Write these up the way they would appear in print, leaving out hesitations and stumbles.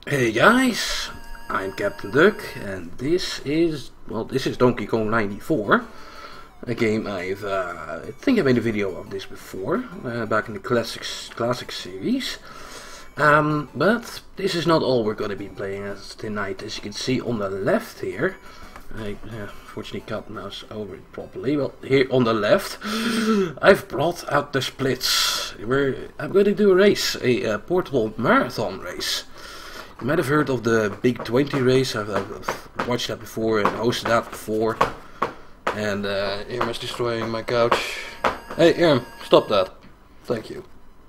Hey guys, I'm Captain Duck, and this is Donkey Kong 94, a game I think I made a video of this before, back in the classic series. But this is not all we're gonna be playing as tonight. As you can see on the left here, I fortunately can't mouse over it properly. Well, here on the left, I've brought out the splits. I'm going to do a race, a portable marathon race. You might have heard of the Big 20 race. I've watched that before and hosted that before. And Irm is destroying my couch. Hey Irm, stop that. Thank you.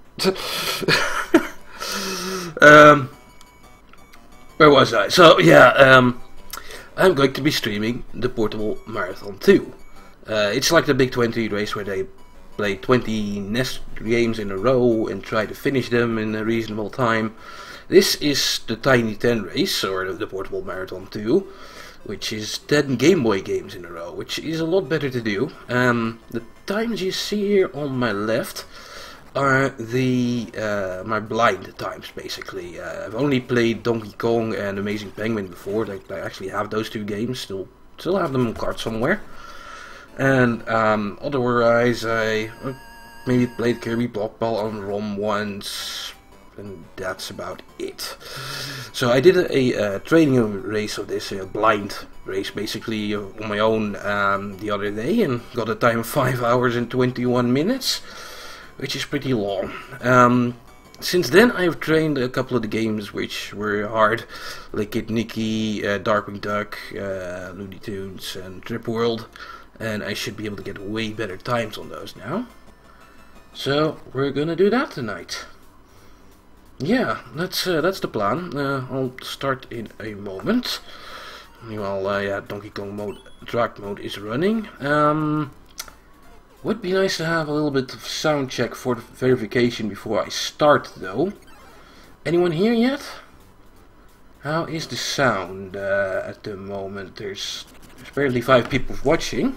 Where was I? So yeah, I'm going to be streaming the Portable Marathon 2. It's like the Big 20 race where they play 20 NES games in a row and try to finish them in a reasonable time. This is the tinyten race, or the Portable Marathon 2, which is 10 Game Boy games in a row, which is a lot better to do. The times you see here on my left are my blind times, basically. I've only played Donkey Kong and Amazing Penguin before. I actually have those two games, still have them on card somewhere. And otherwise, I maybe played Kirby Block Ball on ROM once, and that's about it. So I did a training race of this, a blind race basically on my own the other day, and got a time of 5 hours and 21 minutes, which is pretty long. Since then I've trained a couple of the games which were hard, like Kid Nicky, Darkwing Duck, Looney Tunes and Trip World, and I should be able to get way better times on those now. So we're gonna do that tonight. Yeah, that's the plan. I'll start in a moment. Meanwhile, yeah, Donkey Kong mode, track mode is running. Would be nice to have a little bit of sound check for the verification before I start, though. Anyone here yet? How is the sound at the moment? There's barely 5 people watching.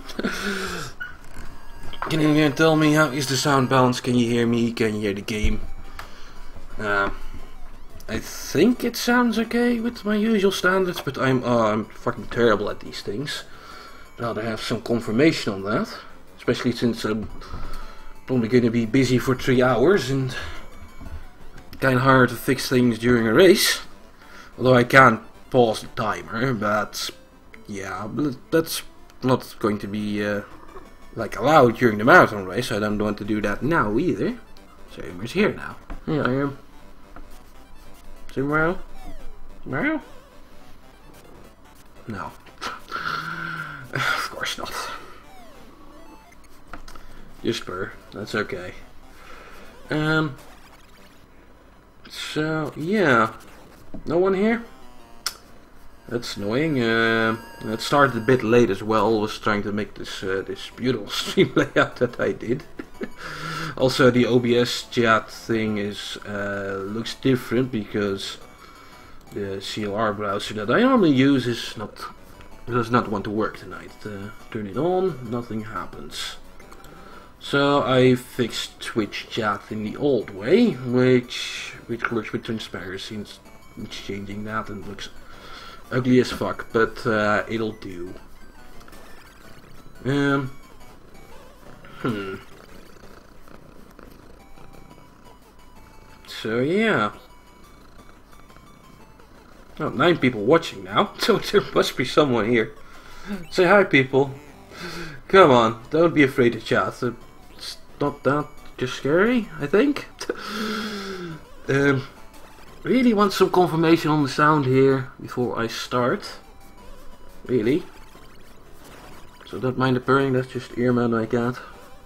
Can you tell me how is the sound balance? Can you hear me? Can you hear the game? I think it sounds okay with my usual standards, but I'm fucking terrible at these things. Rather have some confirmation on that, especially since I'm probably going to be busy for 3 hours and kind of hard to fix things during a race. Although I can't pause the timer, but yeah, that's not going to be like allowed during the marathon race. I don't want to do that now either. So Irm's here now. Yeah, I am. Tomorrow? Tomorrow? No. Of course not. Just spur. That's okay. So, yeah. No one here? That's annoying. It started a bit late as well. I was trying to make this this beautiful stream layout that I did. Also, the OBS chat thing is looks different because the CLR browser that I normally use does not want to work tonight. Turn it on, nothing happens. So I fixed Twitch chat in the old way, which works with transparency. It's changing that and looks ugly as fuck, but it'll do. So yeah. Oh, 9 people watching now, so there must be someone here. Say hi, people. Come on, don't be afraid to chat. It's not that just scary, I think. Really want some confirmation on the sound here before I start. Really. So don't mind the purring, that's just Irma and my cat.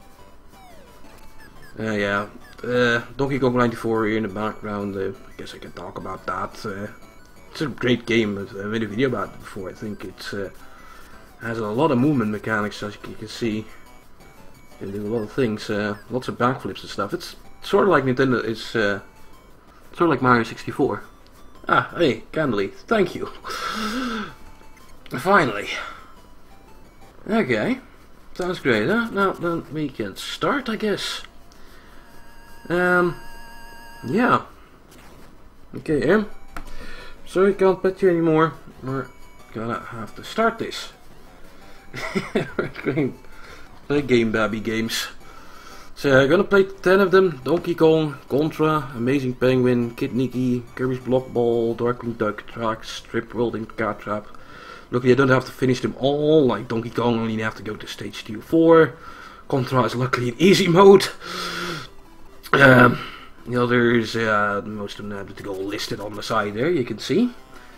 Yeah. Donkey Kong 94 here in the background. I guess I can talk about that. It's a great game. I made a video about it before. I think it has a lot of movement mechanics, as you can see. You can do a lot of things, lots of backflips and stuff. It's sort of like Nintendo. It's sort of like Mario 64. Ah, hey, Candly, thank you. Finally. Okay, sounds great. Huh? Now then we can start, I guess. Yeah. Okay, So I can't pet you anymore. We're gonna have to start this. We're going to play Game Babby games. So I'm gonna play 10 of them. Donkey Kong, Contra, Amazing Penguin, Kid Niki, Kirby's Block Ball, Darkwing Duck, Tracks, Strip World and Card Trap. Luckily I don't have to finish them all, like Donkey Kong only have to go to stage 2 or 4. Contra is luckily in easy mode. The others, most of them have to go listed on the side there, you can see.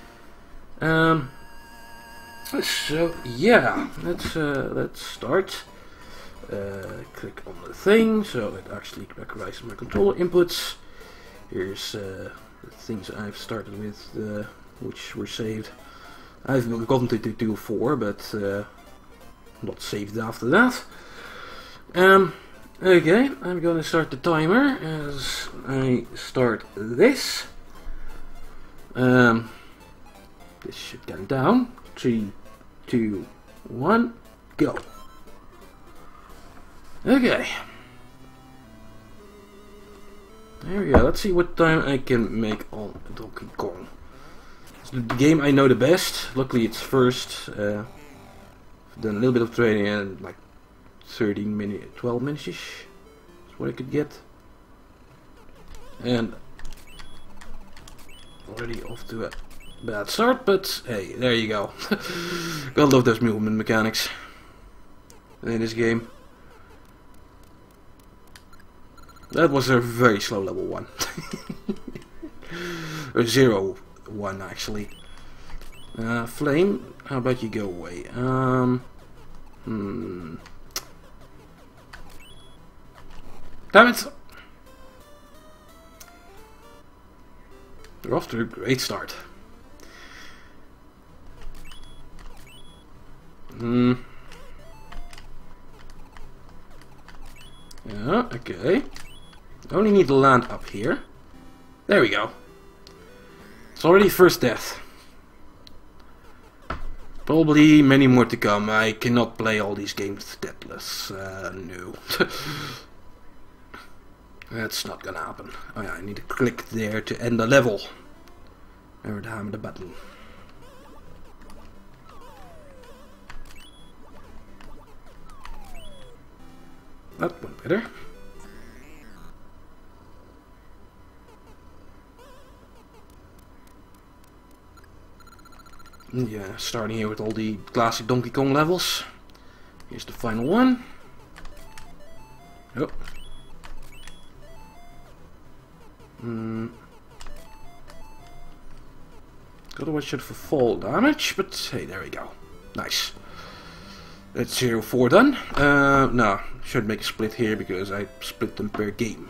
So yeah, let's start. Click on the thing, so it actually recognizes my controller inputs. Here's the things I've started with, which were saved. I've gotten to 2 or 4, but not saved after that. Okay, I'm gonna start the timer as I start this. This should count down. 3, 2, 1, go. Okay. There we go. Let's see what time I can make on Donkey Kong. It's the game I know the best. Luckily it's first. I've done a little bit of training and like 13 minutes, 12 minutes-ish. That's what I could get. And already off to a bad start, but hey, there you go. Gotta love those movement mechanics in this game. That was a very slow level 1. Or 0, 1 actually. Flame, how about you go away? Damn it! We're off to a great start. Yeah, okay. Only need to land up here. There we go. It's already first death. Probably many more to come. I cannot play all these games deathless. No. That's not gonna happen. Oh yeah, I need to click there to end the level. Never hammer the button. That went better. Yeah, starting here with all the classic Donkey Kong levels. Here's the final one. Oh. Gotta watch out for fall damage, but hey, there we go. Nice. That's 0-4 done. No, should make a split here because I split them per game.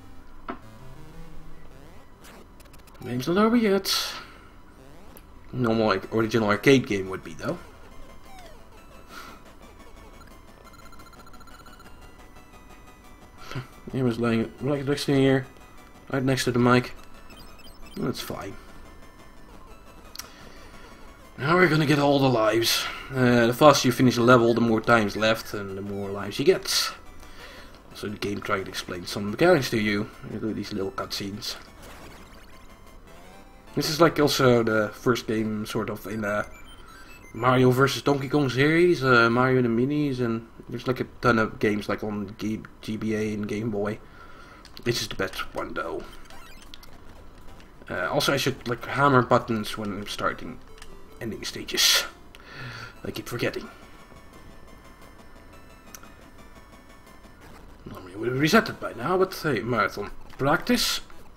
Game's not over yet. Normal like original arcade game would be though. He was laying right next to here, right next to the mic. That's fine. Now we're gonna get all the lives. The faster you finish a level, the more times left and the more lives you get. So the game trying to explain some mechanics to you. You do these little cutscenes. This is like also the first game sort of in the Mario vs Donkey Kong series, Mario and the Minis, and there's like a ton of games like on GBA and Game Boy. This is the best one though. Also I should like hammer buttons when I'm starting ending stages. I keep forgetting. Normally I would have reset it by now, but hey, marathon practice.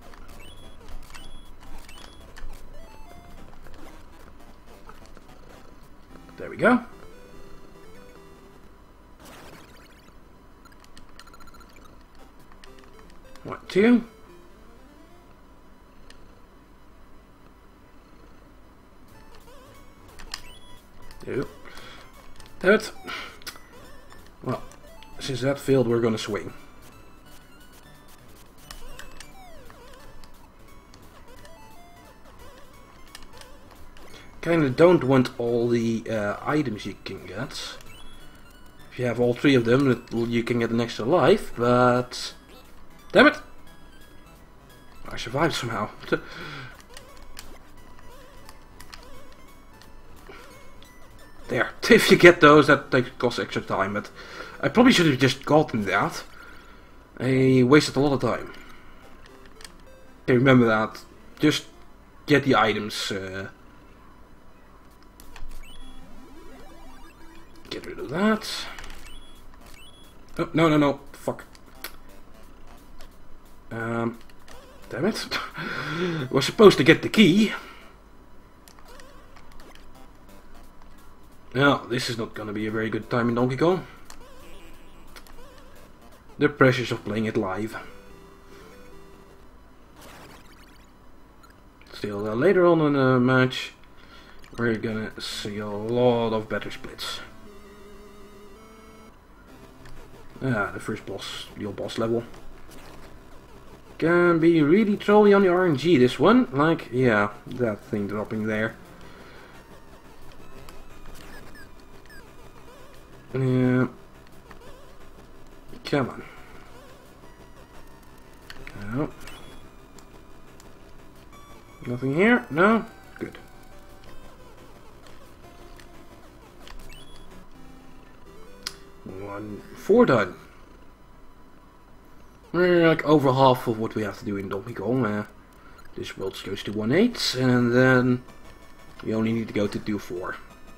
There we go. One, two. Yep. That. Well, since that failed, we're gonna swing. Kinda don't want all the items you can get. If you have all 3 of them, you can get an extra life, but... Damn it! I survived somehow. There. If you get those, that costs extra time, but I probably should have just gotten that. I wasted a lot of time. Okay, remember that. Just get the items. Get rid of that. Oh, no. Fuck. Damn it. We're supposed to get the key. No, this is not gonna be a very good time in Donkey Kong. The pressures of playing it live. Still, later on in the match, we're gonna see a lot of better splits. The first boss, the old boss level. Can be really trolly on the RNG, this one. Like, yeah, that thing dropping there. Yeah. Come on. No. Nothing here? No? Good. Four done. We're like over half of what we have to do in Donkey Kong. This world goes to 1/8, and then we only need to go to 2/4.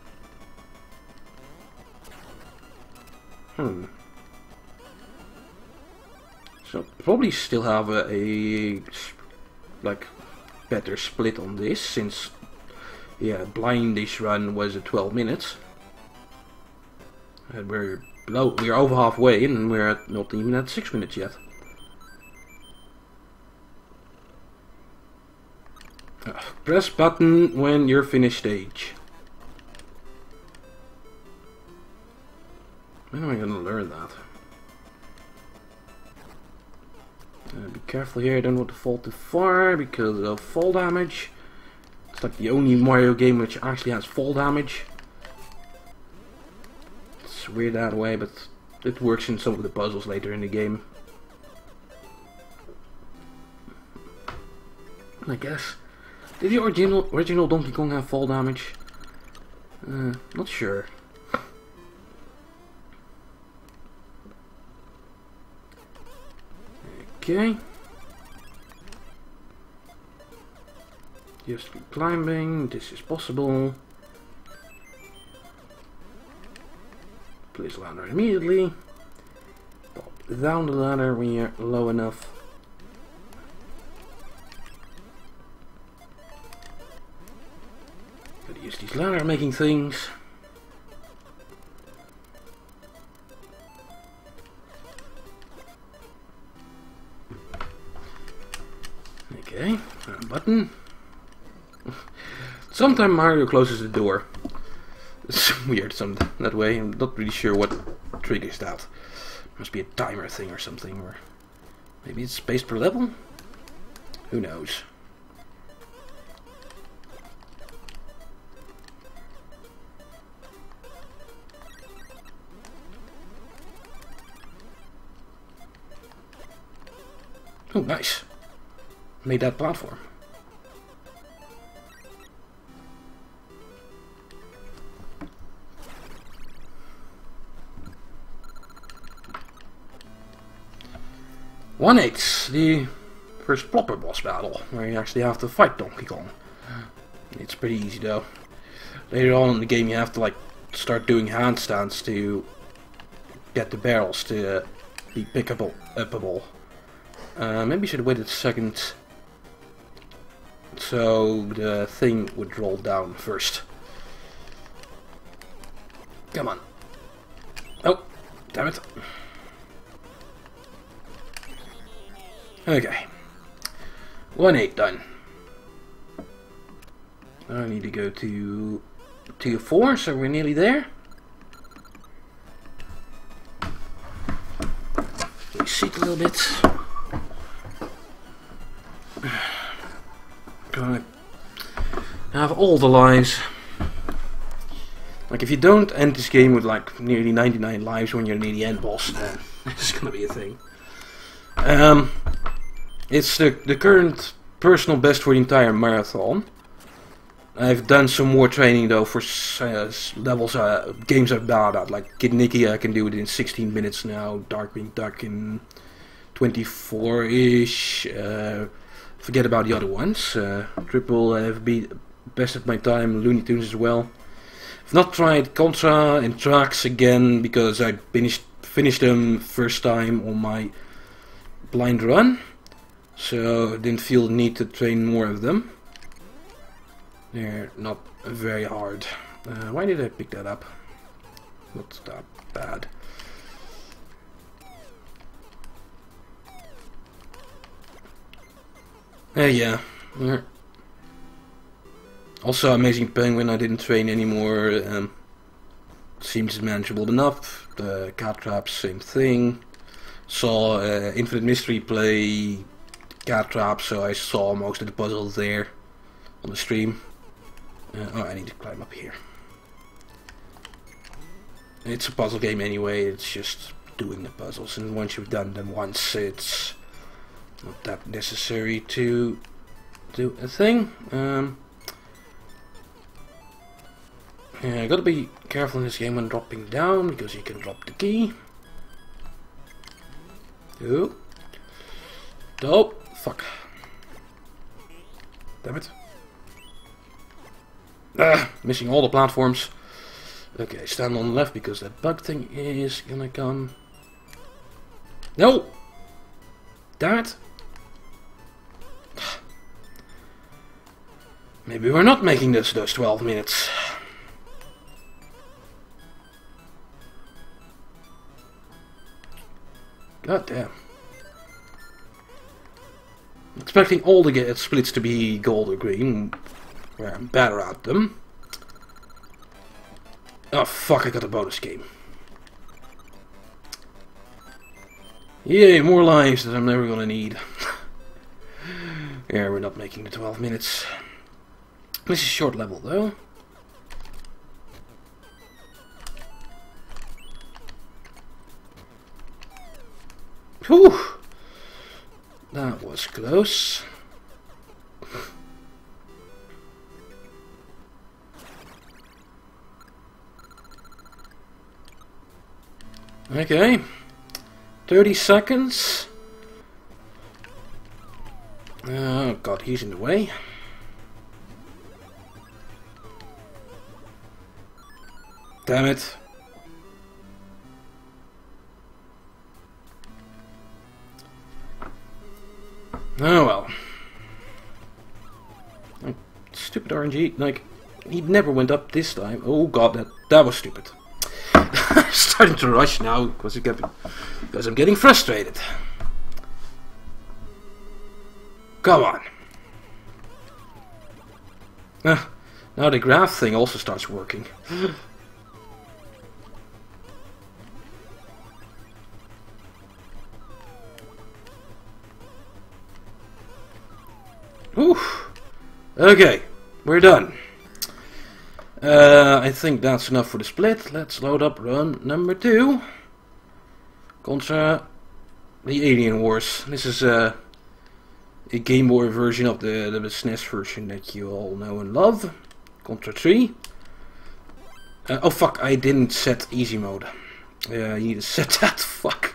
So probably still have a like better split on this, since yeah, blindish run was at 12 minutes, and we're over halfway, and we're not even at 6 minutes yet. Press button when you're finished stage. When am I gonna learn that? Be careful here, I don't want to fall too far because of fall damage. It's like the only Mario game which actually has fall damage. It's weird that way, but it works in some of the puzzles later in the game. I guess. Did the original Donkey Kong have fall damage? Not sure. Okay. Just keep climbing. This is possible. Place ladder immediately. Pop down the ladder when you're low enough. Gotta use these ladder making things. Okay, button. Sometimes Mario closes the door. It's weird that way. I'm not really sure what triggers that. Must be a timer thing or something, or maybe it's space per level? Who knows? Oh, nice. Made that platform. The first proper boss battle, where you actually have to fight Donkey Kong. It's pretty easy though. Later on in the game you have to like start doing handstands to get the barrels to be upable. Maybe I should have waited a second so the thing would roll down first. Come on. Oh, damn it. Okay. 1/8 done. I need to go to 2/4, so we're nearly there. Seat a little bit. Gonna have all the lives. Like if you don't end this game with like nearly 99 lives when you're near the end boss, then this is gonna be a thing. It's the current personal best for the entire marathon. I've done some more training though for levels, games I'm bad at, like Kid Nicky. I can do it in 16 minutes now. Darkwing Duck in 24-ish. Forget about the other ones. Triple have been best at my time. Looney Tunes as well. I've not tried Contra and Tracks again because I finished them first time on my blind run, so I didn't feel the need to train more of them. They're not very hard. Why did I pick that up? Not that bad. Yeah. Also, Amazing Penguin I didn't train anymore. Seems manageable enough. The Cat Traps, same thing. Saw Infinite Mystery play Cat Trap, so I saw most of the puzzles there on the stream. Oh, I need to climb up here. It's a puzzle game anyway, it's just doing the puzzles, and once you've done them once, it's not that necessary to do a thing. Yeah, gotta be careful in this game when dropping down, because you can drop the key. Oh. Oh, fuck. Damn it. Ah, missing all the platforms. Okay, stand on the left because that bug thing is gonna come. No! Damn it. Maybe we're not making those 12 minutes. God damn. Expecting all the splits to be gold or green, where I'm better at them. Oh fuck, I got a bonus game. Yay, more lives that I'm never gonna need. Yeah, we're not making the 12 minutes. This is a short level though. Whew! That was close. Okay. 30 seconds. Oh god, he's in the way. Damn it. Oh well. Like, stupid RNG, like, he never went up this time. Oh god, that was stupid. I'm starting to rush now because I'm getting frustrated. Come on. Now the graph thing also starts working. Oof. Okay, we're done. I think that's enough for the split. Let's load up run number 2. Contra the Alien Wars. This is a Game Boy version of the SNES version that you all know and love. Contra 3. Oh fuck, I didn't set easy mode. You need to set that. Fuck.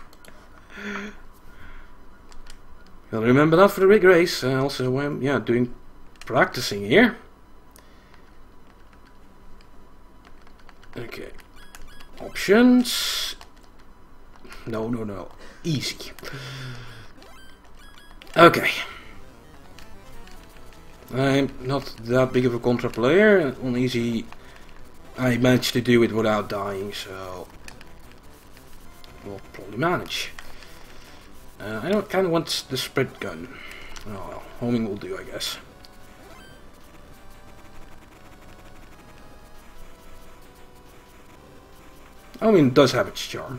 I'll remember that for the rig race. Also, yeah, practicing here. Okay. Options. No. Easy. Okay. I'm not that big of a Contra player. On easy, I managed to do it without dying, so we'll probably manage. I don't kind of want the sprint gun. Oh well, homing will do, I guess. I mean, it does have its charm.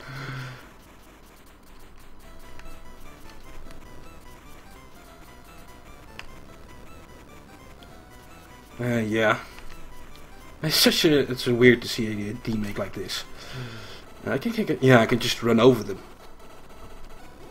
Yeah. It's weird to see a teammate like this. I think I can just run over them.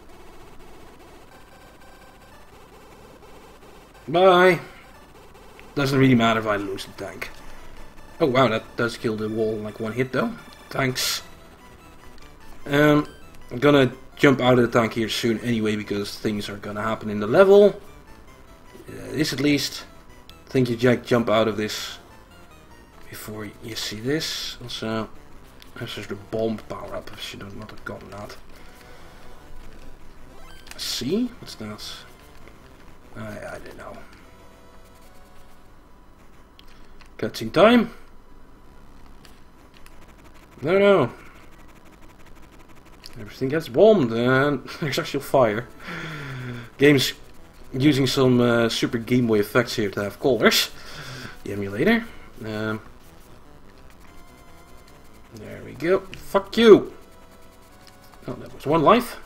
Bye. Doesn't really matter if I lose the tank. Oh wow, that does kill the wall in like one hit though. Thanks. I'm gonna jump out of the tank here soon anyway, because things are gonna happen in the level. This at least. I think you jump out of this before you see this. Also, this is the bomb power up, if you don't know what I've gotten that. See? What's that? I don't know. Cutscene time? No. Everything gets bombed and there's actual fire. Game's using some super Game Boy effects here to have colors. The emulator. There we go. Fuck you! Oh, that was one life.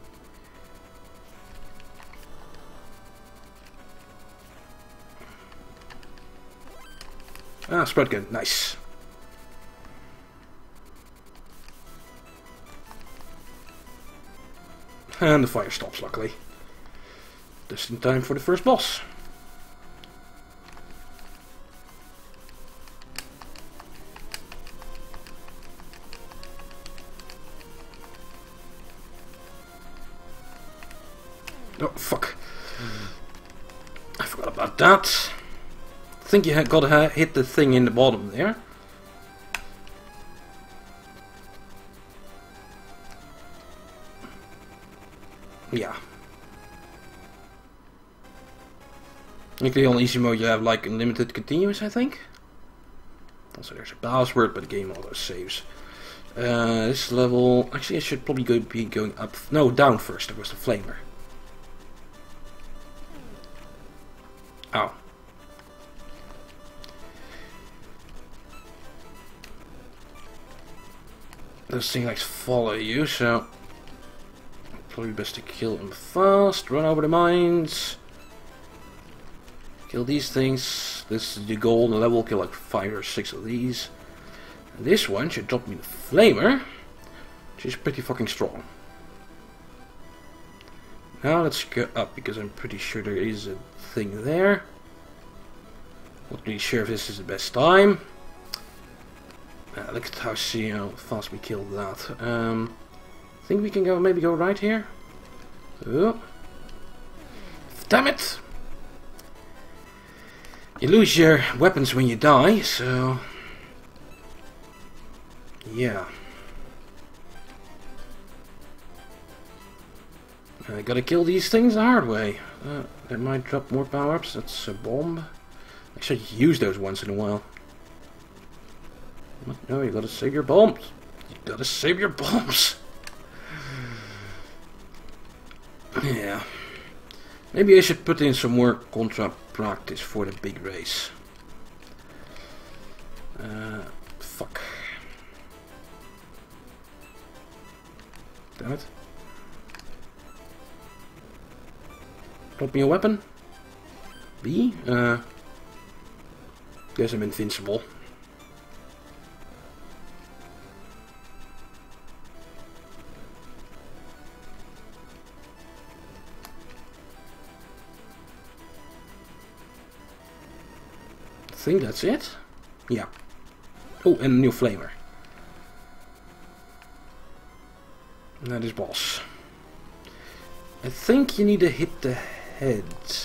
Ah, spread gun. Nice. And the fire stops, luckily. Just in time for the first boss. Oh, fuck. I forgot about that. I think you had gotta hit the thing in the bottom there. Yeah. Actually, on easy mode you have like unlimited continuous, I think. Also there's a password, but the game auto saves. This level, actually I should probably be going up, no, down first. There was the flamer. Ow. Those things like follow you, so probably best to kill them fast. Run over the mines. Kill these things. This is the goal in the level. Kill like 5 or 6 of these. And this one should drop me the flamer, which is pretty fucking strong. Now let's go up, because I'm pretty sure there is a thing there. Not really sure if this is the best time. Look at how fast we killed that. I think we can maybe go right here. Oh. Damn it! You lose your weapons when you die, so yeah. I gotta kill these things the hard way. They might drop more power-ups. That's a bomb. I should use those once in a while. No, you gotta save your bombs. You gotta save your bombs. Yeah. Maybe I should put in some more Contra practice for the big race. Fuck. Damn it. Drop me a weapon. B? Guess I'm invincible. I think that's it. Yeah. Oh, and a new flamer. And that is boss. I think you need to hit the head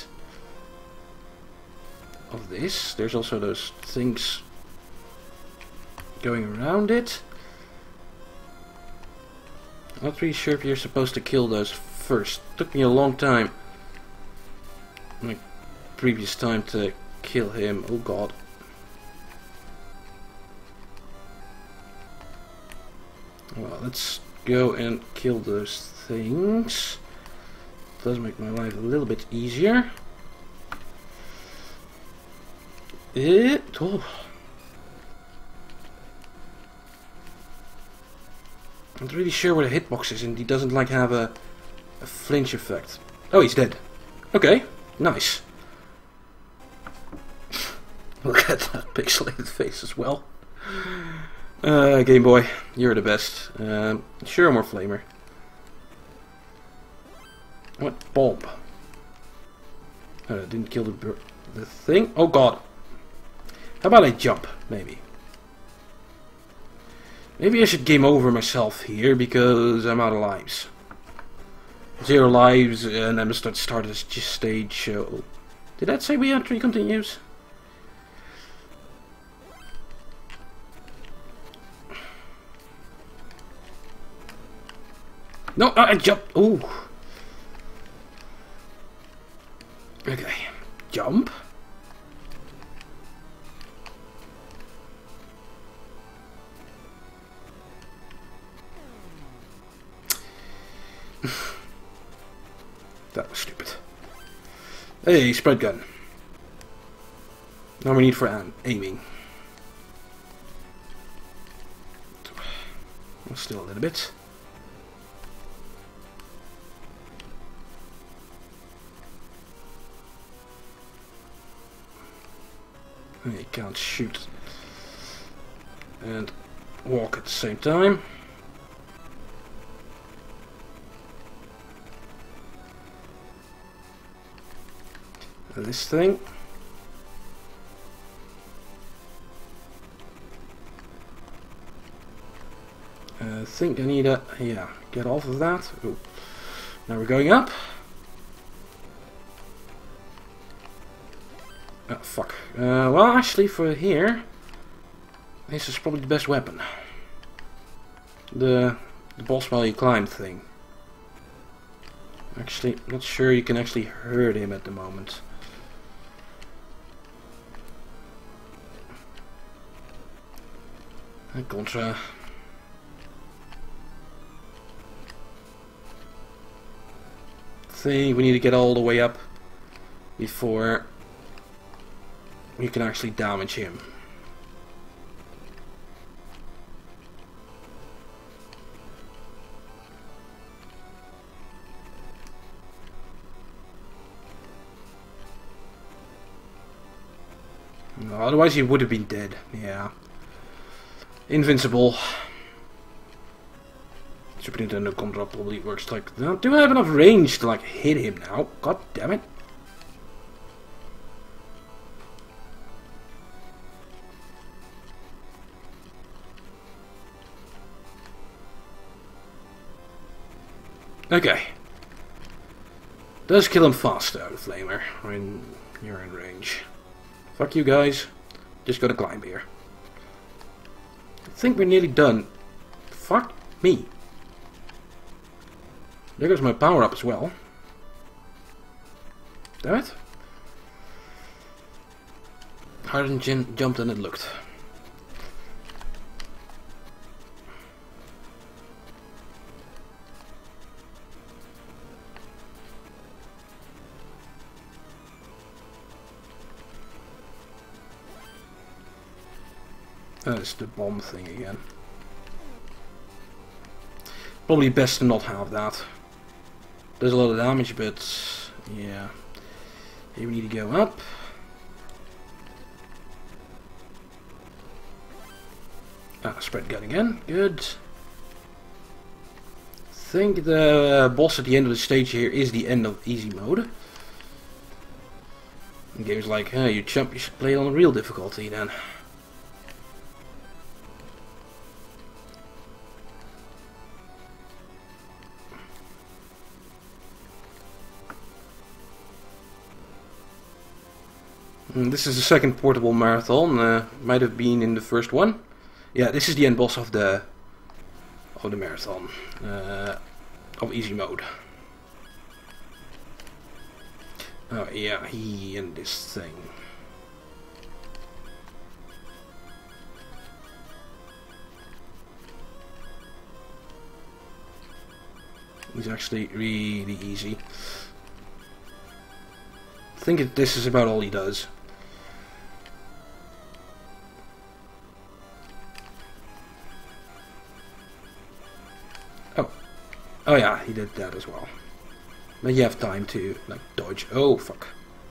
of this. There's also those things going around it. I'm not really sure if you're supposed to kill those first. Took me a long time. My previous time to kill him. Oh god. Well, let's go and kill those things. Does make my life a little bit easier. Oh. I'm not really sure where the hitbox is, and he doesn't like have a flinch effect. Oh, he's dead. Okay, nice. Look at that pixelated face as well. Game Boy, you're the best. Sure, more flamer. What bomb? Didn't kill the thing. Oh god. How about I jump, maybe? Maybe I should game over myself here because I'm out of lives. 0 lives and I'm just start this stage. Did that say we had 3 continues? No, I jumped. Ooh. Okay, jump. That was stupid. Hey, spread gun. Now we need for aiming. Still a little bit. You can't shoot and walk at the same time. And this thing. I think I need a, yeah, get off of that. Ooh. Now we're going up. Oh, fuck. Well, actually, for here, this is probably the best weapon. The boss while you climb thing. Actually, not sure you can actually hurt him at the moment. Contra. Think we need to get all the way up before we can actually damage him. No, otherwise he would have been dead. Yeah. Invincible. Super Nintendo Contra probably works like that. Do I have enough range to like hit him now? God damn it. Okay. Does kill him faster, the flamer, when you're in range. Fuck you guys. Just gotta climb here. I think we're nearly done. Fuck me. There goes my power up as well. Damn it. Harder than jumped than it looked. That's the bomb thing again. Probably best to not have that. Does a lot of damage, but yeah. Here we need to go up. Spread gun again. Good. I think the boss at the end of the stage here is the end of easy mode. The game's like, hey, you chump, you should play it on real difficulty then. This is the second portable marathon. Might have been in the first one. Yeah, this is the end boss of the marathon of easy mode. Oh yeah, he and this thing. He's actually really easy. I think this is about all he does. Oh yeah, he did that as well. But you have time to like dodge. Oh fuck.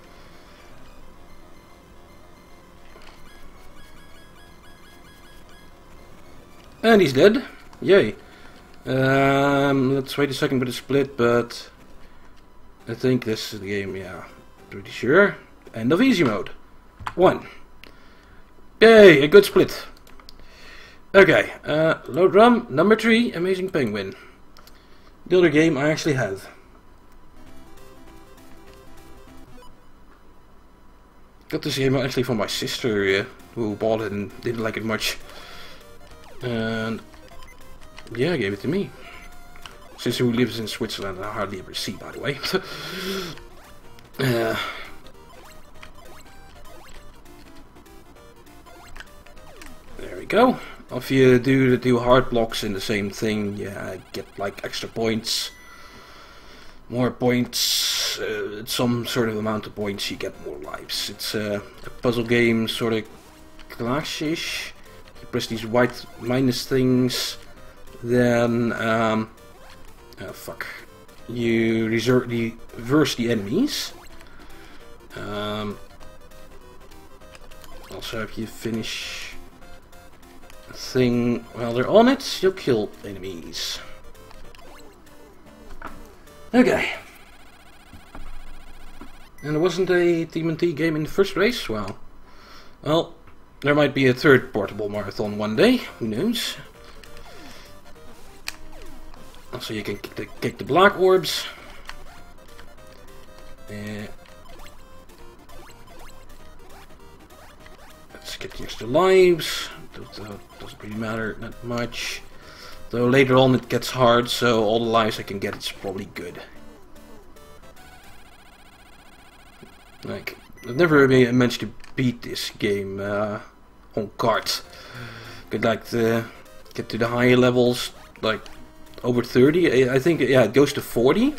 And he's dead. Yay. Let's wait a second for the split, but I think this is the game, yeah. Pretty sure. End of easy mode. 1. Yay, a good split. Okay, load rum, number 3, Amazing Penguin. The other game I actually have. Got this game actually from my sister, who bought it and didn't like it much. And yeah, gave it to me. Sister who lives in Switzerland, and I hardly ever see, by the way. There we go. If you do the 2 hard blocks in the same thing, yeah, get like extra points. More points, some sort of amount of points, you get more lives. It's a puzzle game, sort of clash-ish. You press these white minus things, then oh fuck, you reverse the enemies. Also, if you finish a thing while they're on it, you'll kill enemies. Okay. And there wasn't a TMNT game in the first race? Well, there might be a 3rd portable marathon one day. Who knows? Also, you can kick the black orbs. Let's get the extra lives. Doesn't really matter that much. Though later on it gets hard, so all the lives I can get is probably good. Like, I've never really managed to beat this game on cards. Could like get to the higher levels, like over 30. I think, yeah, it goes to 40.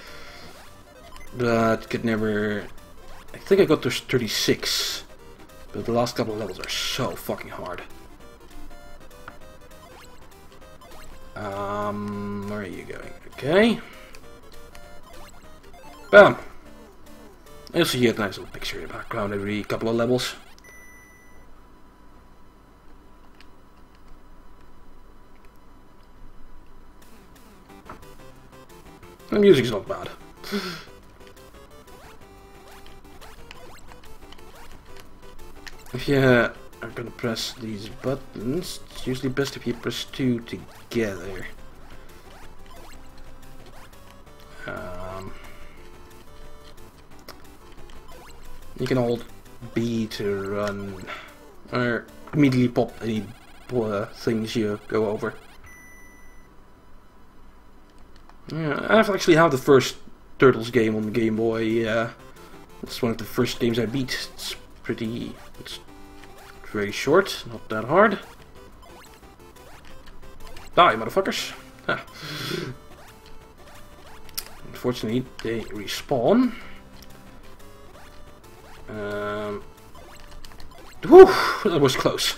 But could never. I think I got to 36. But the last couple of levels are so fucking hard. Where are you going? Okay. Bam! I also get a nice little picture in the background every couple of levels. The music's not bad. If you are gonna press these buttons, it's usually best if you press 2 together. You can hold B to run, or immediately pop any things you go over. Yeah, I actually have the first Turtles game on the Game Boy. It's one of the first games I beat. It's very short, not that hard. Die, motherfuckers! Ah. Unfortunately, they respawn. Whew, that was close.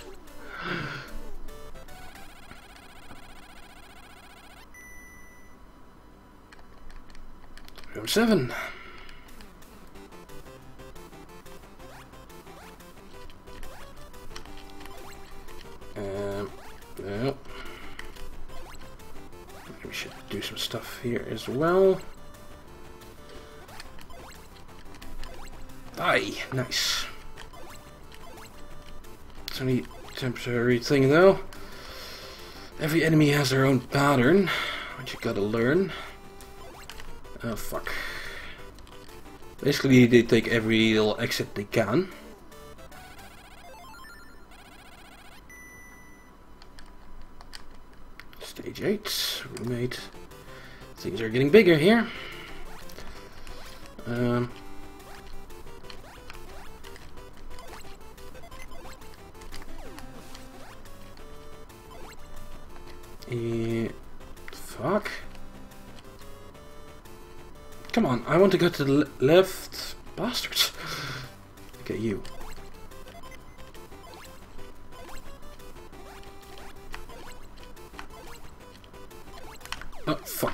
Room 7. No. We should do some stuff here as well. Aye, nice. It's only a temporary thing though. Every enemy has their own pattern, which you gotta learn. Oh fuck. Basically they take every little exit they can. Stage 8, roommate. Things are getting bigger here. Fuck. Come on, I want to go to the left. Bastards. Okay, you. Oh, fuck.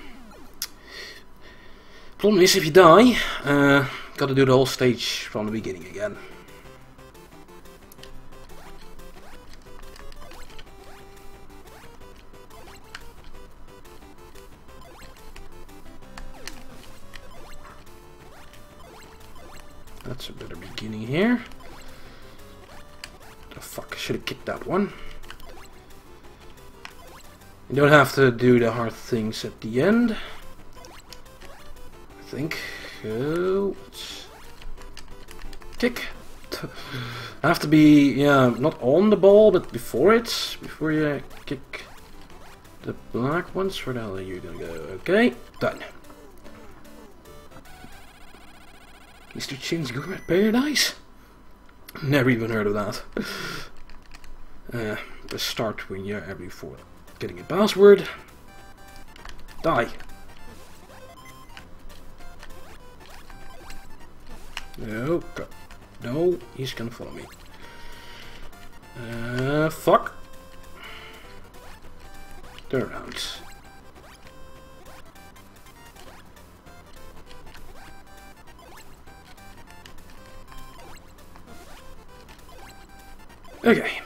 Problem is, if you die, gotta do the whole stage from the beginning again. That's a better beginning here. Oh fuck, I should have kicked that one. You don't have to do the hard things at the end, I think. Oh, kick. I have to be, yeah, not on the ball, but before it, before you kick the black ones. Where the hell are you gonna go? Okay, done. Mr. Chin's Gourmet Paradise? Never even heard of that. The start when you're every for getting a password. Die. No, go. No, he's gonna follow me. Fuck. Turn around. Okay.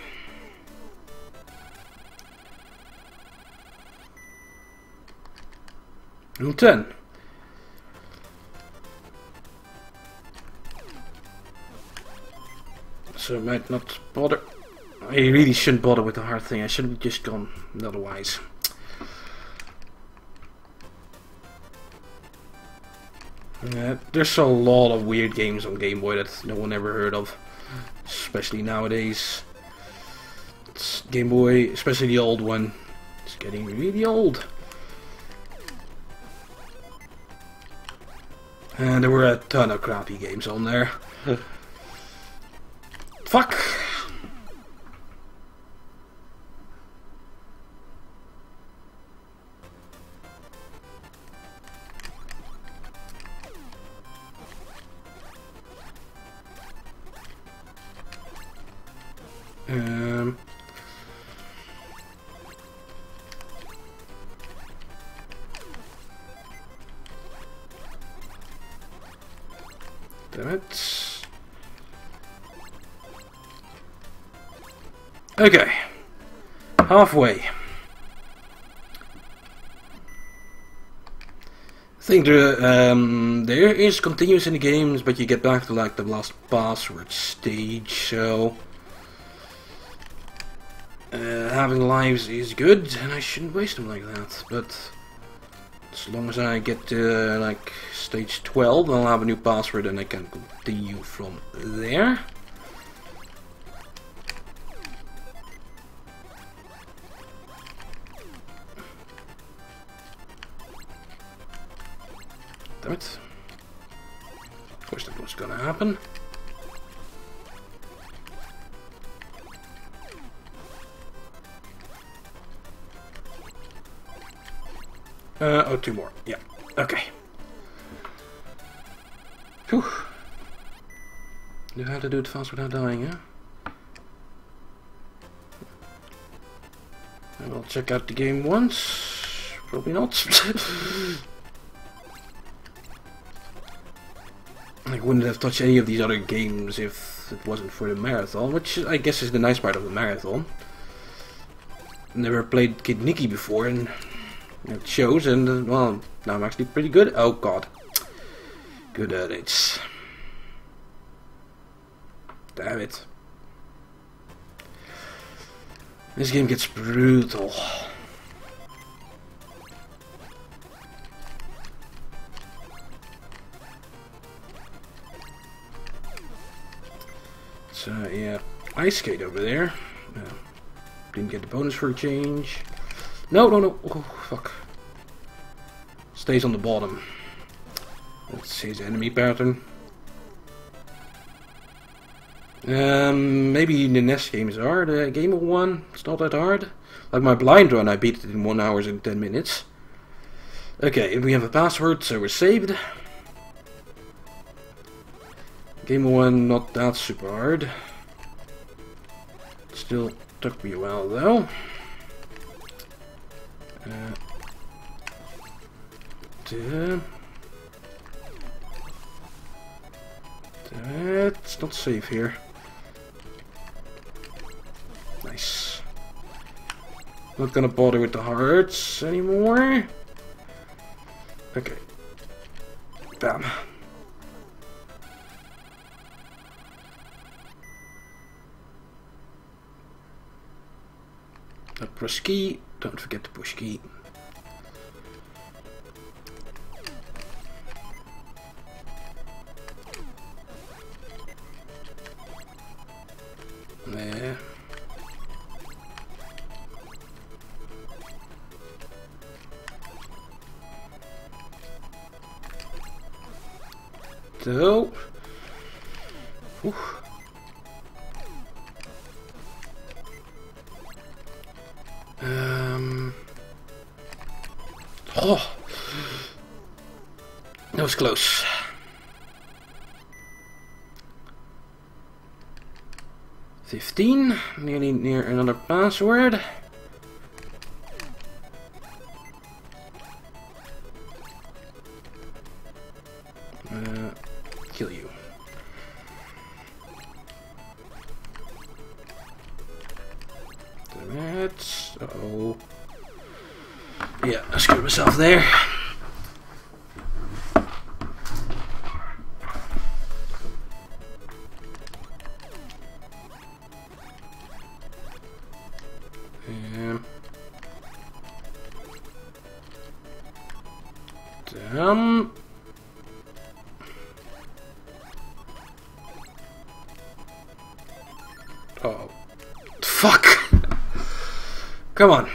Room 10. So I might not bother. I really shouldn't bother with the hard thing. I should have just gone otherwise. There's a lot of weird games on Game Boy that no one ever heard of. Especially nowadays. Game Boy, especially the old one, it's getting really old. And there were a ton of crappy games on there. Fuck! Damn it. Okay. Halfway. I think there is continuous in the games, but you get back to like the last password stage, so having lives is good, and I shouldn't waste them like that, but as long as I get to like stage 12, I'll have a new password and I can continue from there. Damn it. Of course that was gonna happen. Oh, two more. Yeah. Okay. Whew. Knew how to do it fast without dying, huh? I will check out the game once. Probably not. I wouldn't have touched any of these other games if it wasn't for the marathon, which I guess is the nice part of the marathon. Never played Kid Nicky before, and it shows, and well, now I'm actually pretty good. Oh god. Good at it. Damn it. This game gets brutal. So yeah, ice skate over there. Didn't get the bonus for a change. No. Oh fuck. Stays on the bottom. That's his enemy pattern. Maybe the NES games are. The Game of One, it's not that hard. Like my blind run, I beat it in 1 hour and 10 minutes. Okay, we have a password, so we're saved. Game of One, not that super hard. Still took me a while though. It's not safe here. Nice. Not gonna bother with the hearts anymore. Okay. Bam. Press key. Don't forget the push key. There. So. Whew. Oh, that was close. Nearly near another password. Kill you. That's oh. Yeah, I screwed myself there. Damn. Oh. Fuck. Come on.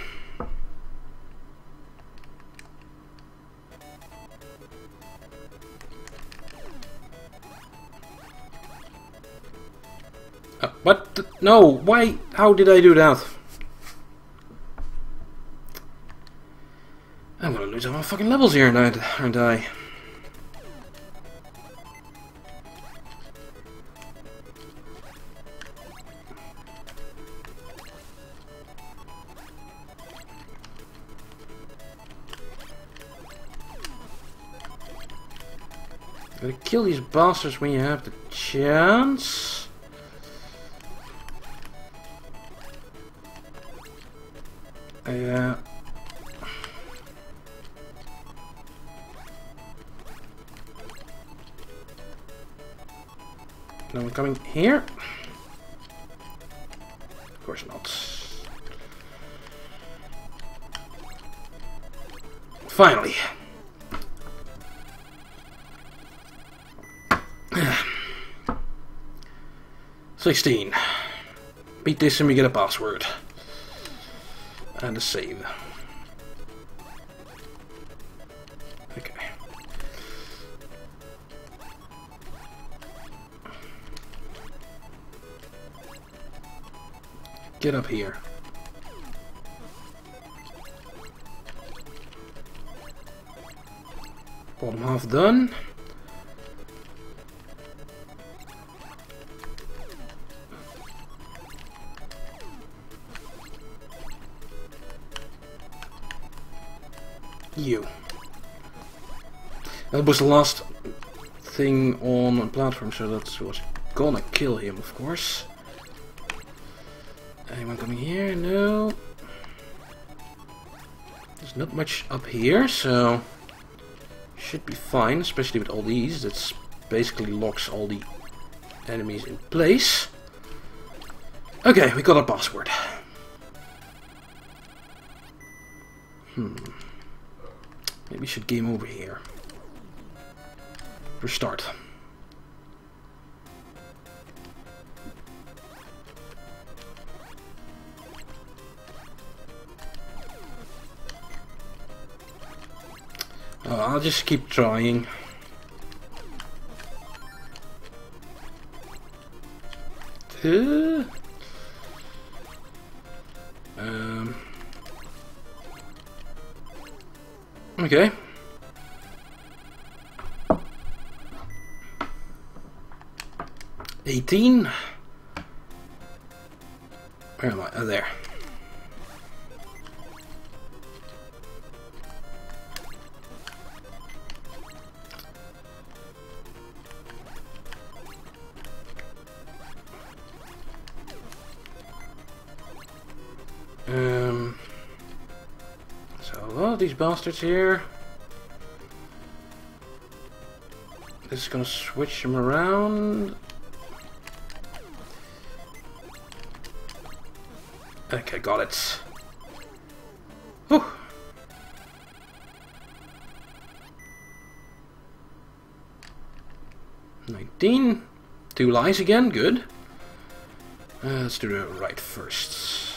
What? No, why? How did I do that? I'm gonna lose all my fucking levels here, aren't I? Gotta kill these bastards when you have the chance. Yeah. No one coming here? Of course not. Finally. $16. Beat this and we get a password. And a save. Okay. Get up here. Bottom half done. You. That was the last thing on a platform, so that was gonna kill him, of course. Anyone coming here? No. There's not much up here, so should be fine, especially with all these. That's basically locks all the enemies in place. Okay, we got our password. Maybe we should game over here. Restart. Oh, I'll just keep trying. Okay. $18. Where am I? Oh, there. So a lot of these bastards here. This is gonna switch them around. Okay, got it. Whew. $19. 2 lies again, good. Let's do the right first.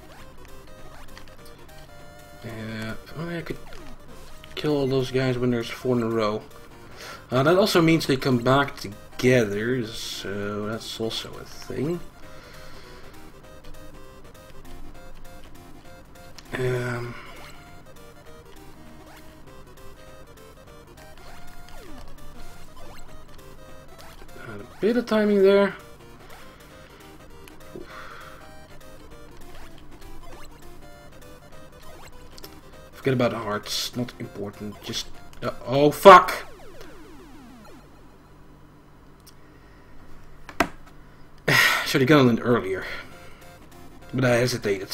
I could kill all those guys when there's 4 in a row. That also means they come back together, so that's also a thing. Had a bit of timing there. Forget about the hearts, not important, just... oh fuck! Should have gone in earlier. But I hesitated.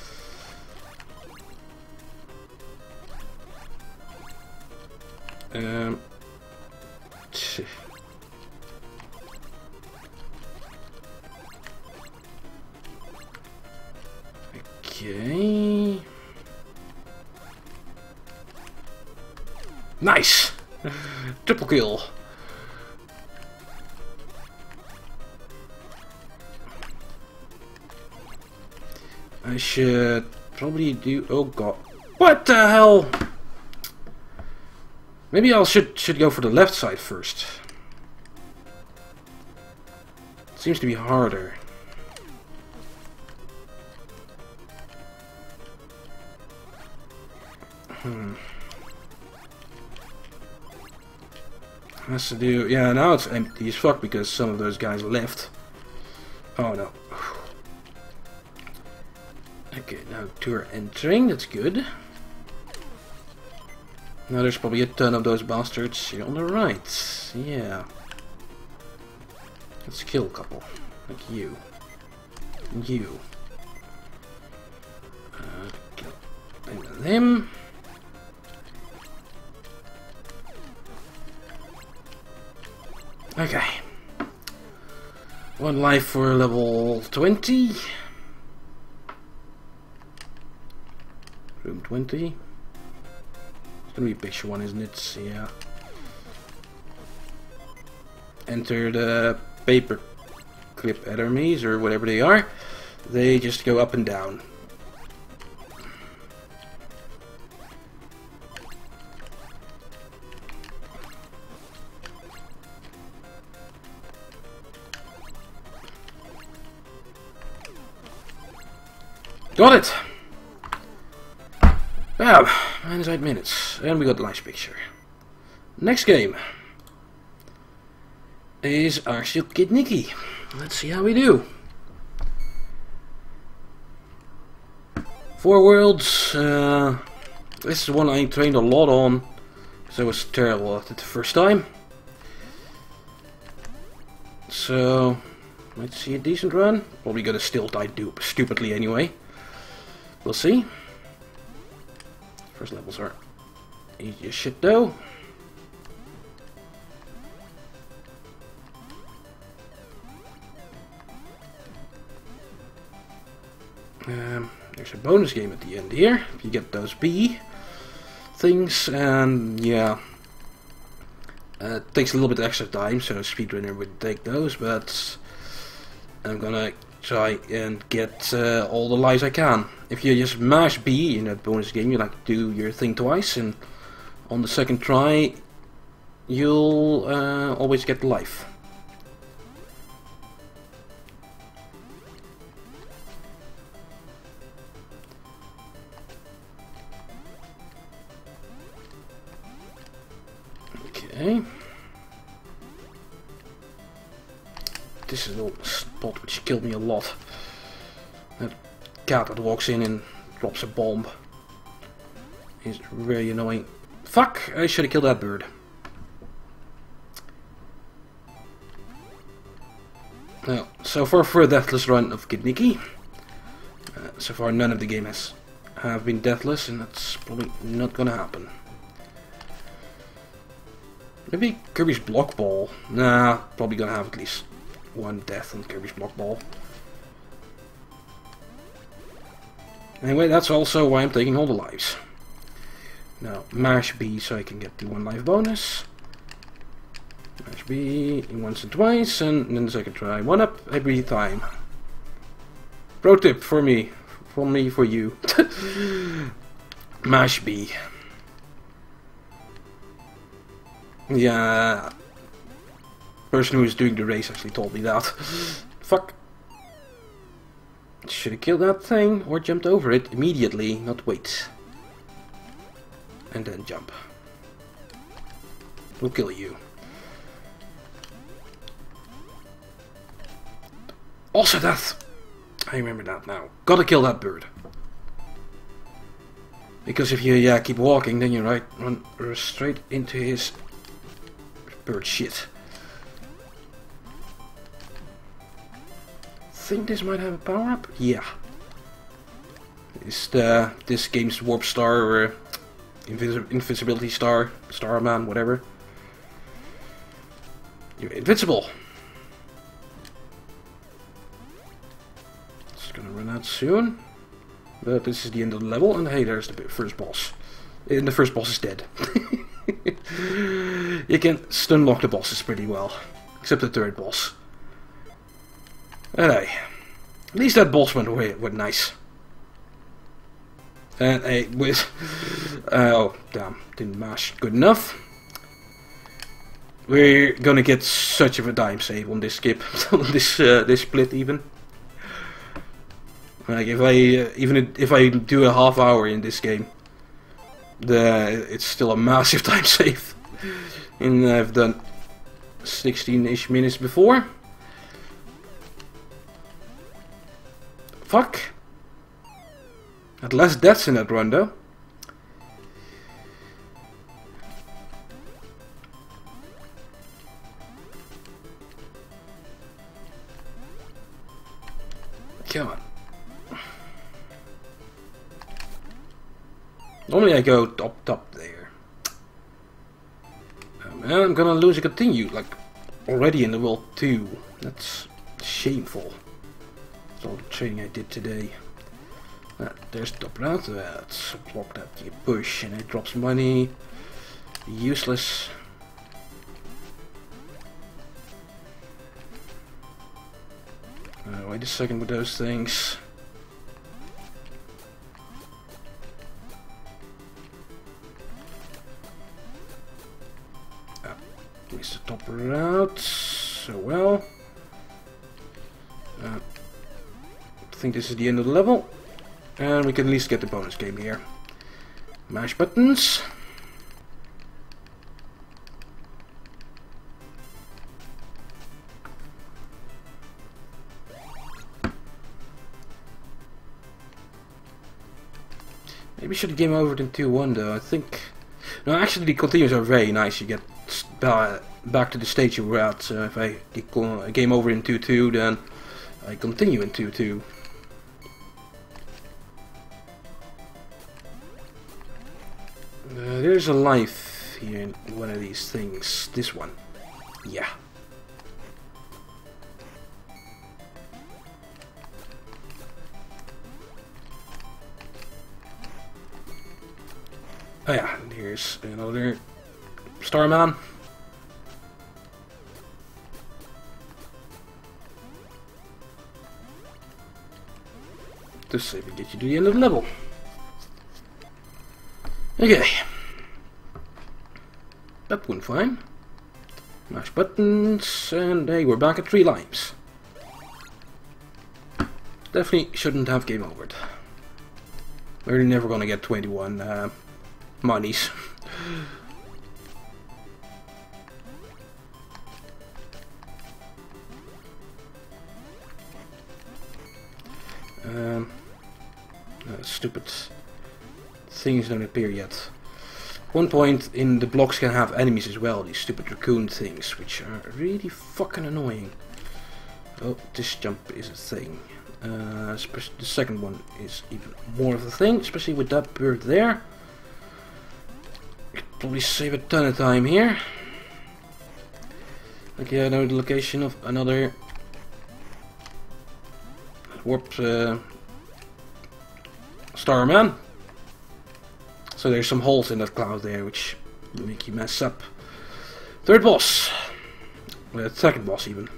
Okay. Nice! Triple kill. I should probably do... oh god. What the hell? Maybe I should go for the left side first. Seems to be harder. Has to do... yeah, now it's empty as fuck because some of those guys left. Oh no. Okay, now 2 are entering, that's good. Now there's probably a ton of those bastards here on the right. Yeah. Let's kill a couple. Like you. And you. Kill them. Okay. 1 life for level 20. Room 20. It's gonna be a picture one, isn't it? Yeah. Enter the paper clip enemies, or whatever they are. They just go up and down. Got it! Bam! -8 minutes. And we got the nice picture. Next game is Archel Kid Nicky. Let's see how we do. 4 worlds. This is one I trained a lot on, because I was terrible at it the first time. So, let's see a decent run. Probably gonna still die stupidly anyway. We'll see. First levels are easy as shit though. There's a bonus game at the end here. If you get those B things, and yeah, it takes a little bit extra time, so a speedrunner would take those, but I'm gonna try and get all the lives I can. If you just mash B in that bonus game, you like do your thing twice, and on the second try you'll always get the life. Okay. This is a little spot which killed me a lot. That cat that walks in and drops a bomb is very annoying. Fuck! I should have killed that bird. Well, so far for a deathless run of Kid Nicky. So far none of the games have been deathless, and that's probably not gonna happen. Maybe Kirby's Block Ball. Nah, probably gonna have at least 1 death on Kirby's Block Ball. Anyway, that's also why I'm taking all the lives. Now, mash B so I can get the 1 life bonus. Mash B once and twice, and then the second try. 1 up every time. Pro tip for me. From me for you. Mash B. Yeah. Person who is doing the race actually told me that. Fuck. Should have killed that thing or jumped over it immediately, not wait. And then jump. We'll kill you. Also that. I remember that now. Gotta kill that bird. Because if you keep walking, then you run straight into his bird shit. Think this might have a power up? Yeah. Is this game's warp star or invisibility star, Starman, whatever. You're invincible. It's gonna run out soon. But this is the end of the level, and hey, there's the first boss. And the first boss is dead. You can stun lock the bosses pretty well. Except the third boss. And hey, at least that boss went nice. And hey, with oh damn, didn't mash good enough. We're gonna get such of a time save on this skip, on this split even. Like if I do a half hour in this game, it's still a massive time save. And I've done 16-ish minutes before. Fuck. Had less deaths in that run though. Come on. Normally I go top there. And I'm gonna lose a continue, like already in the world 2. That's shameful. That's all the training I did today. There's the top route. Let's block that you push and it drops money. Useless. Wait a second with those things. Missed the top route. So well. I think this is the end of the level. And we can at least get the bonus game here. Mash buttons. Maybe should have game over in 2-1 though, I think. No, actually the continues are very nice. You get back to the stage you were at. So if I game over in 2-2, then I continue in 2-2. There's a life here in one of these things. This one. Yeah. Oh yeah, and here's another Starman. To save and get you to the end of the level. Okay. That went fine. Mash buttons, and hey, we're back at 3 lives. Definitely shouldn't have game overed. We're never gonna get 21 monies. Stupid things don't appear yet. One point in the blocks can have enemies as well, these stupid raccoon things, which are really fucking annoying. Oh, this jump is a thing. The second one is even more of a thing, especially with that bird there. Could probably save a ton of time here. Okay, I know the location of another warp Starman. So there's some holes in that cloud there which make you mess up. Third boss. Second boss even.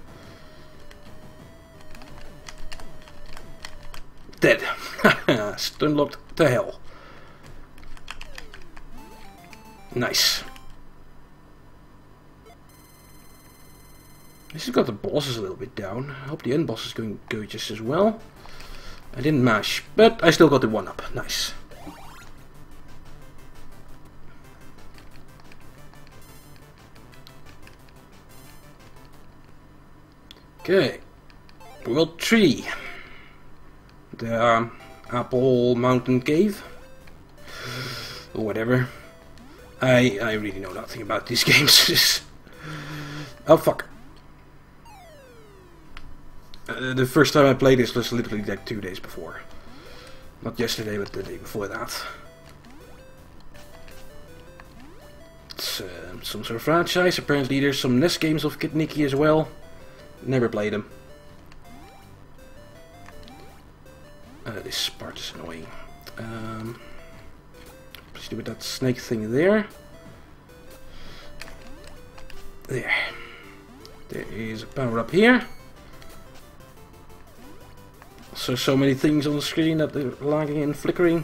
Dead. Stun locked to hell. Nice. This has got the bosses a little bit down. I hope the end boss is going to go just as well. I didn't mash, but I still got the 1-up. Nice. Okay. World 3. The Apple Mountain Cave. Or whatever. I really know nothing about these games. Oh fuck. The first time I played this was literally like 2 days before. Not yesterday, but the day before that. It's some sort of franchise. Apparently there's some NES games of Kid Nicky as well. Never played them. This part is annoying. Let's do with that snake thing there. There. There is a power up here. So many things on the screen that they're lagging and flickering.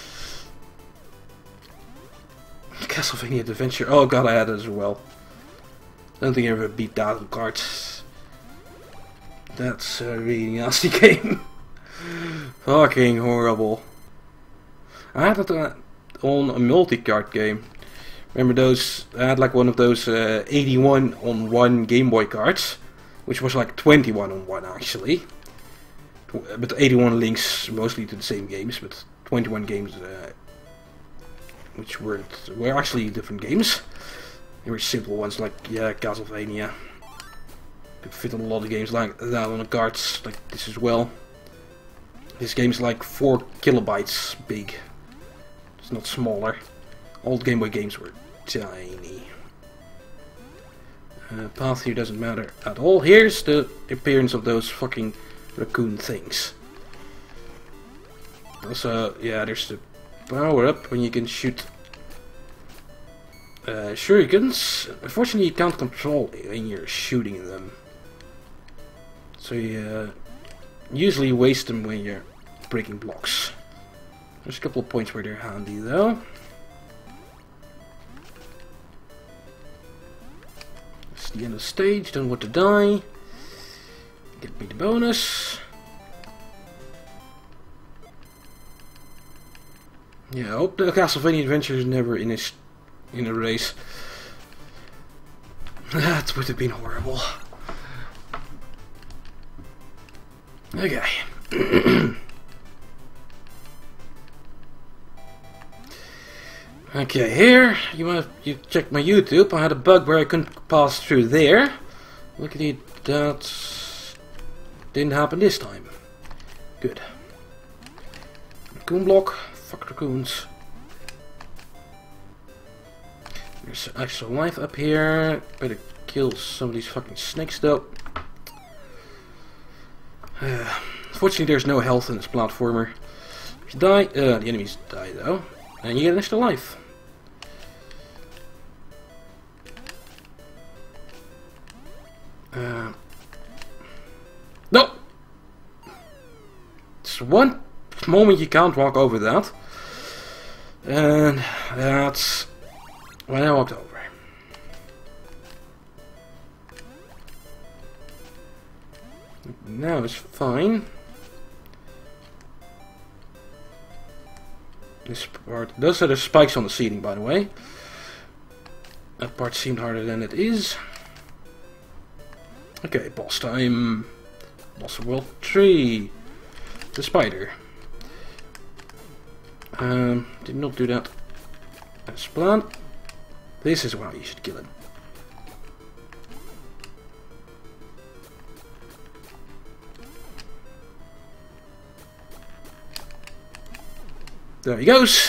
Castlevania Adventure. Oh god, I had it as well. I don't think I ever beat that on cards. That's a really nasty game. Fucking horrible. I had it on a multi-card game. Remember those? I had like one of those 81 on 1 Game Boy cards, which was like 21 on 1 actually. But 81 links mostly to the same games, but 21 games which were actually different games. They were simple ones like Castlevania. Could fit on a lot of games like that on the cards, like this as well. This game's like 4 kilobytes big. It's not smaller. Old Game Boy games were tiny. Path here doesn't matter at all. Here's the appearance of those fucking raccoon things. Also, yeah, there's the power up when you can shoot shurikens. Unfortunately, you can't control when you're shooting them. So you usually waste them when you're breaking blocks. There's a couple of points where they're handy though. It's the end of the stage, don't want to die. Get me the bonus. Yeah, I hope the Castlevania Adventure is never in a race. That would have been horrible. Okay. Okay, here you checked my YouTube. I had a bug where I couldn't pass through there. Look at it, that didn't happen this time. Good. Raccoon block. Fuck raccoons. There's extra life up here. Better kill some of these fucking snakes though. Unfortunately there's no health in this platformer. If you die, the enemies die though. And you get an extra life. No! It's one moment you can't walk over that. And that's when I walked over. Now it's fine. This part does have spikes on the ceiling, by the way. That part seemed harder than it is. Okay, boss time. Boss of World 3. The spider. Did not do that as planned. This is how you should kill him. There he goes.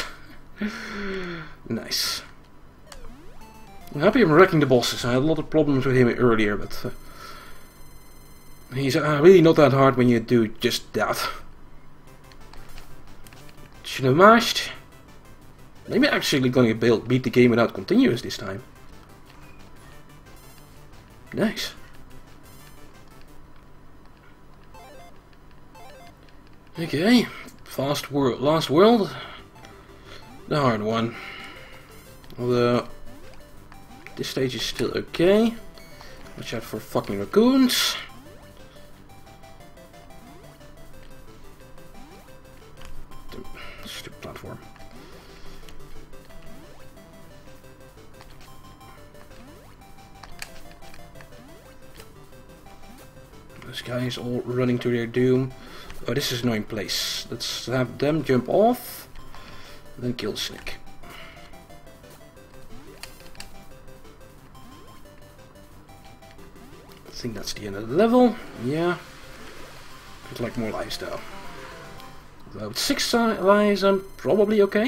Nice. I'm happy I'm wrecking the bosses. I had a lot of problems with him earlier, but he's really not that hard when you do just that. Should have mashed. Maybe I'm actually going to beat the game without continuous this time. Nice. Okay, last world. The hard one. Although, this stage is still okay. Watch out for fucking raccoons. Stupid platform. Those guys all running to their doom. Oh, this is an annoying place. Let's have them jump off. Then kill the snake. I think that's the end of the level. Yeah. I'd like more lives though. Although with 6 lives I'm probably okay.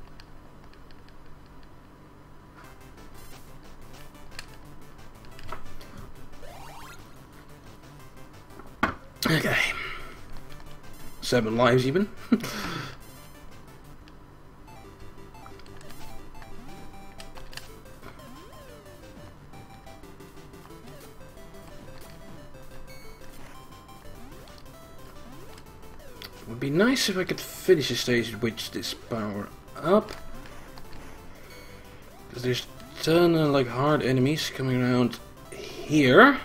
Okay. 7 lives even. Would be nice if I could finish a stage with this power up. Because there's a ton of like hard enemies coming around here.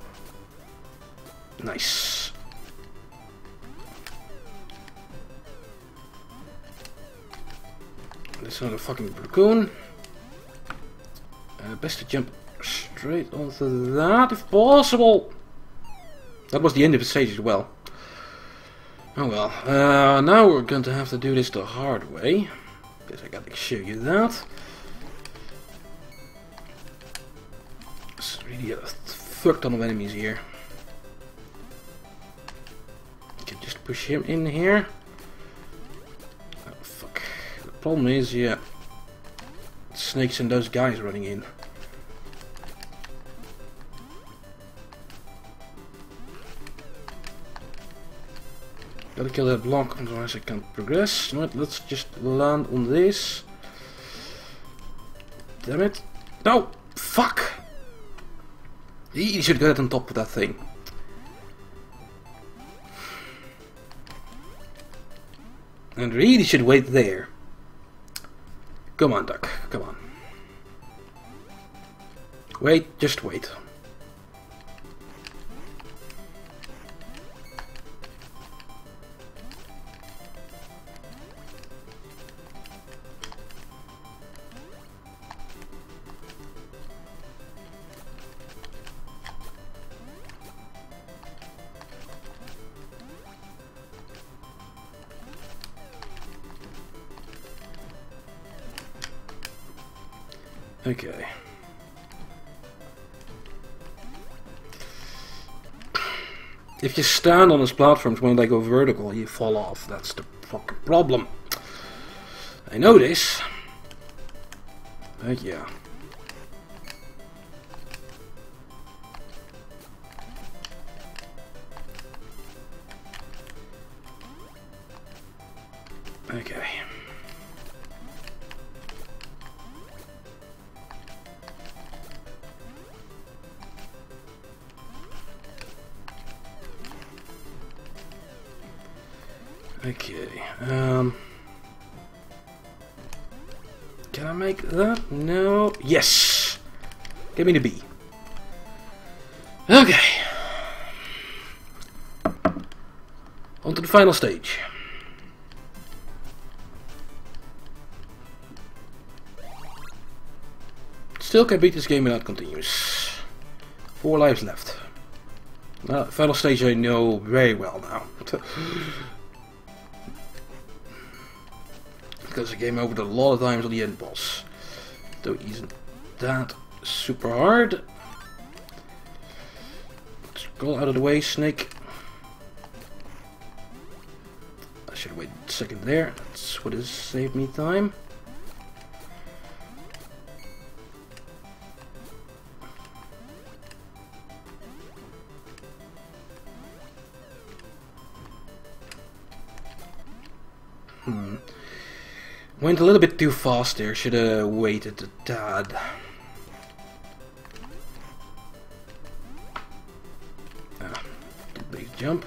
Nice. There's another fucking raccoon. Best to jump straight onto that if possible. That was the end of the stage as well. Oh well, now we're going to have to do this the hard way. Guess I gotta show you that. There's really a fuck ton of enemies here. You can just push him in here. Oh fuck. The problem is, yeah, snakes and those guys running in. Gotta kill that block, otherwise I can't progress. You know what, let's just land on this. Damn it. No! Fuck! He should get on top of that thing. And really should wait there. Come on, duck. Come on. Wait, just wait. Okay. If you stand on these platforms when they go vertical, you fall off. That's the fucking problem. I know this. But yeah. Okay. Okay, can I make that? No. Yes! Give me the B. Okay. On to the final stage. Still can beat this game without continuous. 4 lives left. Final stage I know very well now. Because I came over it a lot of times on the end boss. Though it isn't that super hard. Scroll out of the way, snake. I should have waited a second there. That's what has saved me time. Went a little bit too fast there. Should have waited a tad. Too big jump.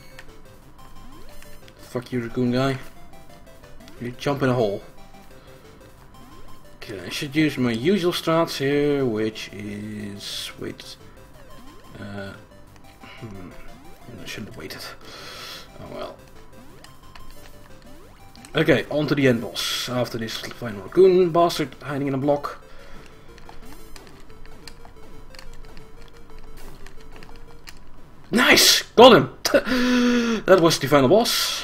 Fuck you, raccoon guy. You jump in a hole. Okay, I should use my usual strats here, which is... wait. I shouldn't have waited. Oh well. Okay, on to the end boss. After this final raccoon bastard hiding in a block. Nice! Got him! That was the final boss.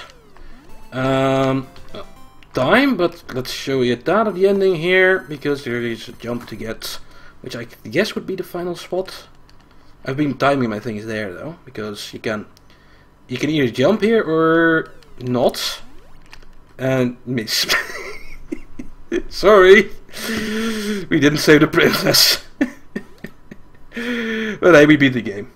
Time, but let's show you that at the ending here, because there is a jump to get, which I guess would be the final spot. I've been timing my things there though, because you can either jump here or not, and miss. Sorry, we didn't save the princess. But hey, we beat the game.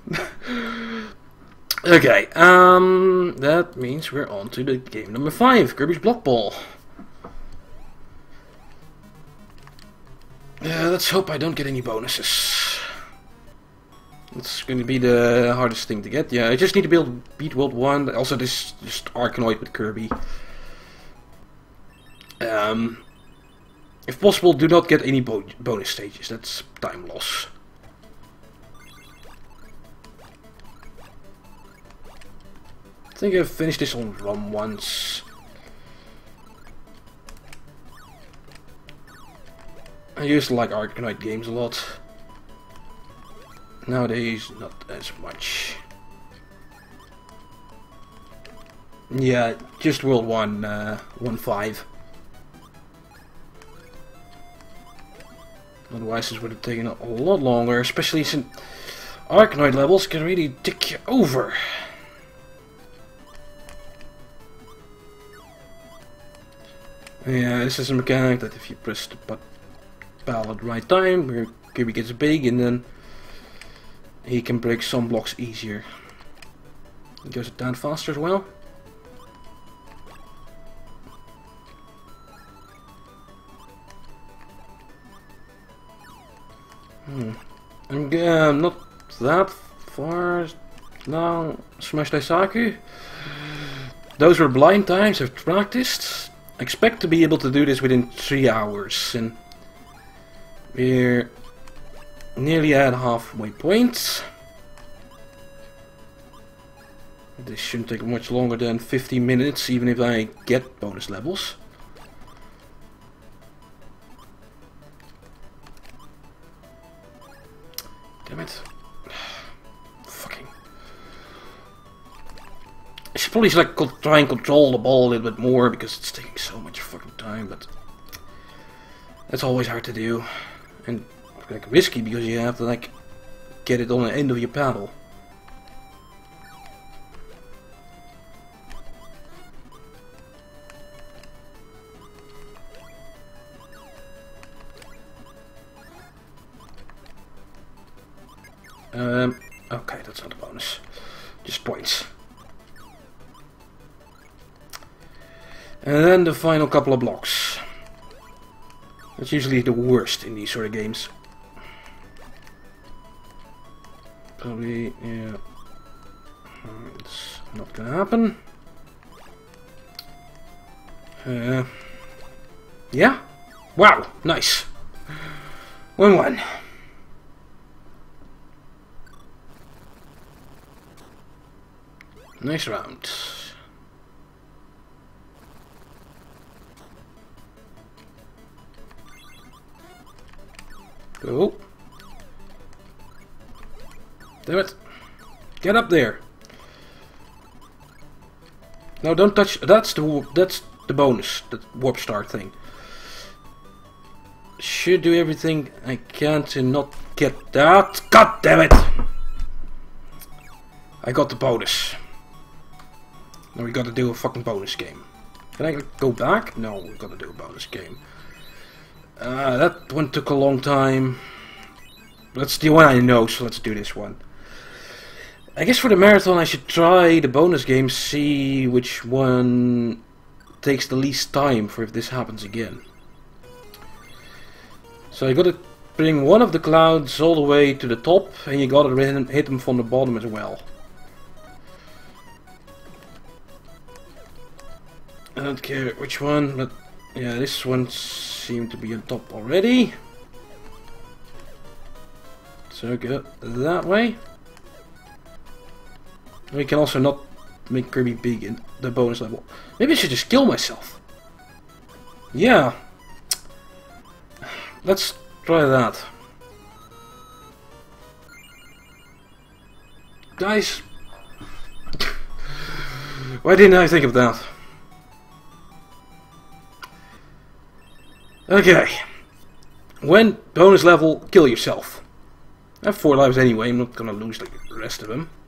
Okay, that means we're on to the game number 5, Kirby's Block Ball. Let's hope I don't get any bonuses. It's going to be the hardest thing to get. Yeah, I just need to beat World 1. Also, this just Arkanoid with Kirby. If possible, do not get any bonus stages. That's time loss. I think I've finished this on ROM once. I used to like Arkanoid games a lot. Nowadays, not as much. Yeah, just World 1, 1.5. Otherwise, this would have taken a lot longer, especially since Arkanoid levels can really tick you over. Yeah, this is a mechanic that if you press the button at the right time, where Kirby gets big, and then he can break some blocks easier. He goes down faster as well. I'm not that far now. Smash Daisaku. Those were blind times I've practiced. I expect to be able to do this within 3 hours, and we're nearly at halfway point. This shouldn't take much longer than 50 minutes, even if I get bonus levels. Damn it. Fucking. I should probably like try and control the ball a little bit more, because it's taking so much fucking time, but that's always hard to do. And like risky, because you have to like get it on the end of your paddle. Okay, that's not a bonus. Just points. And then the final couple of blocks. That's usually the worst in these sort of games. Probably, yeah. It's not gonna happen. Yeah? Wow, nice. 1-1. Nice round. Go. Damn it. Get up there. No, don't touch. That's the bonus. The warp star thing. Should do everything I can to not get that. God damn it. I got the bonus. Now we gotta do a fucking bonus game. Can I go back? No, we gotta do a bonus game. That one took a long time. That's the one I know, so let's do this one. I guess for the marathon I should try the bonus game, see which one takes the least time for if this happens again. So you gotta bring one of the clouds all the way to the top, and you gotta hit them from the bottom as well. I don't care which one, but yeah, this one seemed to be on top already. So go that way. We can also not make Kirby big in the bonus level. Maybe I should just kill myself. Yeah. Let's try that. Guys. Why didn't I think of that? Okay. When bonus level, kill yourself. I have 4 lives anyway, I'm not gonna lose like the rest of them.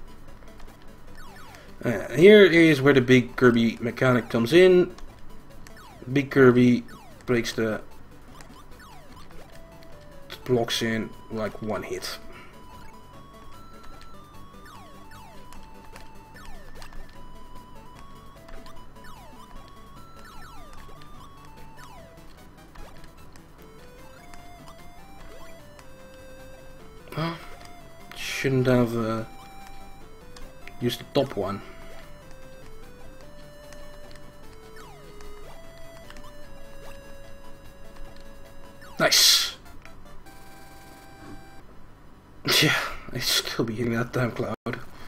Here is where the big Kirby mechanic comes in. Big Kirby breaks the blocks in like one hit. Well, shouldn't have used the top one. Nice. Yeah, I'd still be hitting that damn cloud.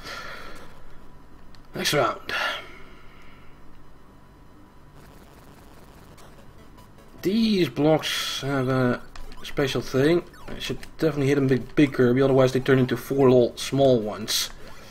Next round. These blocks have a special thing. I should definitely hit them with big Kirby, otherwise they turn into 4 little small ones.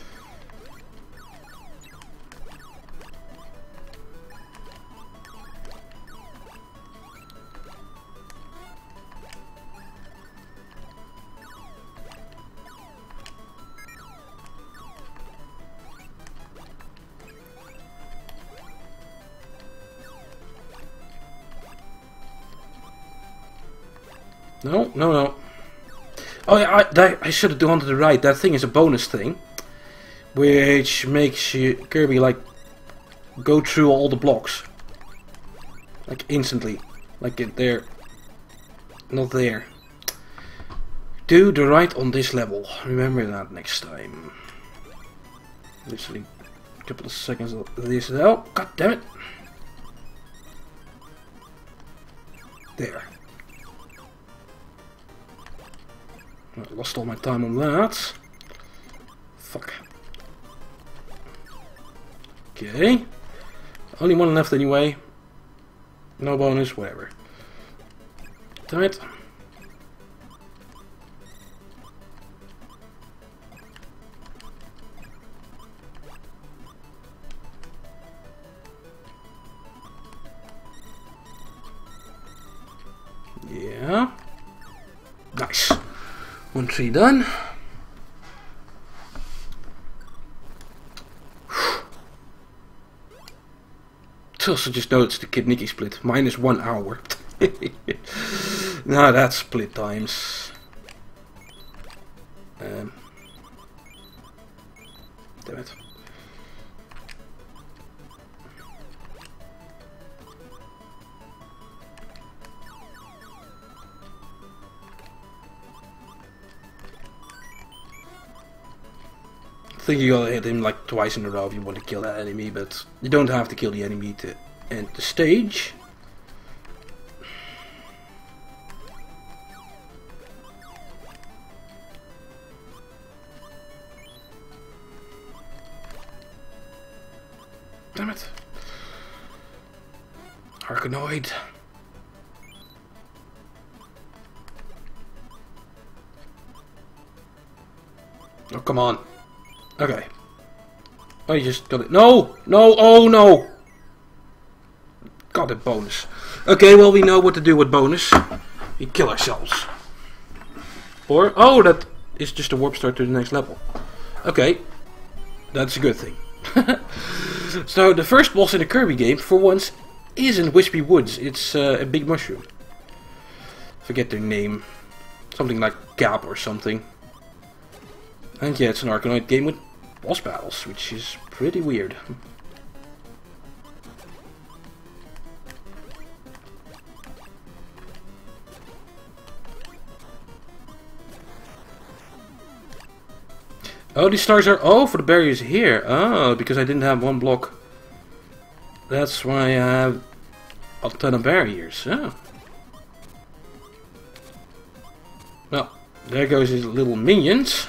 No, no, no. Oh yeah, I should have gone to the right. That thing is a bonus thing, which makes you Kirby like go through all the blocks, like instantly, like they're not there. Do the right on this level. Remember that next time. Literally a couple of seconds of this. Oh, god damn it! There. I lost all my time on that. Fuck. Okay. Only one left anyway. No bonus, whatever. Damn it. Yeah. Nice. 1-3 done. Also just noticed the Kid Nicky split. -1 hour. Now that's split times. Damn it. I think you gotta hit him like twice in a row if you want to kill that enemy, but you don't have to kill the enemy to end the stage. Damn it. Arkanoid. Oh, come on. Okay. Oh, you just got it. No! No! Oh, no! Got a bonus. Okay, well, we know what to do with bonus. We kill ourselves. Or, oh, that is just a warp start to the next level. Okay. That's a good thing. So, the first boss in the Kirby game, for once, isn't Wispy Woods. It's a big mushroom. Forget their name. Something like Gap or something. And yeah, it's an Arkanoid game with boss battles, which is pretty weird. Oh, these stars are... Oh, for the barriers here. Oh, because I didn't have one block. That's why I have a ton of barriers. Oh. Well, there goes his little minions.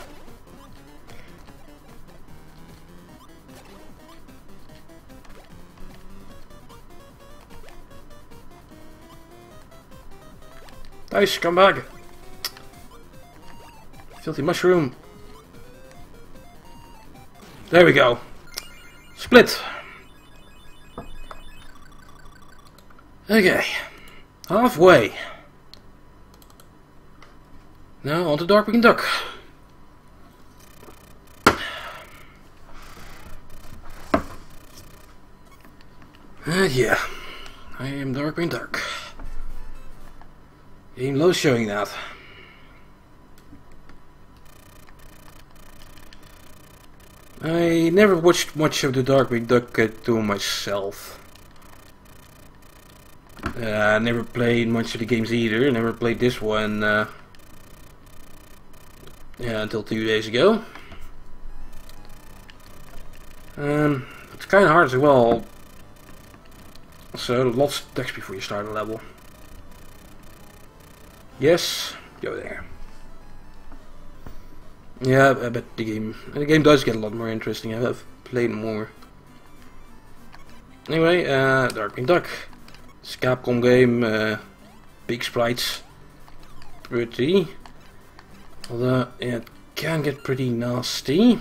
Nice, come back. Filthy mushroom. There we go. Split. Okay. Halfway. Now on to Darkwing Duck. Yeah. I am Darkwing Duck. Game loves showing that. I never watched much of the Darkwing Duck cartoon myself. I never played much of the games either. Never played this one yeah, until 2 days ago. It's kind of hard as well. So lots of text before you start a level. Yes, go there. Yeah, I bet the game does get a lot more interesting. I've played more. Anyway, Darkwing Duck. It's a Capcom game, big sprites. Pretty. Although, yeah, it can get pretty nasty.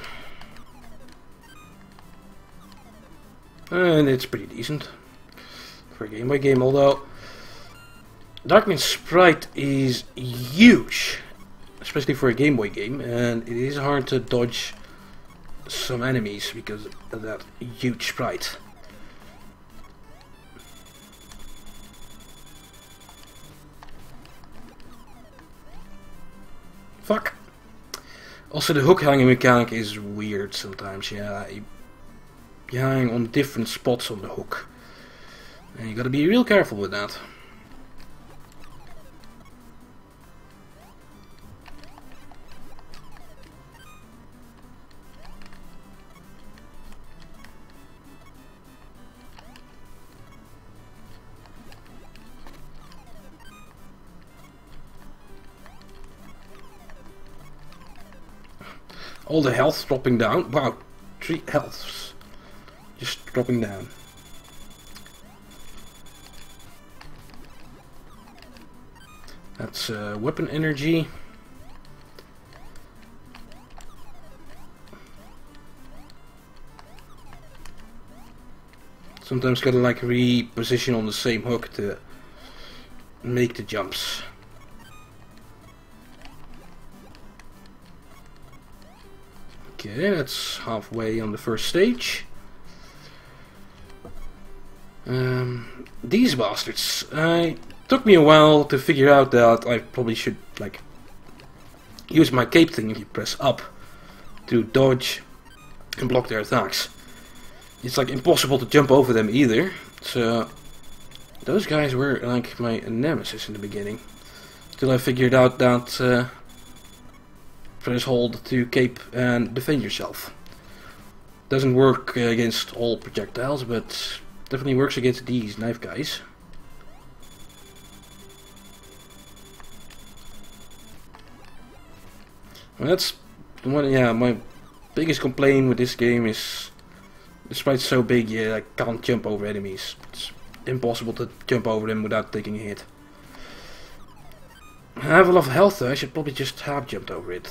And it's pretty decent for a Game Boy game, although Darkwing sprite is huge, especially for a Game Boy game, and it is hard to dodge some enemies because of that huge sprite. Fuck. Also, the hook hanging mechanic is weird sometimes. Yeah, you hang on different spots on the hook, and you gotta be real careful with that. All the health dropping down. Wow, 3 healths just dropping down. That's weapon energy. Sometimes gotta like reposition on the same hook to make the jumps. Okay, that's halfway on the first stage. These bastards. It took me a while to figure out that I probably should like use my cape thing if you press up to dodge and block their attacks. It's like impossible to jump over them either. So those guys were like my nemesis in the beginning. Till I figured out that press hold to cape and defend yourself. Doesn't work against all projectiles, but definitely works against these knife guys. Well, that's one. Yeah, my biggest complaint with this game is, despite it's so big, yeah, I can't jump over enemies. It's impossible to jump over them without taking a hit. I have a lot of health though, I should probably just have jumped over it.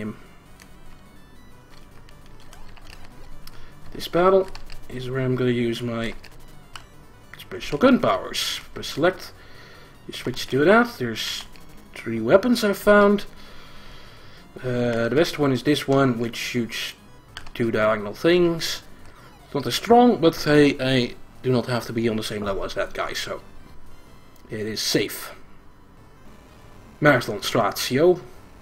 This battle is where I'm going to use my special gun powers. Press select, you switch to that. There's 3 weapons I've found. The best one is this one, which shoots 2 diagonal things. It's not as strong, but hey, I do not have to be on the same level as that guy, so it is safe. Marathon strats, yo.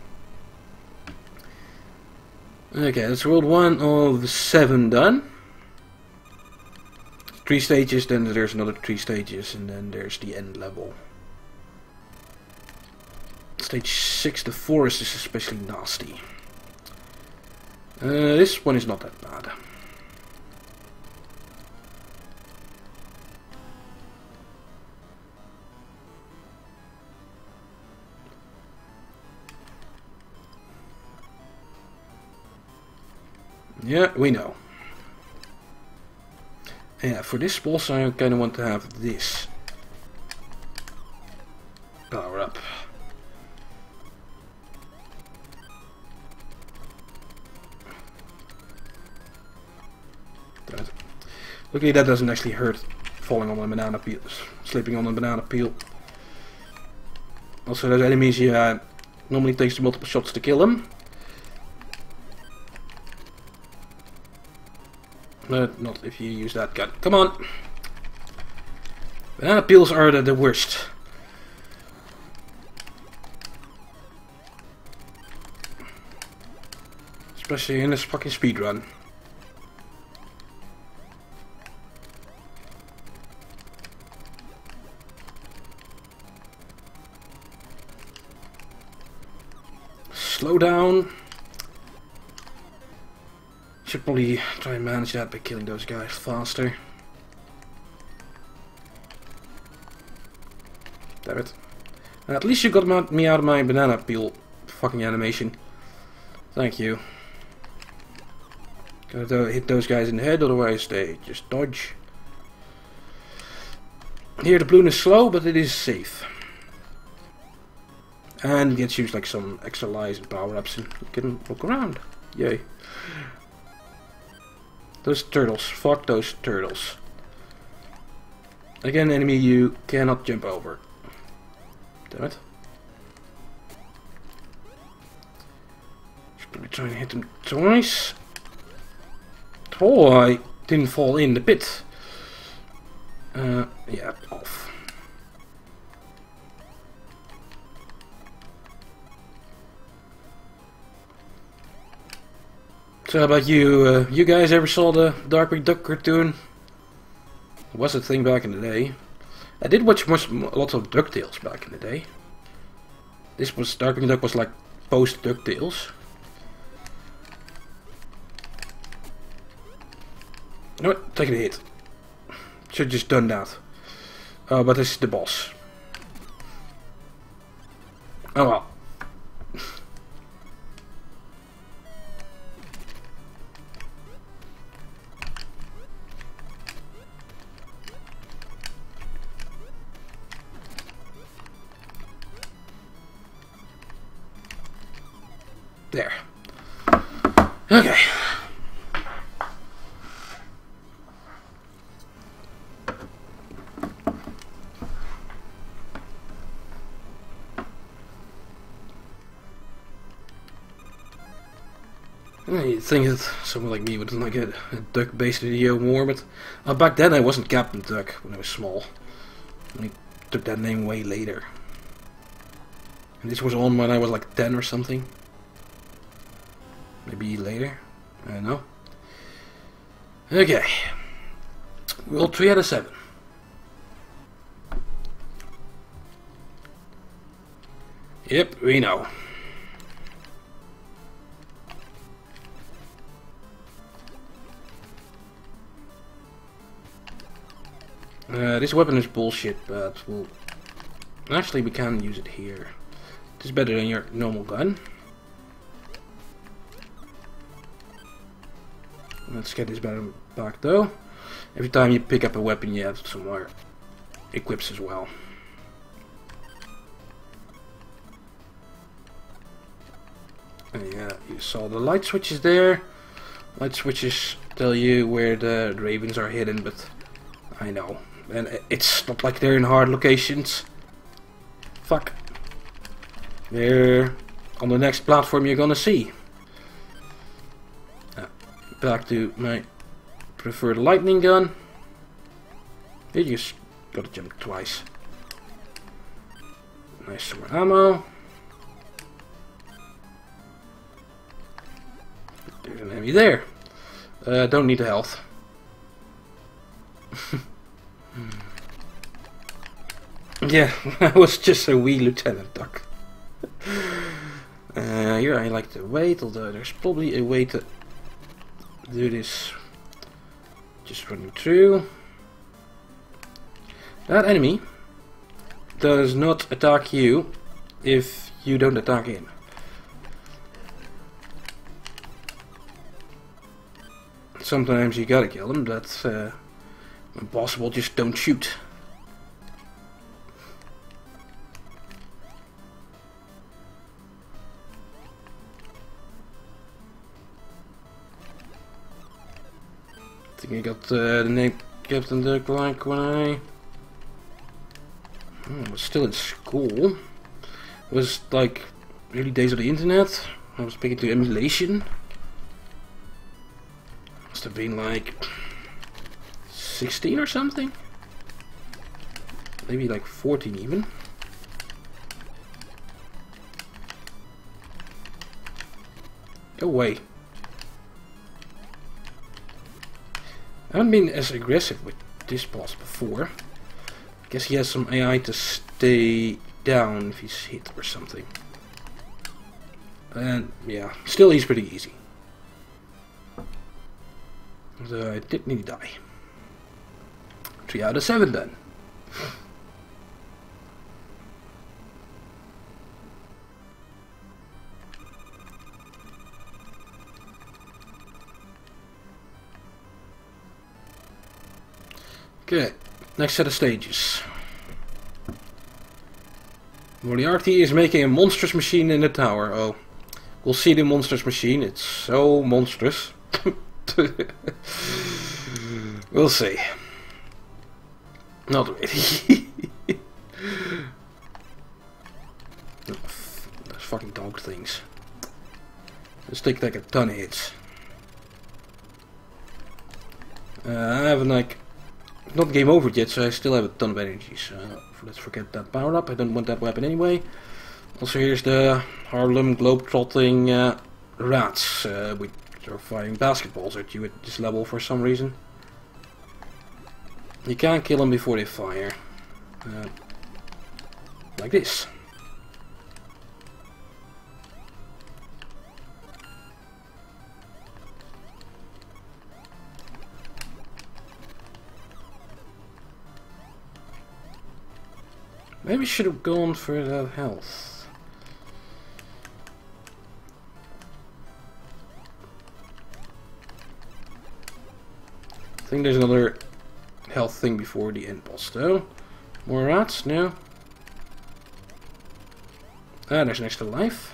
Okay, that's world 1 of 7 done. 3 stages, then there's another 3 stages, and then there's the end level. Stage 6, the forest, is especially nasty. This one is not that bad. Yeah, we know. Yeah, for this boss I kind of want to have this power up. Luckily that doesn't actually hurt, falling on a banana peel, slipping on a banana peel. Also those enemies, yeah, normally takes multiple shots to kill them. But not if you use that gun. Come on! Banana peels are the worst. Especially in this fucking speedrun. Slow down. Should probably try and manage that by killing those guys faster. Damn it. At least you got me out of my banana peel fucking animation. Thank you. Gotta hit those guys in the head, otherwise they just dodge. Here the balloon is slow, but it is safe. And gets used like some extra lives and power-ups, and you can walk around. Yay. Those turtles. Fuck those turtles. Again, enemy you cannot jump over. Damn it. Should probably try and hit them twice. Oh, I didn't fall in the pit. Yeah, off. So how about you? You guys ever saw the Darkwing Duck cartoon? It was a thing back in the day. I did watch lots of DuckTales back in the day. This was Darkwing Duck was like post DuckTales. You know what? Taking a hit. Should just done that. Oh, but this is the boss. Oh well. There. Okay. You'd think that someone like me would like a duck-based video more, but back then I wasn't Captain Duck when I was small. I took that name way later. And this was on when I was like 10 or something. Maybe later. I don't know. Okay. Roll 3 out of 7. Yep, we know. This weapon is bullshit, but we'll... Actually, we can use it here. It is better than your normal gun. Let's get this battery back though. Every time you pick up a weapon you have some more equips as well. And yeah, you saw the light switches there. Light switches tell you where the ravens are hidden, but I know. And it's not like they're in hard locations. Fuck. They're on the next platform you're gonna see. Back to my preferred lightning gun. You just gotta jump twice. Nice some more ammo. There's an enemy there. Don't need the health. Yeah, I was just a wee Lieutenant Duck. Here I like to wait, although there's probably a way to do this. Just running through. That enemy does not attack you if you don't attack him. Sometimes you gotta kill him, that's impossible, just don't shoot. I think I got the name Captain Dirk like when I was still in school. It was like early days of the internet. I was big into emulation. Must have been like 16 or something. Maybe like 14 even. Go away. I haven't been as aggressive with this boss before. I guess he has some AI to stay down if he's hit or something. And yeah, still he's pretty easy. So I didn't need to die. 3 out of 7 then. Okay, next set of stages. Moriarty is making a monstrous machine in the tower. Oh, we'll see the monstrous machine. It's so monstrous. We'll see. Not really. Those fucking dog things. Let's take like a ton of hits. I haven't like not game over yet, so I still have a ton of energy. So let's forget that power up. I don't want that weapon anyway. Also, here's the Harlem Globetrotting rats, which are firing basketballs at you at this level for some reason. You can't kill them before they fire. Like this. Maybe should have gone for that health. I think there's another health thing before the end boss though. More rats? No. Ah, there's an extra life.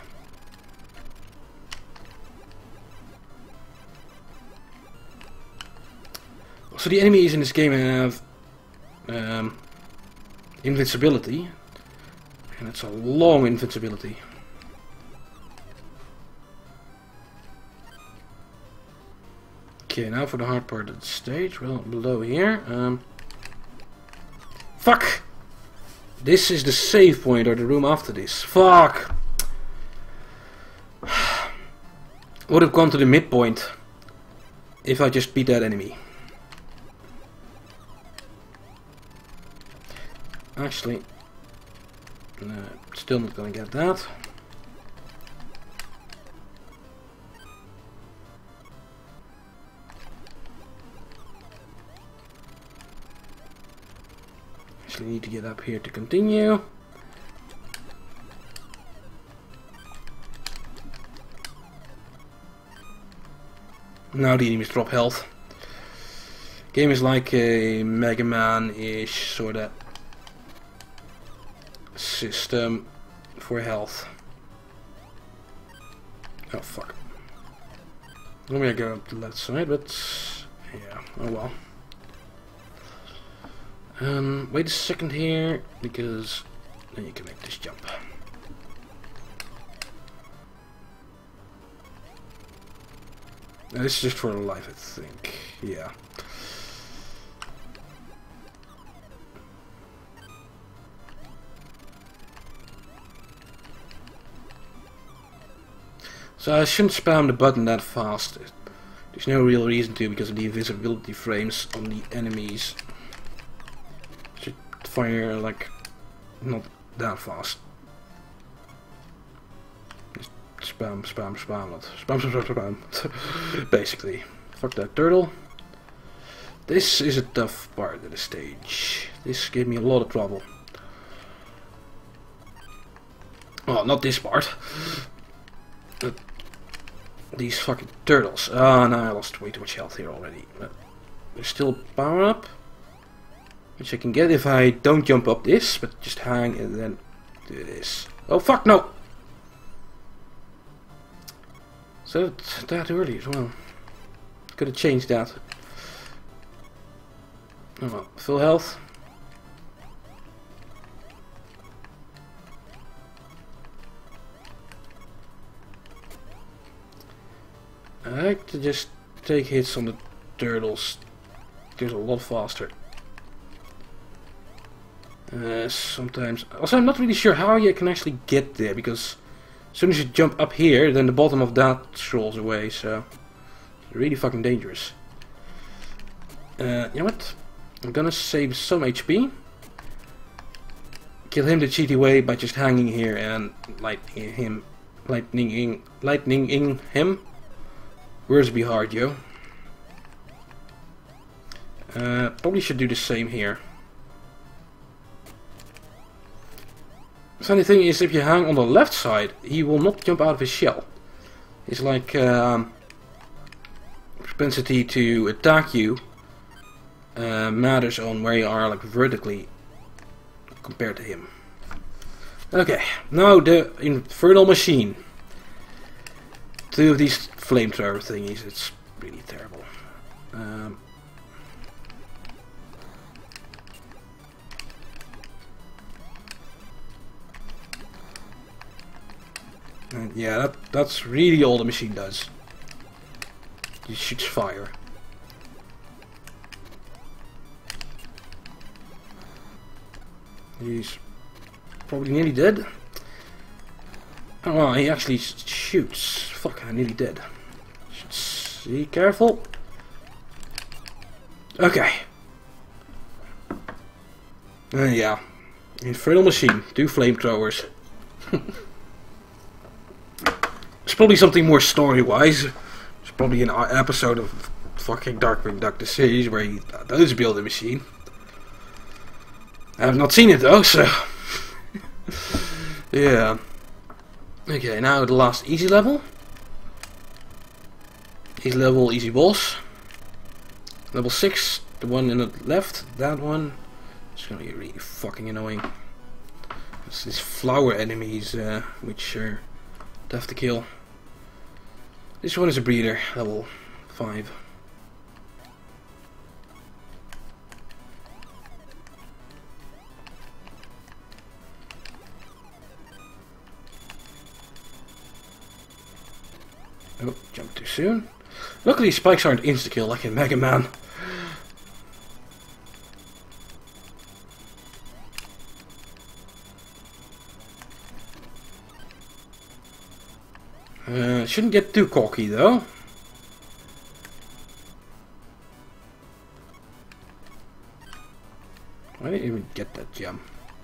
So the enemies in this game have invincibility, and it's a long invincibility. Okay, now for the hard part of the stage. Well, below here. Fuck! This is the save point, or the room after this. Fuck! Would have gone to the midpoint if I just beat that enemy. Actually, no, still not gonna get that. Actually, need to get up here to continue. Now the enemies drop health. Game is like a Mega Man-ish sort of system for health. Oh fuck. Normally I go up the left side, but yeah, oh well. Wait a second here, because then you can make this jump. Now, this is just for life, I think. Yeah. So I shouldn't spam the button that fast. There's no real reason to, because of the invisibility frames on the enemies. Should fire like not that fast. Just spam, spam, spam, not spam, spam, spam, spam. Basically. Fuck that turtle. This is a tough part of the stage. This gave me a lot of trouble. Oh, not this part. But these fucking turtles. Ah, no, I lost way too much health here already. But there's still power up, which I can get if I don't jump up this, but just hang and then do this. Oh fuck, no! So that early as well. Could have changed that. Oh well, full health. I like to just take hits on the turtles. Goes a lot faster. Sometimes. Also, I'm not really sure how you can actually get there, because as soon as you jump up here, then the bottom of that scrolls away. So it's really fucking dangerous. You know what? I'm gonna save some HP. Kill him the cheaty way by just hanging here and lightning him. Words be hard, yo. Probably should do the same here. Funny thing is, if you hang on the left side, he will not jump out of his shell. His like propensity to attack you matters on where you are, like vertically compared to him. Okay, now the infernal machine. Two of these flamethrower thingies. It's really terrible. And yeah, that's really all the machine does. He shoots fire. He's probably nearly dead. Oh, well, he actually shoots. Fuck, I nearly dead. Be careful. Okay. Yeah. Infernal machine. 2 flamethrowers. It's probably something more story-wise. It's probably an episode of fucking Darkwing Duck the series where he does build a machine. I have not seen it though, so... yeah. Okay, now the last easy level. Easy level, easy boss. Level 6, the one in the left, that one. It's gonna be really fucking annoying. It's these flower enemies, which are tough to kill. This one is a breeder, level 5. Oh, jump too soon. Luckily spikes aren't insta-kill like in Mega Man. Shouldn't get too cocky though. I didn't even get that gem.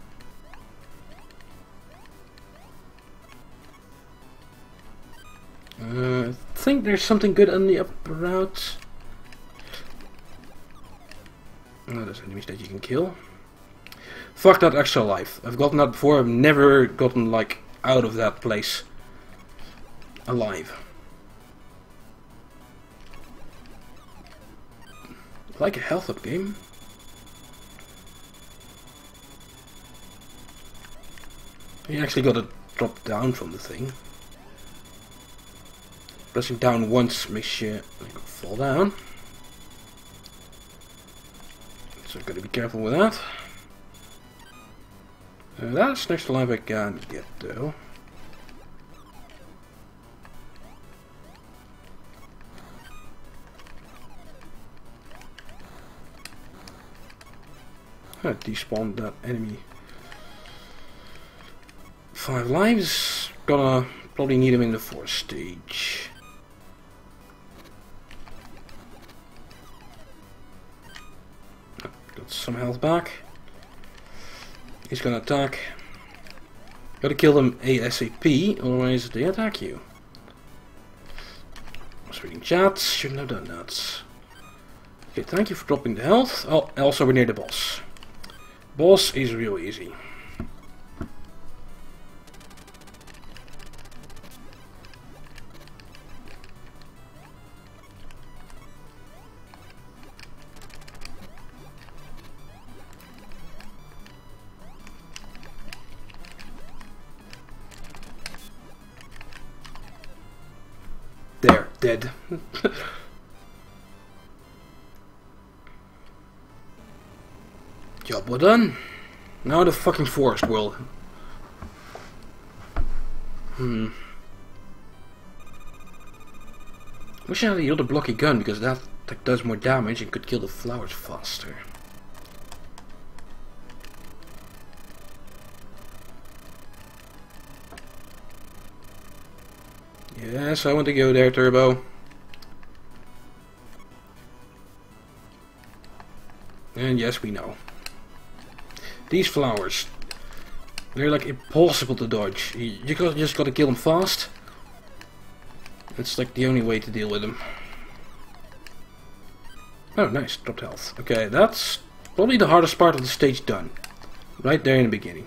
I think there's something good on the upper route. Oh, there's enemies that you can kill. Fuck that extra life. I've gotten that before. I've never gotten like out of that place alive. Like a health up game. You actually gotta drop down from the thing. Pressing down once makes you fall down. So I've got to be careful with that. That's next to life I can get though. I despawned that enemy. 5 lives. Gonna probably need him in the 4th stage. Got some health back. He's gonna attack. Gotta kill them ASAP, otherwise they attack you. So Just reading chats. Shouldn't have done that. Okay, thank you for dropping the health. Oh, also we're near the boss. Boss is real easy. There, dead. Job well done. Now the fucking forest world. Wish I had the other blocky gun because that does more damage and could kill the flowers faster. Yes, I want to go there, Turbo. And yes, we know. These flowers, they're like impossible to dodge. You just gotta kill them fast. It's like the only way to deal with them. Oh, nice, dropped health. Okay, that's probably the hardest part of the stage done. Right there in the beginning.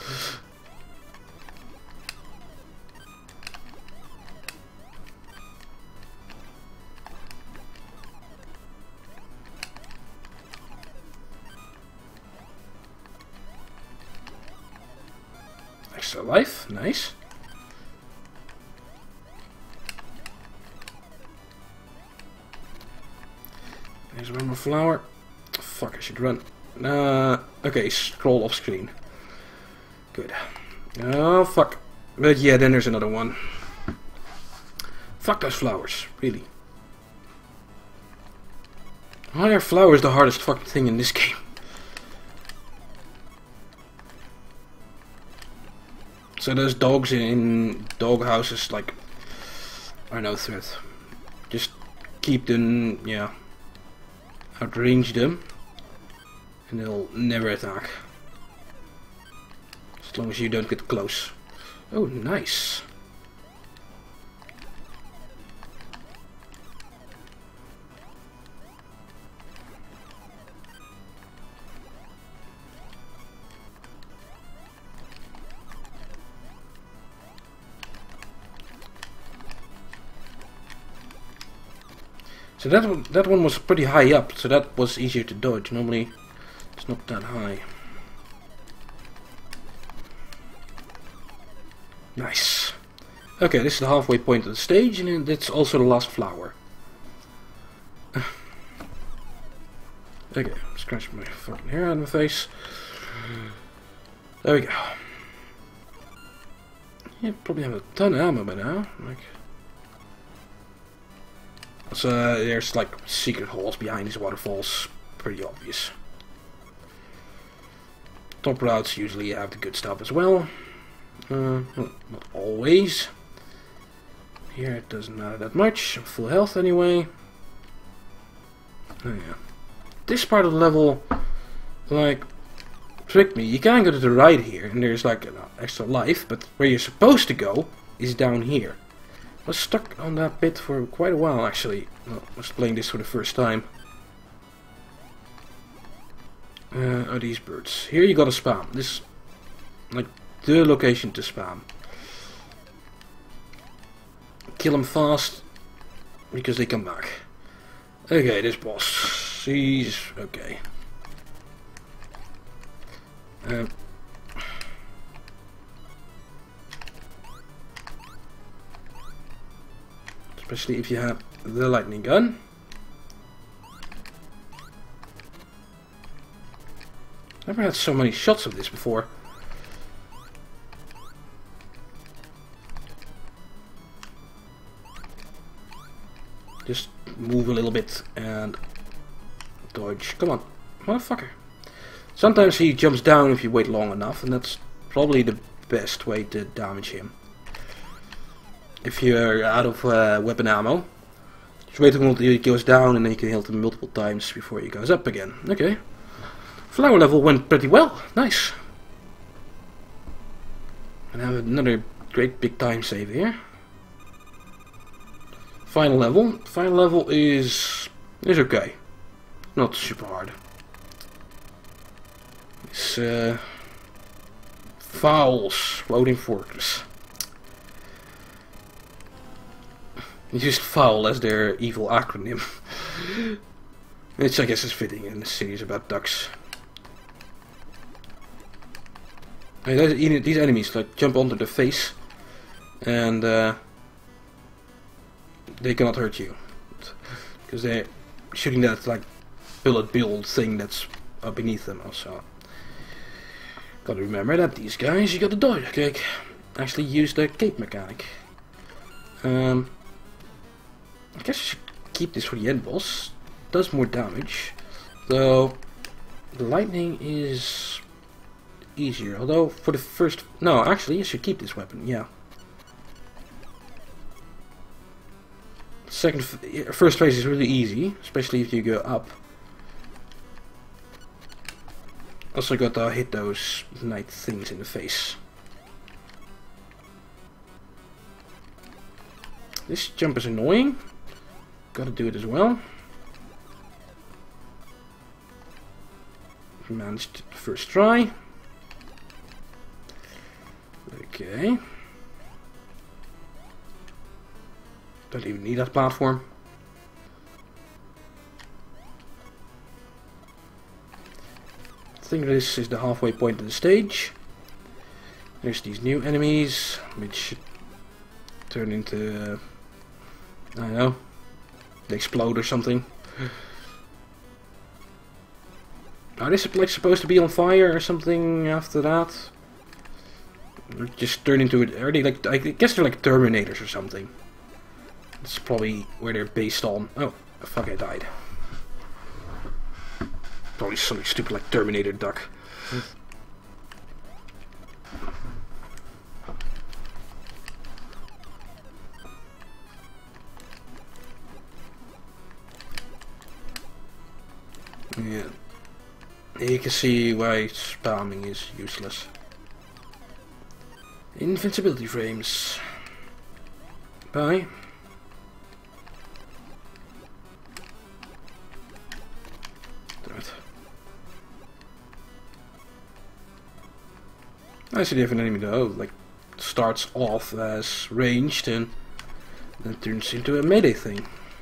Extra life, nice. There's one more flower. Fuck, I should run. Okay, scroll off screen. Good. Oh, fuck. But yeah, then there's another one. Fuck those flowers, really. Why are flowers the hardest fucking thing in this game? So those dogs in dog houses, like, are no threat. Just keep them, yeah, outrange them, and they'll never attack. As long as you don't get close. Oh, nice. So that one was pretty high up, so that was easier to dodge. Normally, it's not that high. Nice. Okay, this is the halfway point of the stage, and that's also the last flower. Okay, scratch my fucking hair out of my face. There we go. You probably have a ton of ammo by now. Like. So there's like secret holes behind these waterfalls, pretty obvious. Top routes usually have the good stuff as well. Well, not always. Here it doesn't matter that much. I'm full health anyway. Oh yeah. This part of the level, like, tricked me. You can go to the right here, and there's like an extra life, but where you're supposed to go is down here. I was stuck on that bit for quite a while actually. Well, I was playing this for the first time. Are these birds? Here you gotta spam. This is like the location to spam. Kill them fast because they come back. Okay, this boss. He's okay. Especially if you have the lightning gun. Never had so many shots of this before. Just move a little bit and dodge. Come on, motherfucker. Sometimes he jumps down if you wait long enough, and that's probably the best way to damage him. If you're out of weapon ammo, just wait until he goes down and then you can hit him multiple times before he goes up again. Okay. Flower level went pretty well. Nice. And I have another great big time save here. final level. Final level is okay. Not super hard. It's Fowls Floating Fortress. They used foul as their evil acronym. Which I guess is fitting in a series about ducks. These enemies like jump onto the face and they cannot hurt you. Because they're shooting that like bullet bill thing that's up beneath them also. Gotta remember that these guys, you gotta dodge like actually use the cape mechanic. I guess I should keep this for the end boss. Does more damage, though the lightning is easier. Although for the first, no, actually, I should keep this weapon. Yeah. First phase is really easy, especially if you go up. Also got to hit those night things in the face. This jump is annoying. Gotta do it as well. Managed the first try. Okay. Don't even need that platform. I think this is the halfway point of the stage. There's these new enemies, which should turn into, I don't know, they explode or something. Are they like supposed to be on fire or something after that? Or just turn into it? Are they like? I guess they're like Terminators or something. That's probably where they're based on. Oh, fuck! I died. Probably something stupid like Terminator Duck. Yeah. You can see why spamming is useless. Invincibility frames. Bye. Damn it. I see they have an enemy though, like starts off as ranged and then turns into a melee thing.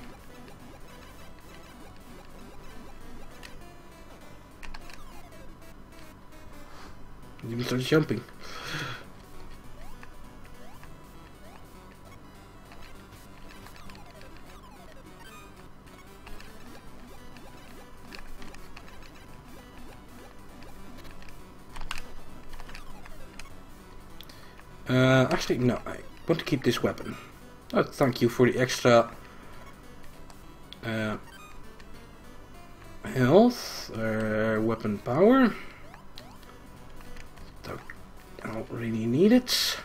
Even starts jumping. Actually, no, I want to keep this weapon. Oh, thank you for the extra health, weapon power. I don't really need it.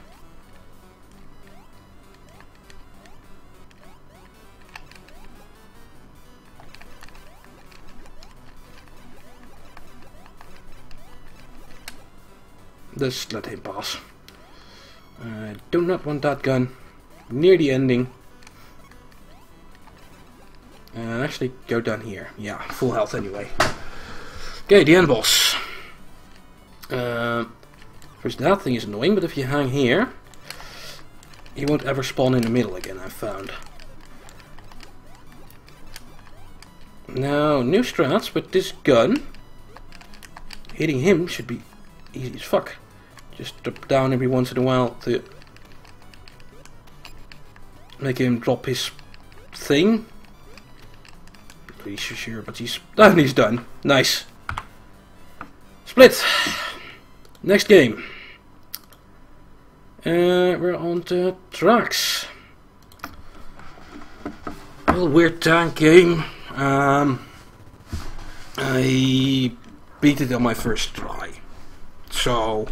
Just let him pass. I do not want that gun near the ending. Actually, go down here. Yeah, full health anyway. Okay, the end boss. First, that thing is annoying, but if you hang here, he won't ever spawn in the middle again, I've found. Now, new strats, but this gun, hitting him should be easy as fuck. Just drop down every once in a while to make him drop his thing. Pretty sure, but he's done. Nice. Split. Next game. We're on to tracks. A little weird tank game. I beat it on my first try, so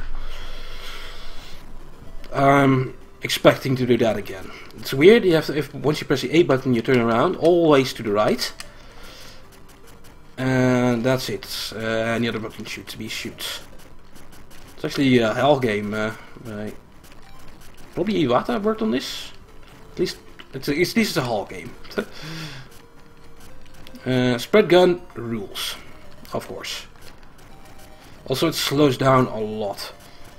I'm expecting to do that again. It's weird. You have to, once you press the A button, you turn around, always to the right, and that's it. Any other button shoots. It's actually a hell game. Probably Iwata worked on this, at least This is a haul game. Spread gun rules, of course. Also, it slows down a lot.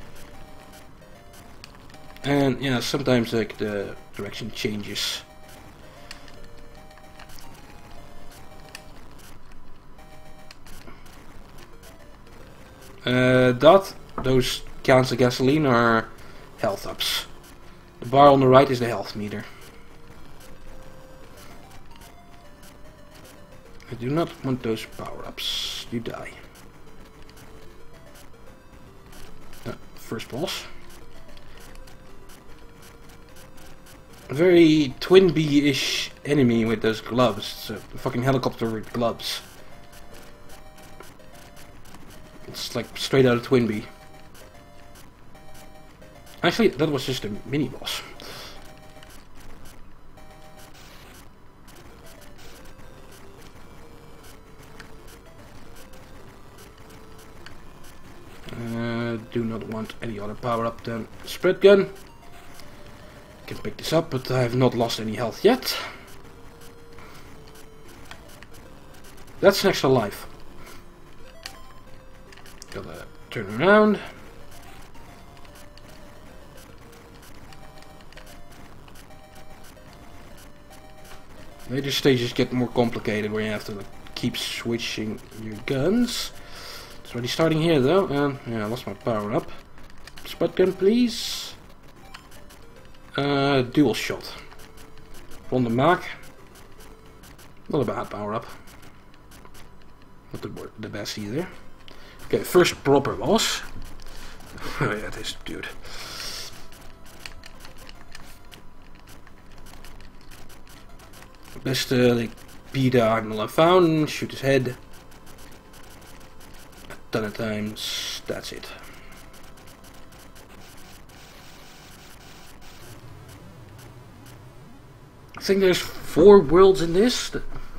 And yeah, sometimes like the direction changes. Those cans of gasoline are health ups. The bar on the right is the health meter. I do not want those power-ups. You die. First boss. A very Twin Bee-ish enemy with those gloves. It's a fucking helicopter with gloves. It's like straight out of Twin Bee. Actually, that was just a mini-boss. Do not want any other power up than spread gun. Can pick this up, but I have not lost any health yet. That's an extra life. Gotta turn around. Later stages get more complicated where you have to like, keep switching your guns. It's already starting here though, and yeah, I lost my power up. Spot gun please. Dual shot. On the mark. Not a bad power up. Not the best either. Okay, first proper boss. Oh yeah, this dude. Best like B-diagonal I found, shoot his head. A ton of times, that's it. I think there's 4 worlds in this.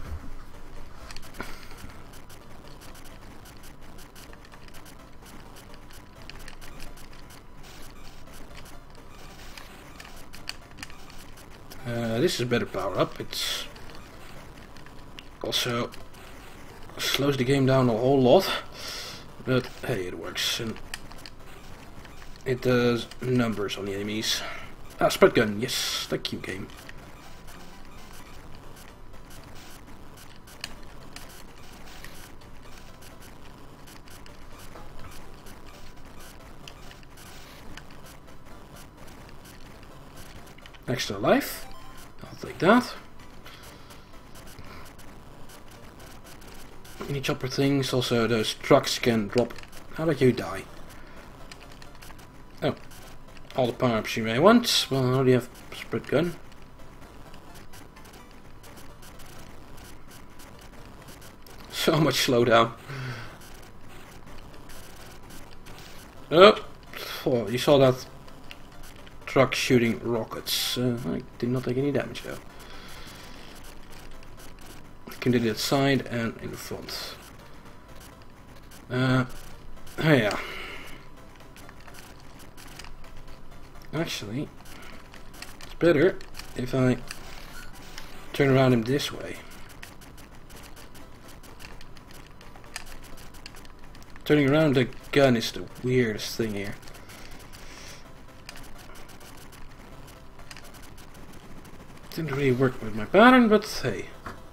This is a better power up. It's also slows the game down a whole lot, but hey, it works and it does numbers on the enemies. Ah, spread gun, yes, thank you, game. Extra life, I'll take that. Any chopper things, also those trucks can drop. How about you die? Oh, all the power-ups you may want. Well, I already have spread gun. So much slowdown. Oh, you saw that truck shooting rockets. I did not take any damage though. I can do that side and in the front. Yeah. Actually, it's better if I turn around him this way. Turning around the gun is the weirdest thing here. Didn't really work with my pattern, but hey.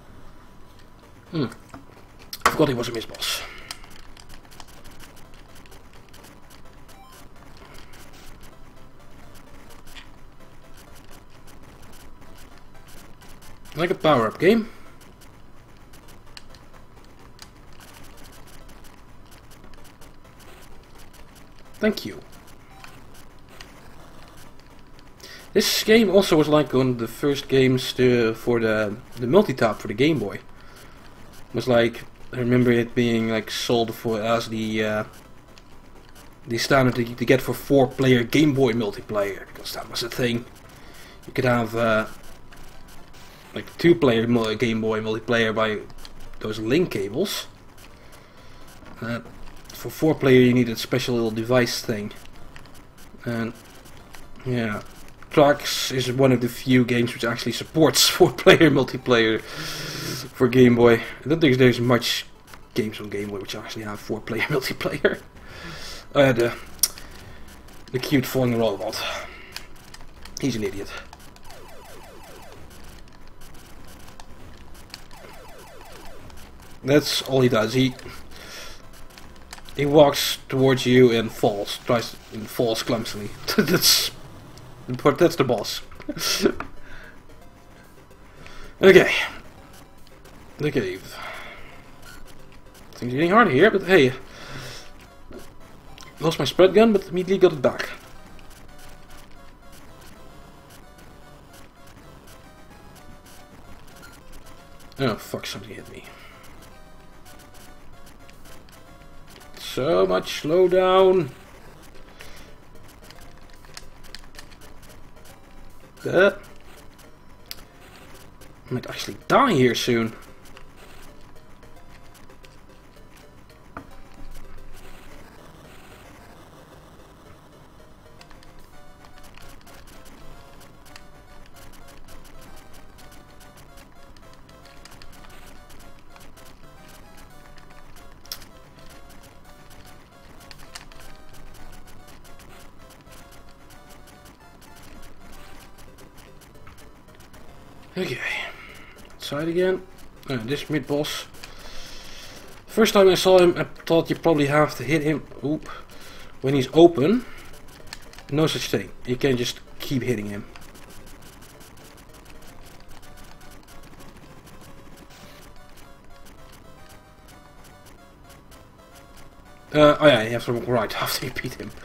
I forgot he was a miss boss. Like a power-up game. Thank you. This game also was like one of the first games for the multi-tap for the Game Boy. It was like, I remember it being like sold for as the standard to get for 4-player Game Boy multiplayer, because that was a thing. You could have like 2-player Game Boy multiplayer by those link cables. For 4-player you needed a special little device thing. And yeah, Tracks is one of the few games which actually supports 4-player multiplayer for Game Boy. I don't think there's much games on Game Boy which actually have 4-player multiplayer. The cute falling robot. He's an idiot. That's all he does. He walks towards you and falls. Falls clumsily. that's the boss. Okay. The cave. Things getting harder here, but hey. Lost my spread gun, but immediately got it back. Oh fuck, something hit me. So much slowdown. I might actually die here soon. Okay, outside again. This mid boss. First time I saw him, I thought you probably have to hit him. Oop, when he's open. No such thing. You can just keep hitting him. Oh yeah, you have to walk right after you beat him.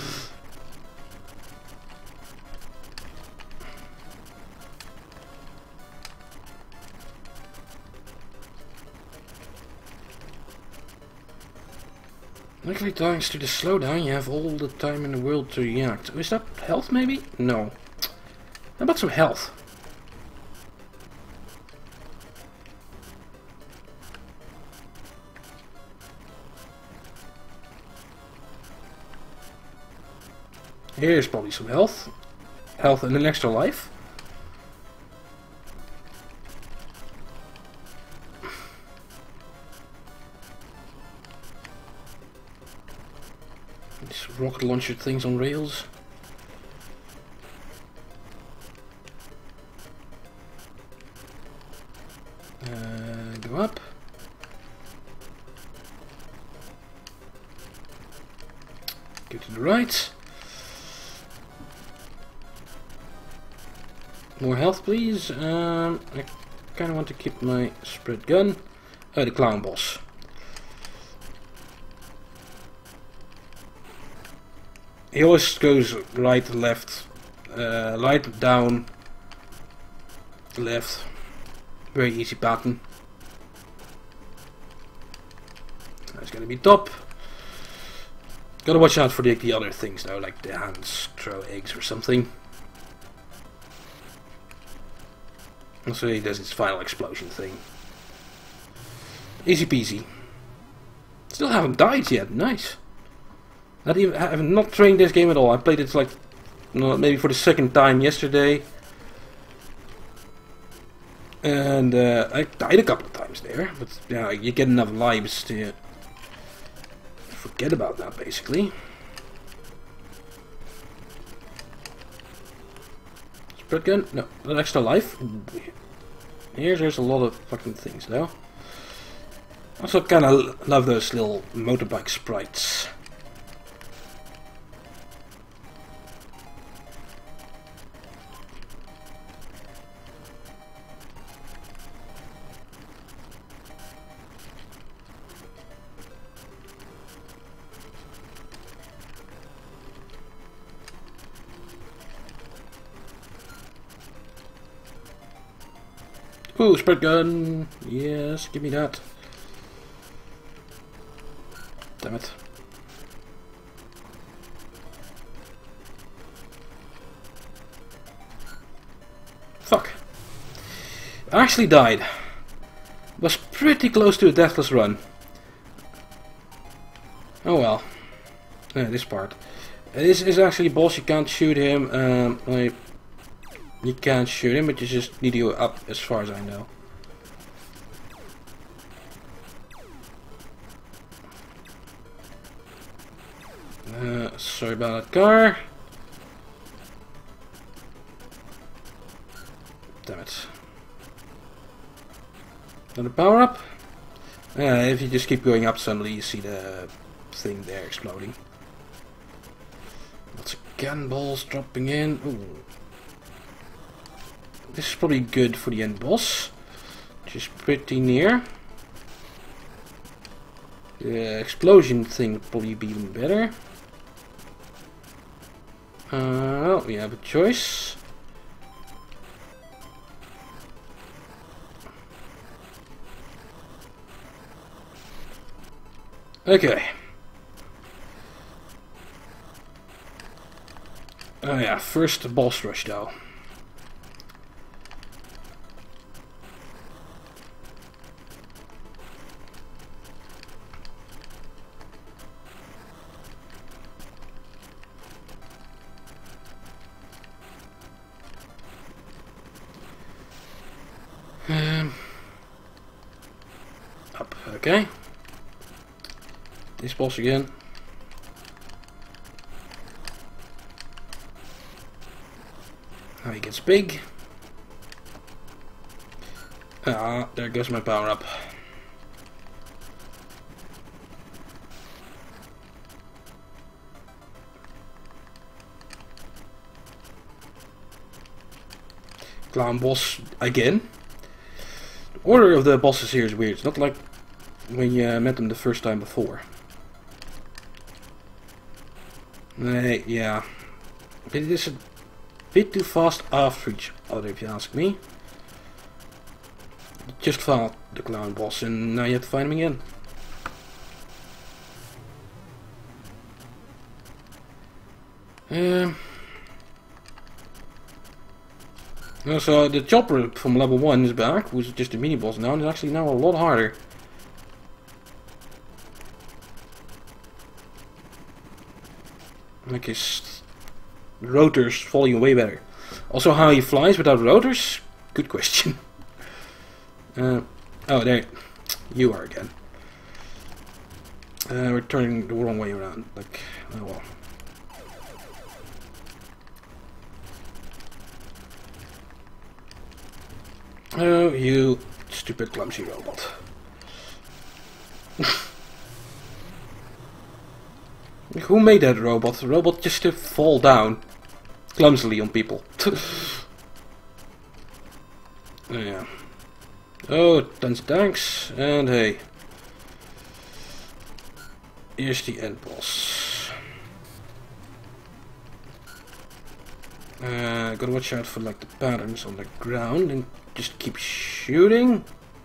Likely thanks to the slowdown, you have all the time in the world to react. Is that health maybe? No. How about some health? Here's probably some health. Health and an extra life. These rocket launcher things on rails. Go up. Go to the right. More health, please. I kind of want to keep my spread gun. The clown boss. He always goes right, left, right, down, left. Very easy pattern. That's gonna be top. Gotta watch out for the other things though, like the hands throw eggs or something. So he does his final explosion thing. Easy peasy. Still haven't died yet. Nice. I have not trained this game at all. I played it like maybe for the second time yesterday, and I died a couple of times there. But yeah, you get enough lives to forget about that basically. Spread gun? No, an extra life. There's a lot of fucking things though. Also kind of love those little motorbike sprites. Ooh, spread gun! Yes, give me that. Damn it. Fuck. I actually died. Was pretty close to a deathless run. Oh well. This part. This is actually a boss, you can't shoot him. I You can't shoot him, but you just need to go up as far as I know. Sorry about that car. Damn it. Another power up. If you just keep going up, suddenly you see the thing there exploding. Lots of cannonballs dropping in. Ooh. This is probably good for the end boss, which is pretty near. The explosion thing would probably be even better. Well, we have a choice. Okay. Oh yeah, first the boss rush though. Up, okay. This boss again. Now he gets big. Ah, there goes my power up. Clown boss again. The order of the bosses here is weird. It's not like when you met them the first time before. Yeah. It is a bit too fast after each other, if you ask me. You just fought the clown boss and now you have to find him again. So the chopper from level 1 is back, who's just a mini boss now, and it's actually now a lot harder. Like his rotors falling way better. Also how he flies without rotors? Good question. Oh, there you are again. We're turning the wrong way around. Like, oh well. Oh, you stupid clumsy robot. Who made that robot? The robot just to fall down clumsily on people. Yeah. Oh, tons of tanks, and hey. Here's the end boss. Gotta watch out for like the patterns on the ground and just keep shooting.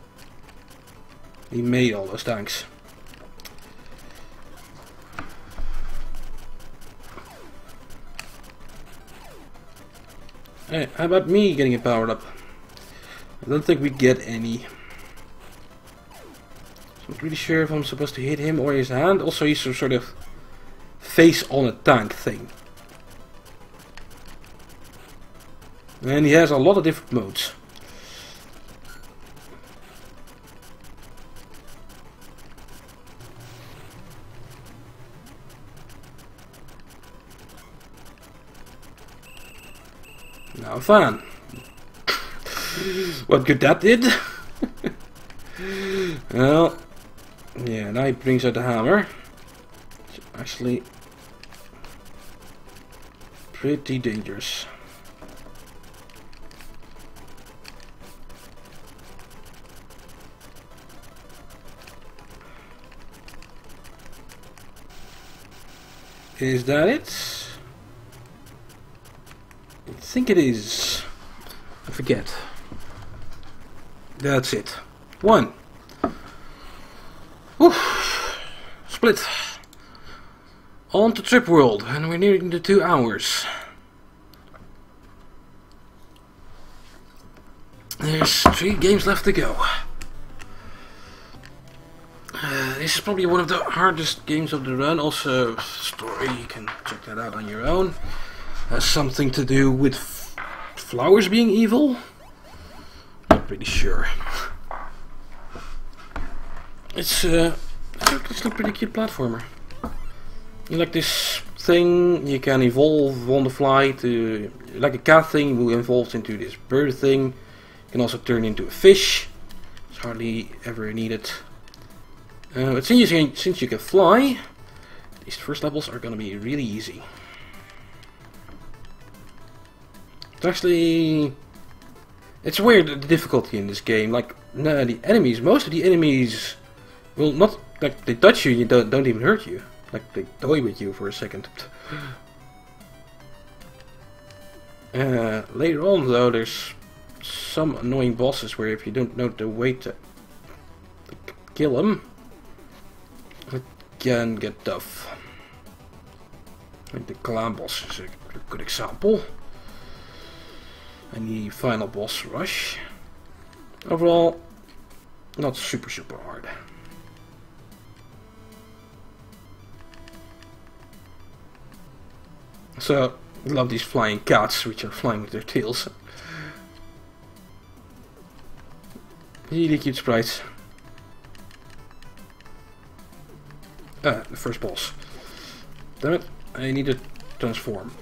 He made all those tanks. Hey, how about me getting it powered up? I don't think we get any. So I'm not really sure if I'm supposed to hit him or his hand. Also, he's some sort of face on a tank thing. And he has a lot of different modes. Now I'm fine. What good that did? Well, yeah, now he brings out the hammer. It's actually pretty dangerous. Is that it? I think it is. I forget. That's it. 1. Oof. Split. On to Trip World, and we're nearing the 2 hours. There's 3 games left to go. This is probably one of the hardest games of the run. Also, story, you can check that out on your own. Has something to do with flowers being evil? Not really sure. It's a pretty cute platformer. You like this thing, you can evolve on the fly to, like a cat thing, who evolves into this bird thing. You can also turn into a fish. It's hardly ever needed. But since you can fly, these first levels are gonna be really easy. It's weird, the difficulty in this game. Like, no, most of the enemies will not, like, they touch you, don't even hurt you. Like, they toy with you for a second. Later on, though, there's some annoying bosses where if you don't know the way to kill them, it can get tough. Like the clan boss is a good example. And the final boss rush. Overall, not super hard. So, I love these flying cats, which are flying with their tails. Really cute sprites. The first boss. Damn it, I need to transform.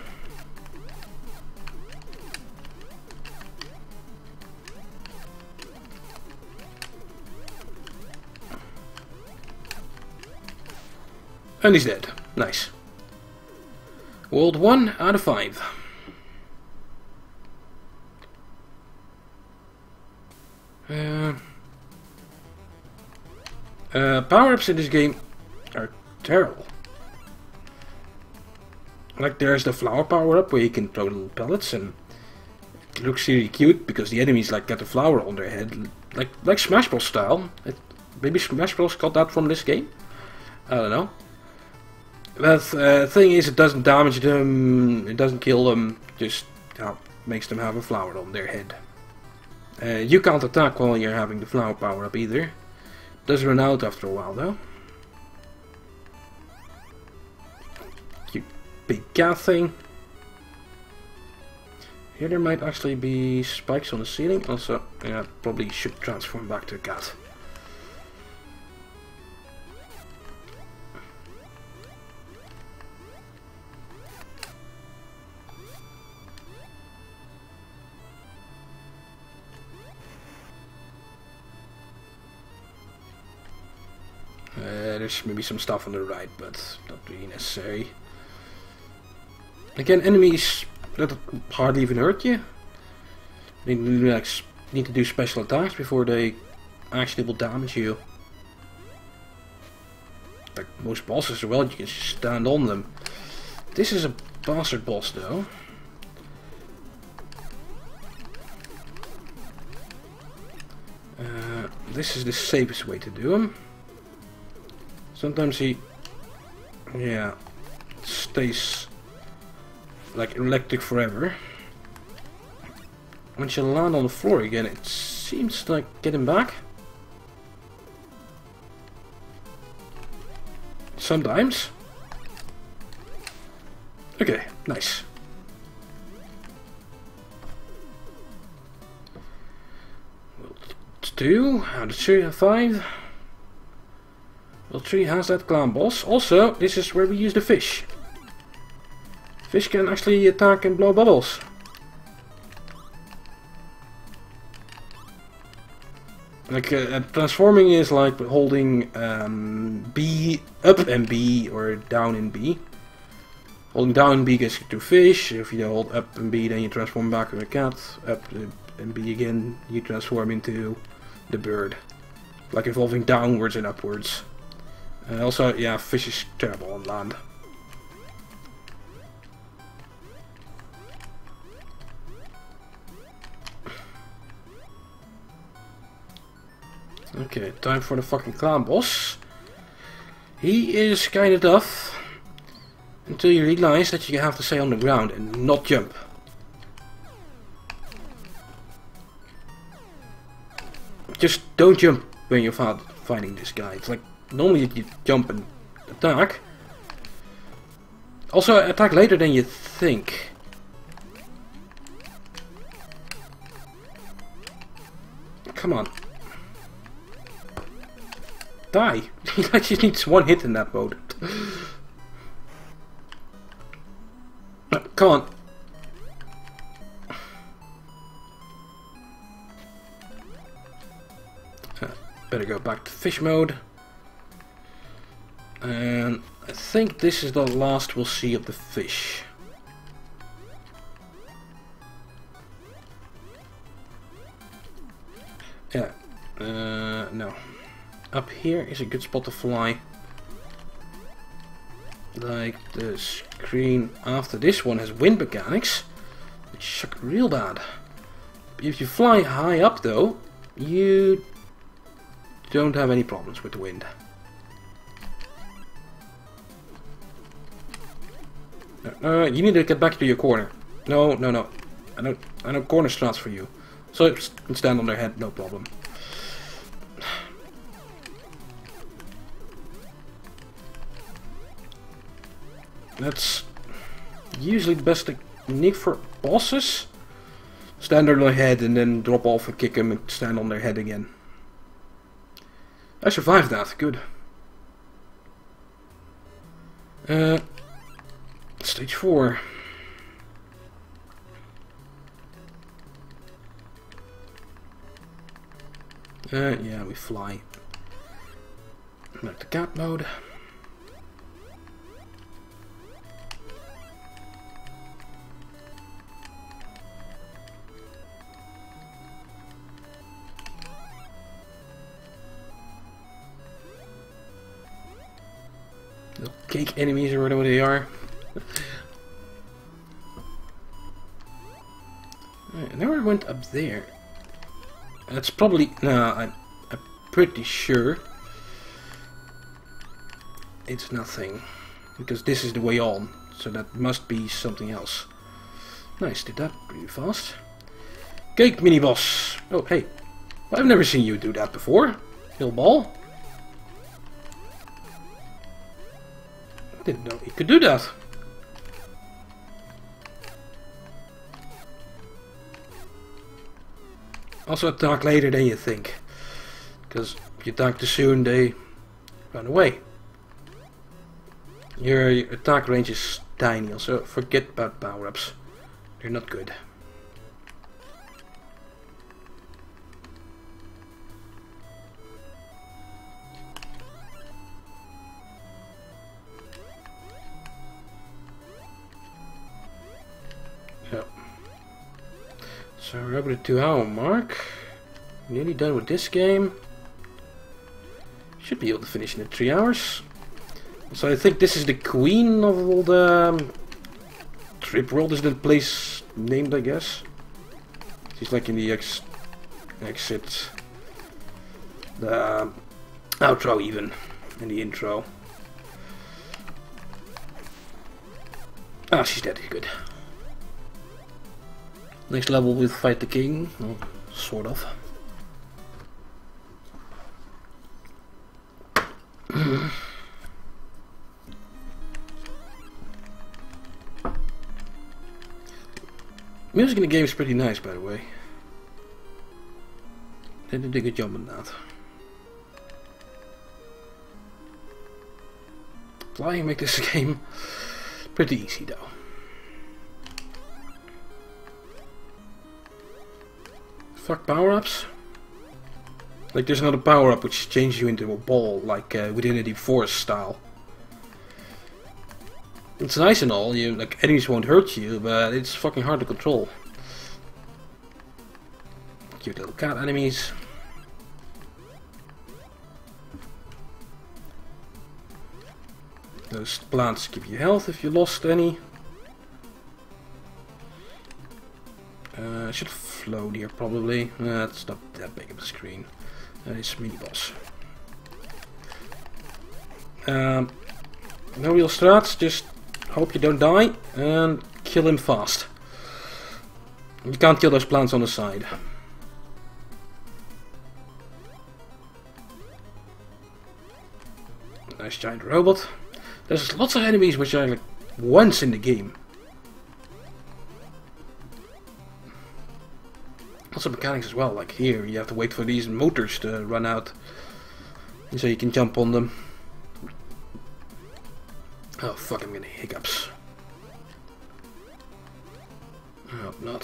And he's dead. Nice. World 1 out of 5. Power-ups in this game are terrible. Like, there's the flower power-up where you can throw little pellets, and it looks really cute because the enemies like get a flower on their head, like Smash Bros style. Maybe Smash Bros got that from this game. I don't know. But the thing is, it doesn't damage them, it doesn't kill them, just makes them have a flower on their head. You can't attack while you're having the flower power up either. It does run out after a while though. Cute big cat thing. Here there might actually be spikes on the ceiling, also yeah, probably should transform back to a cat. There's maybe some stuff on the right, but not really necessary. Again, enemies that hardly even hurt you. You need to do special attacks before they actually will damage you. Like most bosses as well, you can stand on them. This is a bastard boss though. This is the safest way to do him. Sometimes he, yeah, stays like electric forever. Once you land on the floor again, it seems to like get him back. Sometimes. Okay, nice. Well, 2 out of 5. Well, 3 has that clan boss. Also, this is where we use the fish. Fish can actually attack and blow bubbles. Like, transforming is like holding B up and B, or down in B. Holding down B gets you to fish. If you hold up and B, then you transform back into a cat. Up and B again, you transform into the bird. Like evolving downwards and upwards. Also, yeah, fish is terrible on land. Okay, time for the fucking clan boss. He is kinda tough. Until you realize that you have to stay on the ground and not jump. Just don't jump when you're fighting this guy. It's like, normally you jump and attack. Also attack later than you think. Come on. Die. He just needs one hit in that mode. No, come on. Better go back to fish mode. And I think this is the last we'll see of the fish. Yeah. No. Up here is a good spot to fly. Like the screen after this one has wind mechanics. They suck real bad. If you fly high up though, you don't have any problems with the wind. You need to get back to your corner. No. I don't corner strats for you. So stand on their head, no problem. That's usually the best technique for bosses. Stand on their head and then drop off and kick them and stand on their head again. I survived that, good. Stage 4. Yeah, we fly. Back to cat mode. Little cake enemies or whatever they are. I never went up there. That's probably... No, I'm pretty sure it's nothing. Because this is the way on. So that must be something else. Nice, did that pretty fast. Cake mini boss. Oh, hey. I've never seen you do that before. Little ball. Didn't know he could do that. Also attack later than you think. Because if you attack too soon, they run away. Your attack range is tiny, also forget about power-ups. They're not good. So we're over the 2-hour mark. Nearly done with this game. Should be able to finish in 3 hours. So I think this is the queen of all the Trip World is the place named, I guess. She's like in the exit, the outro even, in the intro. Ah, she's dead. Good. Next level we'll fight the king, well, sort of. Music in the game is pretty nice, by the way. They did a good job on that. Flying make this game pretty easy though. Fuck power-ups. Like there's another power-up which changes you into a ball, like within a Deep Forest style. It's nice and all, you like enemies won't hurt you, but it's fucking hard to control. Cute little cat enemies. Those plants give you health if you lost any. Should float here probably. It's not that big of a screen. It's mini boss. No real strats, just hope you don't die and kill him fast. You can't kill those plants on the side. Nice giant robot. There's lots of enemies which are like once in the game. lots of mechanics as well. Like here, you have to wait for these motors to run out, and so you can jump on them. Oh fuck! I'm getting hiccups. Oh, not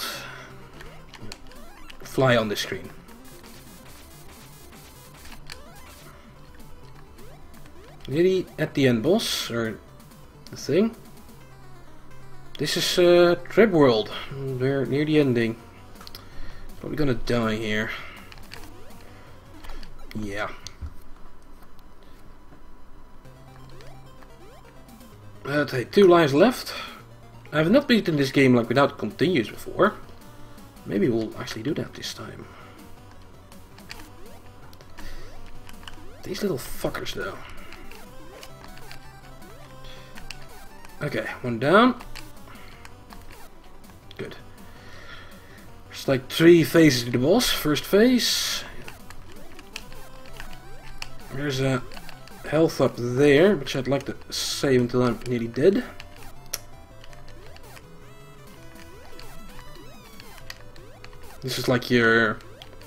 fly on the screen. Nearly at the end, boss, or the thing. This is Trip World. We're near the ending. Probably gonna die here. Yeah. Okay, 2 lives left. I have not beaten this game like without continues before. Maybe we'll actually do that this time. These little fuckers though. Okay, 1 down. Good. There's like 3 phases to the boss. First phase. There's a health up there, which I'd like to save until I'm nearly dead. This is like your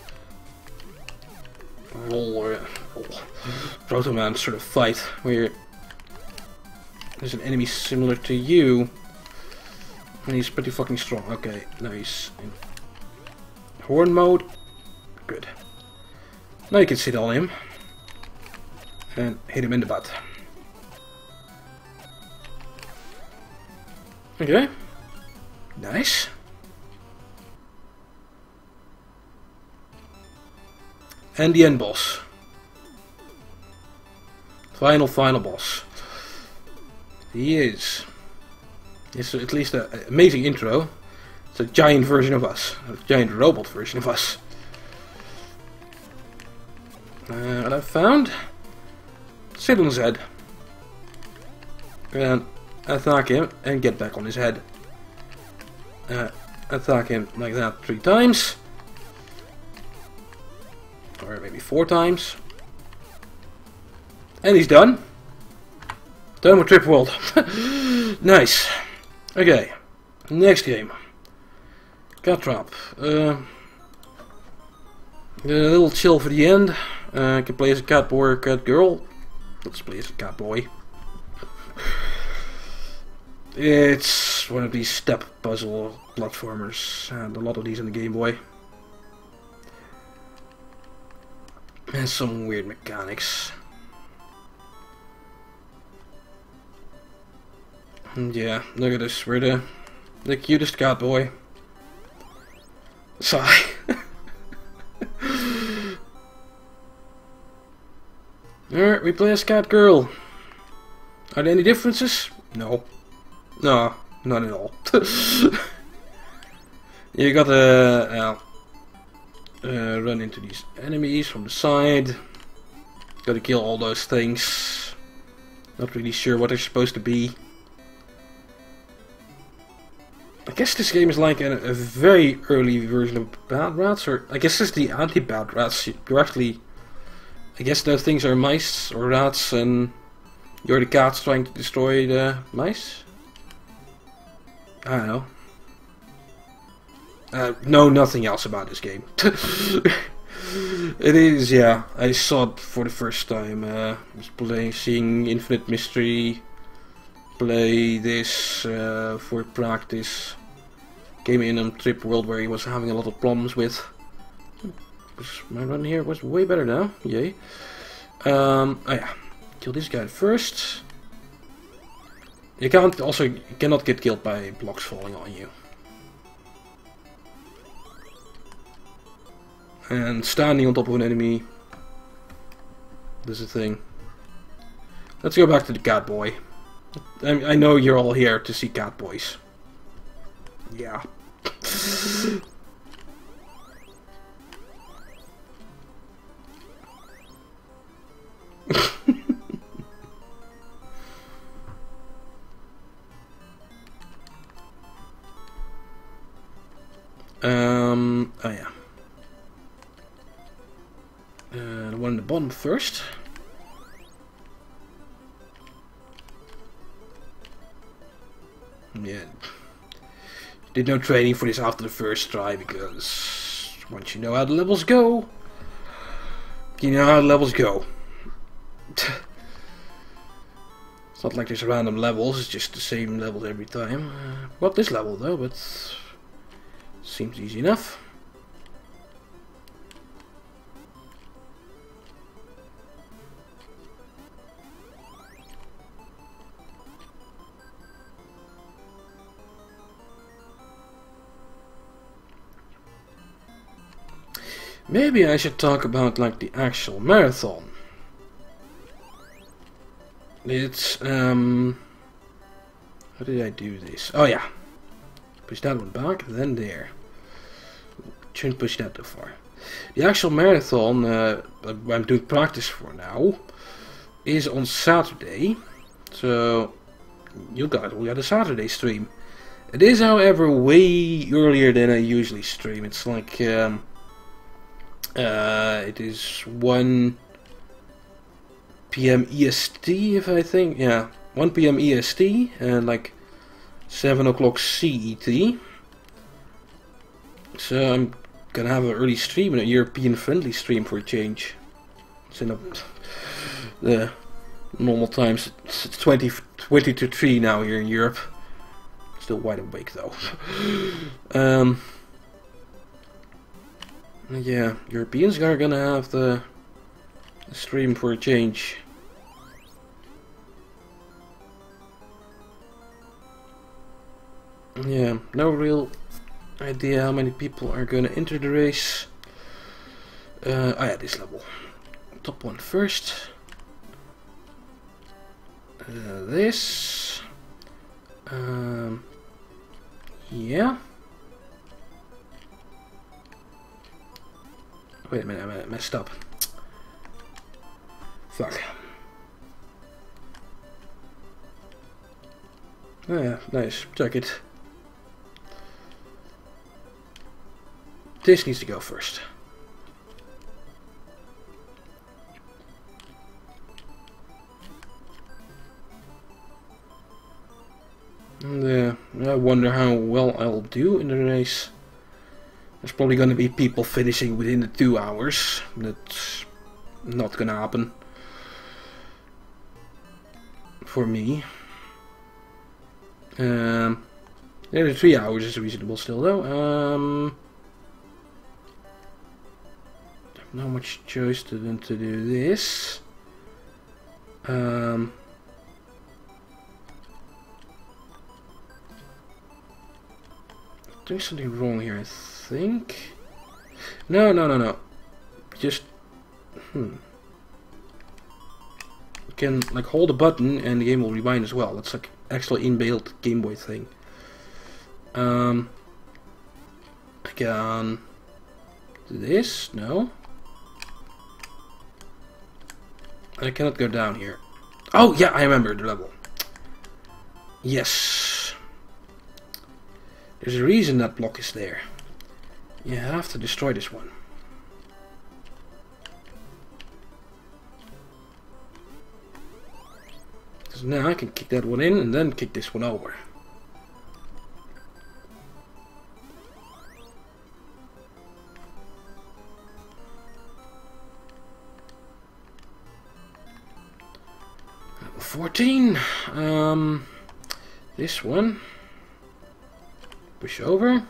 Proto Man sort of fight, where there's an enemy similar to you, and he's pretty fucking strong. Okay, now he's in horn mode. Good. Now you can sit on him and hit him in the butt. Okay. Nice. And the end boss. Final boss. He is. It's at least an amazing intro. It's a giant version of us. A giant robot version of us. What I found? Sit on his head. And attack him and get back on his head. Attack him like that 3 times. Or maybe 4 times. And he's done. Done with Trip World. Nice. Okay. Next game. Cat Trap. A little chill for the end. I can play as a cat boy or cat girl. Let's play as a cat boy. It's one of these step puzzle platformers, and a lot of these on the Game Boy. And some weird mechanics. And yeah, look at this. We're the cutest cat boy. Sigh. Alright, we play as cat girl. Are there any differences? No. No, not at all. You gotta run into these enemies from the side. Gotta kill all those things. Not really sure what they're supposed to be. I guess this game is like a very early version of Bad Rats, or I guess it's the anti-Bad Rats. You're actually, I guess those things are mice or rats, and you're the cats trying to destroy the mice. I don't know. Know nothing else about this game. It is, yeah. I saw it for the first time. I was seeing Infinite Mystery play this for practice. Came in on Trip World where he was having a lot of problems with. My run here was way better now. Yay. Oh yeah. Kill this guy first. You cannot get killed by blocks falling on you. And standing on top of an enemy. This is a thing. Let's go back to the cat boy. I know you're all here to see cat boys. Yeah. Oh yeah. The one in the bottom first. Yeah. Did no training for this after the first try because once you know how the levels go, you know how the levels go. It's not like there's random levels, it's just the same levels every time. Not this level though, but seems easy enough. Maybe I should talk about like the actual marathon. It's how did I do this? Oh yeah. Push that one back, then there. Shouldn't push that too far. The actual marathon I'm doing practice for now is on Saturday. So you guys will get a Saturday stream. It is however way earlier than I usually stream. It's like it is 1 PM EST, if I think, yeah, 1 PM EST and like 7 o'clock CET. So I'm gonna have an early stream, and a European friendly stream for a change. It's in the normal times. It's 20 to 3 now here in Europe. Still wide awake though. Yeah, Europeans are gonna have the stream for a change. Yeah, no real idea how many people are gonna enter the race. Oh yeah, this level. Top one first. This. Yeah. Wait a minute, I messed up. Fuck. Oh yeah, nice. Check it. This needs to go first. And I wonder how well I'll do in the race. There's probably going to be people finishing within the 2 hours. That's not going to happen for me. Yeah, the 3 hours is reasonable still though. Not much choice than to do this. Doing something wrong here, I think. No. Just you can like hold a button and the game will rewind as well. That's like actually inbuilt Game Boy thing. I can do this. No. I cannot go down here. Oh yeah, I remember the level. Yes. There's a reason that block is there. You have to destroy this one. Because now I can kick that one in and then kick this one over. Level 14. This one. Push over.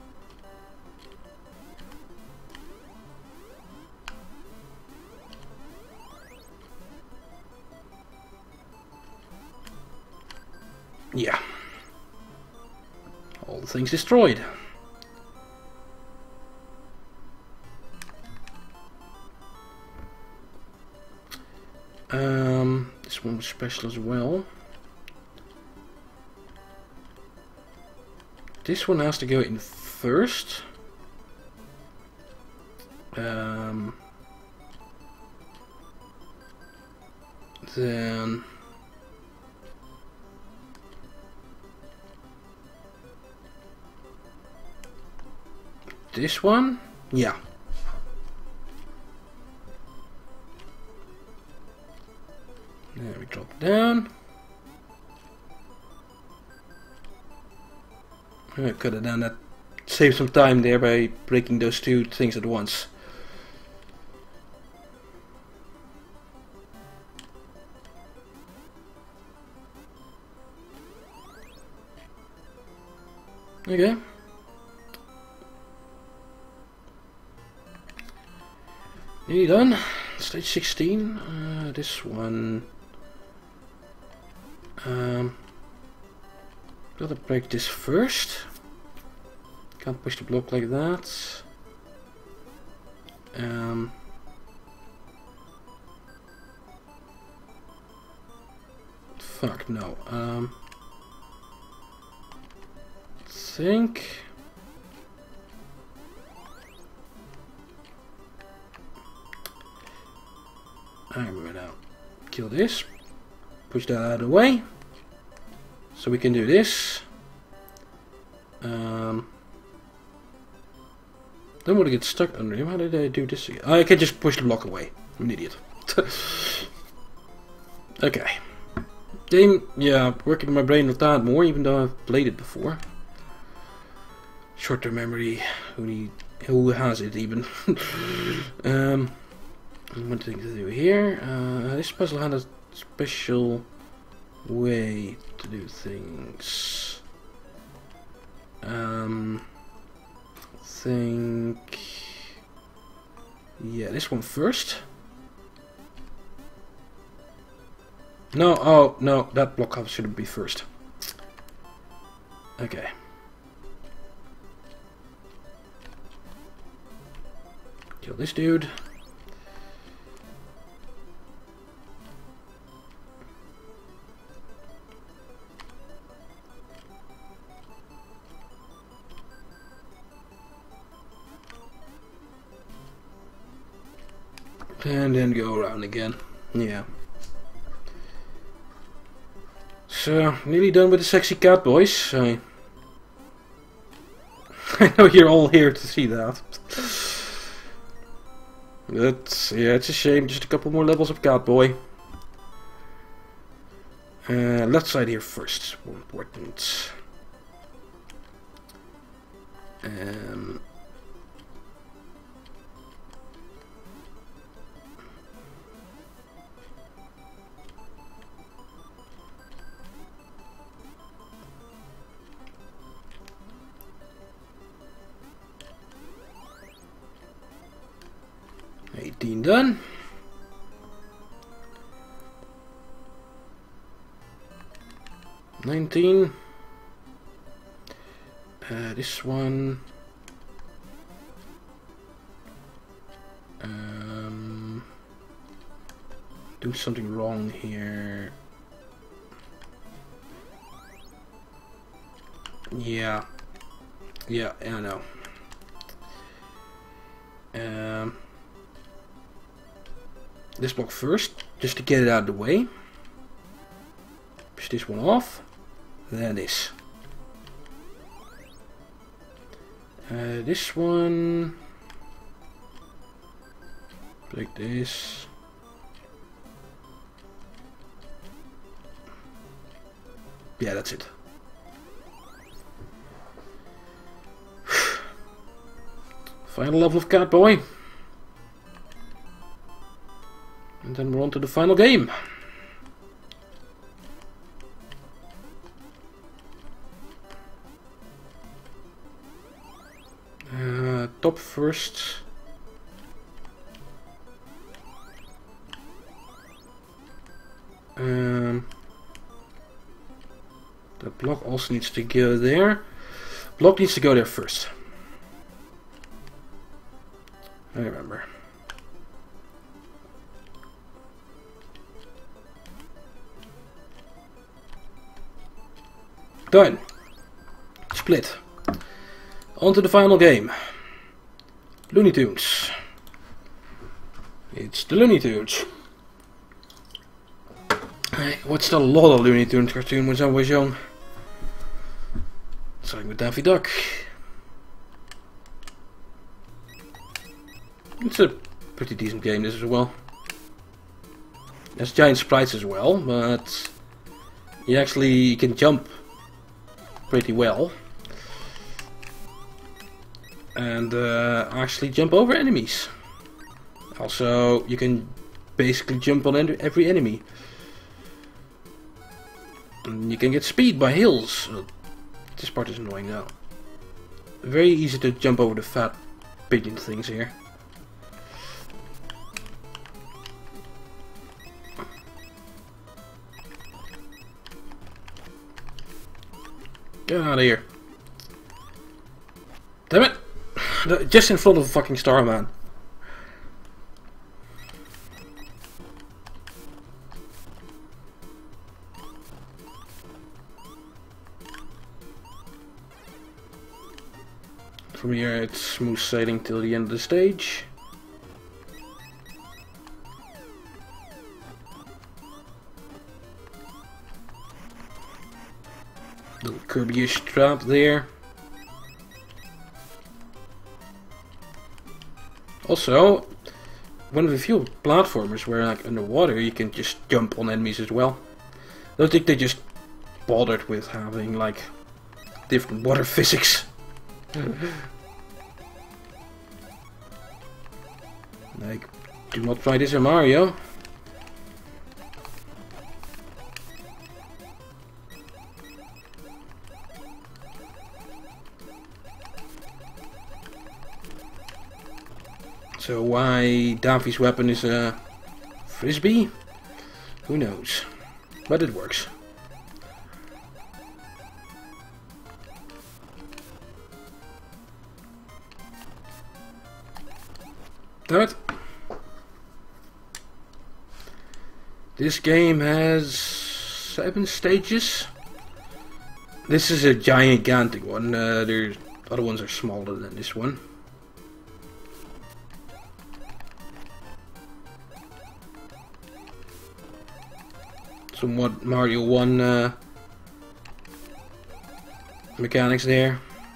Yeah. All the things destroyed. This one was special as well. This one has to go in first. Then this one, yeah. There we drop down. I could have done that save some time there by breaking those two things at once. Okay. Nearly done. Stage 16. This one. Gotta break this first. Can't push the block like that. Fuck no. Think. I remember now. Kill this. Push that out of the way. So we can do this. Don't want to get stuck under him. How did I do this again? I can just push the block away. I'm an idiot. Okay. Game, yeah, working my brain a tad more, even though I've played it before. Short-term memory. Who has it even? One thing to do here. This puzzle had a special way to do things. Think. Yeah, this one first. No, oh no, that block house shouldn't be first. Okay. Kill this dude. And then go around again. Yeah. So, nearly done with the sexy cat, boys. I know you're all here to see that. But, yeah, it's a shame. Just a couple more levels of Catboy. Left side here first. More important. 18 done. $19. This one. Do something wrong here. Yeah. Yeah, I know. This block first, just to get it out of the way. Push this one off. Then this. This one. Like this. Yeah, that's it. Final level of Catboy. And then we're on to the final game. Top first. The block also needs to go there. Block needs to go there first. I remember. Done. Split. On to the final game. Looney Tunes. It's the Looney Tunes. I watched a lot of Looney Tunes cartoons when I was young. Starting with Daffy Duck. It's a pretty decent game, this as well. There's giant sprites as well, but you actually can jump pretty well. and actually jump over enemies. Also, you can basically jump on every enemy. And you can get speed by hills. This part is annoying now. Very easy to jump over the fat pigeon things here. Get out of here. Damn it! Just in front of the fucking star, man. From here it's smooth sailing till the end of the stage. Little Kirby-ish trap there. Also, one of the few platformers where, like, underwater you can just jump on enemies as well. I don't think they just bothered with having, like, different water physics. Like, do not try this in Mario. So why Daffy's weapon is a frisbee? Who knows? But it works. Damn it. This game has 7 stages. This is a gigantic one. There's other ones are smaller than this one. Somewhat Mario 1 mechanics there.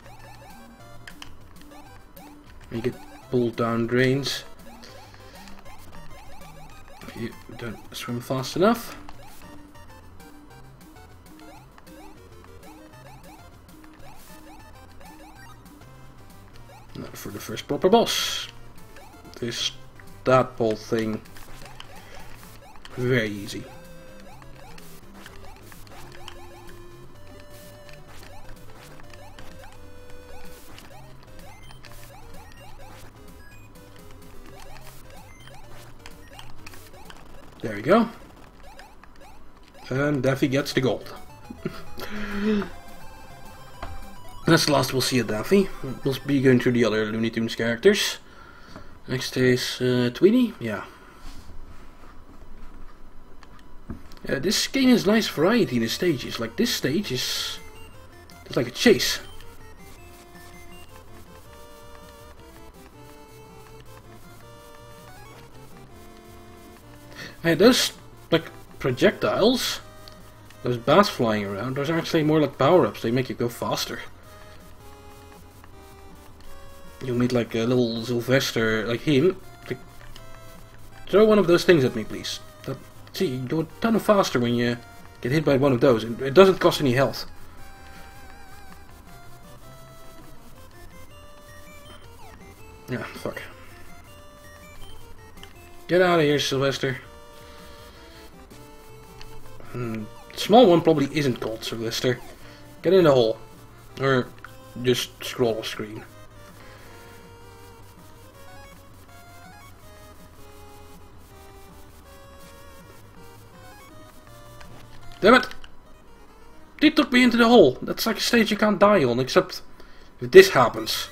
You get pulled down drains if you don't swim fast enough. Now for the first proper boss. This tadpole thing, very easy. There we go. And Daffy gets the gold. That's the last we'll see of Daffy. We'll be going through the other Looney Tunes characters. Next is Tweety. Yeah. This game has nice variety in the stages. Like this stage is it's like a chase. Hey, those, like, projectiles, those bats flying around, those are actually more like power-ups. They make you go faster. You'll meet, like, a little Sylvester, like him. Like, throw one of those things at me, please. See, you go a ton faster when you get hit by one of those. It doesn't cost any health. Yeah, fuck. Get out of here, Sylvester. Small one probably isn't called Sylvester. Get in the hole. Or just scroll off screen. Damn it! They took me into the hole. That's like a stage you can't die on, except if this happens.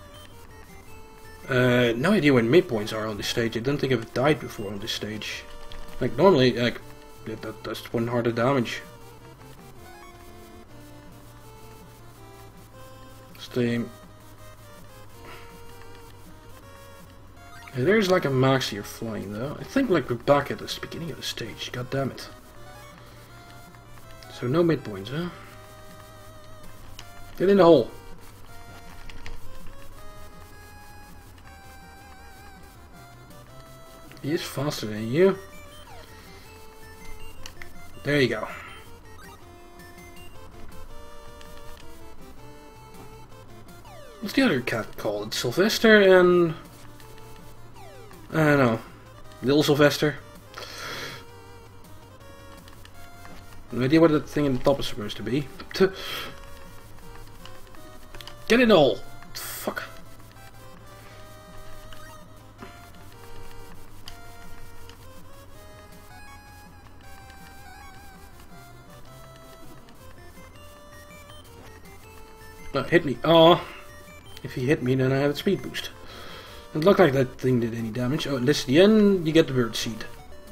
No idea when midpoints are on this stage. I don't think I've died before on this stage. Like normally, like that's one heart of damage. Stay. There's like a max here flying though. I think like we're back at the beginning of the stage. God damn it. So no midpoints, huh? Get in the hole. He is faster than you. There you go. What's the other cat called? Sylvester and... I don't know. Little Sylvester. No idea what that thing in the top is supposed to be. Get it all! Fuck. No, hit me. Oh, if he hit me, then I have a speed boost. It looked like that thing did any damage. Oh, and this is the end. You get the bird seed.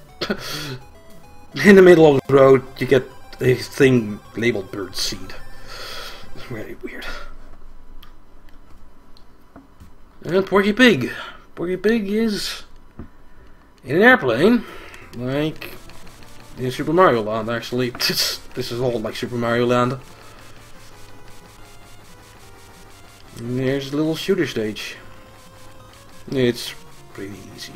In the middle of the road, you get a thing labeled bird seed. It's very weird. And Porky Pig. Porky Pig is in an airplane, like in Super Mario Land. Actually, this is all like Super Mario Land. And there's a little shooter stage. It's pretty easy.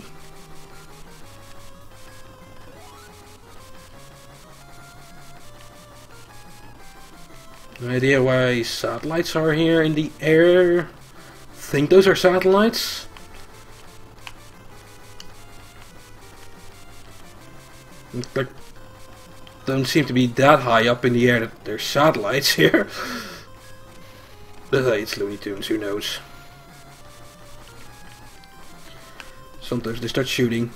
No idea why satellites are here in the air. Think those are satellites? But don't seem to be that high up in the air that there's satellites here. But hey, it's Looney Tunes, who knows? Sometimes they start shooting.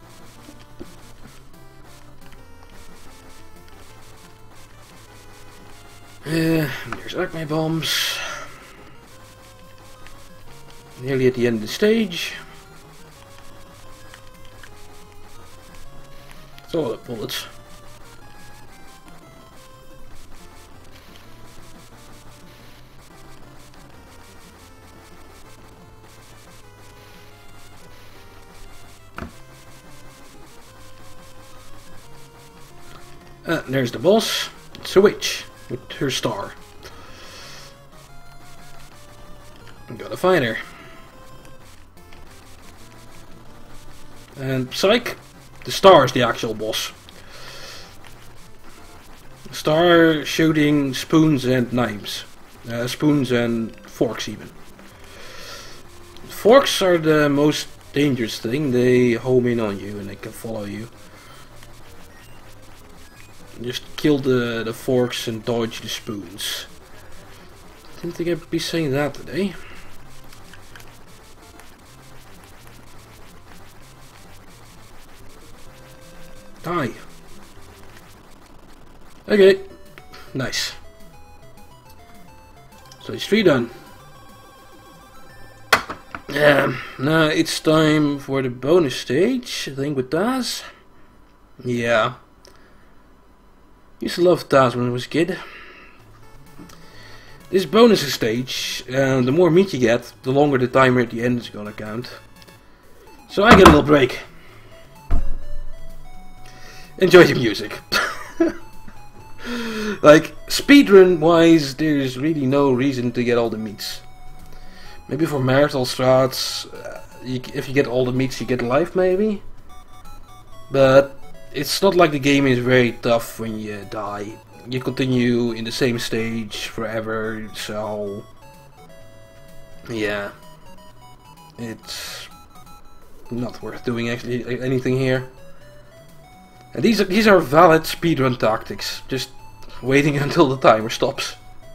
There's acme bombs. Nearly at the end of the stage. It's all the bullets. There's the boss. It's a witch with her star. Gotta find her. And psych, the star is the actual boss. The star shooting spoons and knives. Spoons and forks even. Forks are the most dangerous thing. They home in on you and they can follow you. Just kill the forks and dodge the spoons. Didn't think I'd be saying that today. Die. Okay. Nice. So it's 3 done. Now it's time for the bonus stage, I think, with Taz. Yeah. Used to love Taz when I was a kid. This bonus stage, the more meat you get, the longer the timer at the end is gonna count. So I get a little break. Enjoy the music. Like, speedrun wise, there's really no reason to get all the meats. Maybe for marital strats, if you get all the meats you get life maybe. But it's not like the game is very tough when you die. You continue in the same stage forever, so yeah, it's not worth doing actually anything here. And these are valid speedrun tactics, just waiting until the timer stops.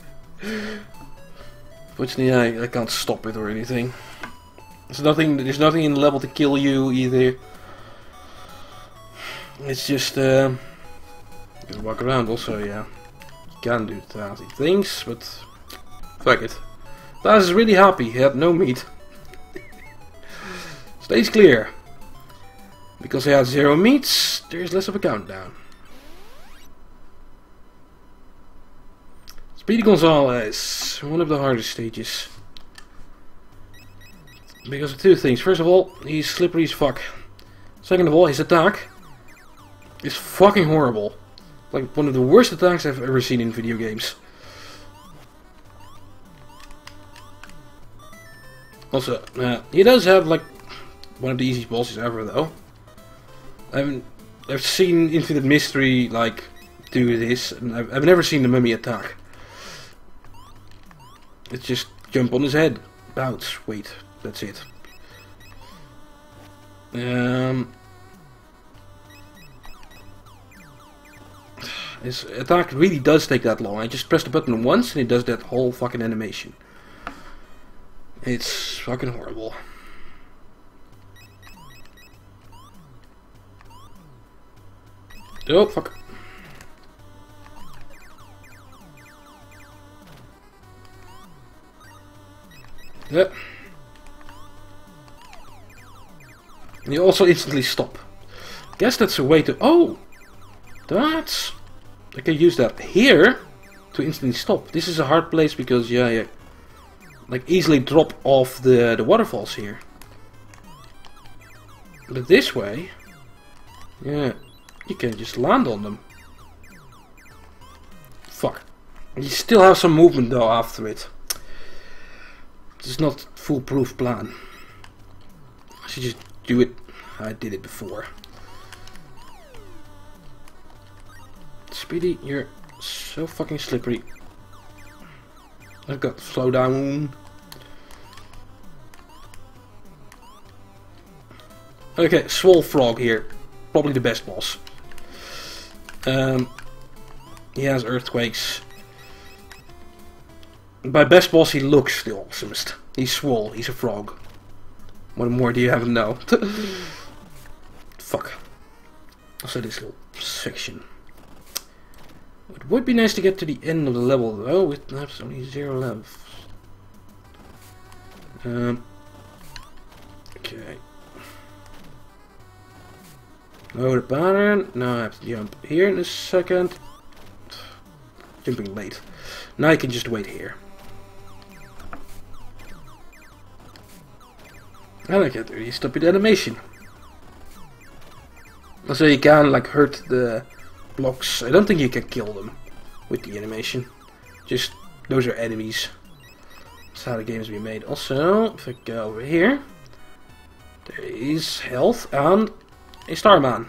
Fortunately, I can't stop it or anything. There's nothing in the level to kill you either. It's just you can walk around also, yeah. You can do Tazzy things, but fuck it. Taz is really happy, he had no meat. Stage clear. Because he had 0 meats, there's less of a countdown. Speedy Gonzalez, one of the hardest stages. Because of 2 things. First of all, he's slippery as fuck. Second of all, his attack is fucking horrible. Like one of the worst attacks I've ever seen in video games. Also, he does have like one of the easiest bosses ever though. I've seen Infinite Mystery like do this, and I've never seen the mummy attack. It's just jump on his head. Bounce. Wait, that's it. His attack really does take that long. I just press the button once and it does that whole fucking animation. It's fucking horrible. Oh, fuck. Yeah. And you also instantly stop. Guess that's a way to... Oh! That's... I can use that here to instantly stop. This is a hard place because, yeah, like easily drop off the waterfalls here. But this way, yeah, you can just land on them. Fuck. You still have some movement though after it. It's not a foolproof plan. I should just do it. I did it before. Speedy, you're so fucking slippery. I've got slow down. Okay, Swole Frog here. Probably the best boss. He has earthquakes. By best boss, he looks the awesomest. He's swole, he's a frog. What more do you have to know? Fuck. Also this little section. It would be nice to get to the end of the level though, with perhaps only 0 left. Okay. Load the pattern. Now I have to jump here in a second. Jumping late. Now I can just wait here. And I can't really stop the animation. Also you can like hurt the blocks. I don't think you can kill them with the animation. Just those are enemies. That's how the game has been made. Also, if I go over here, there is health and a Starman.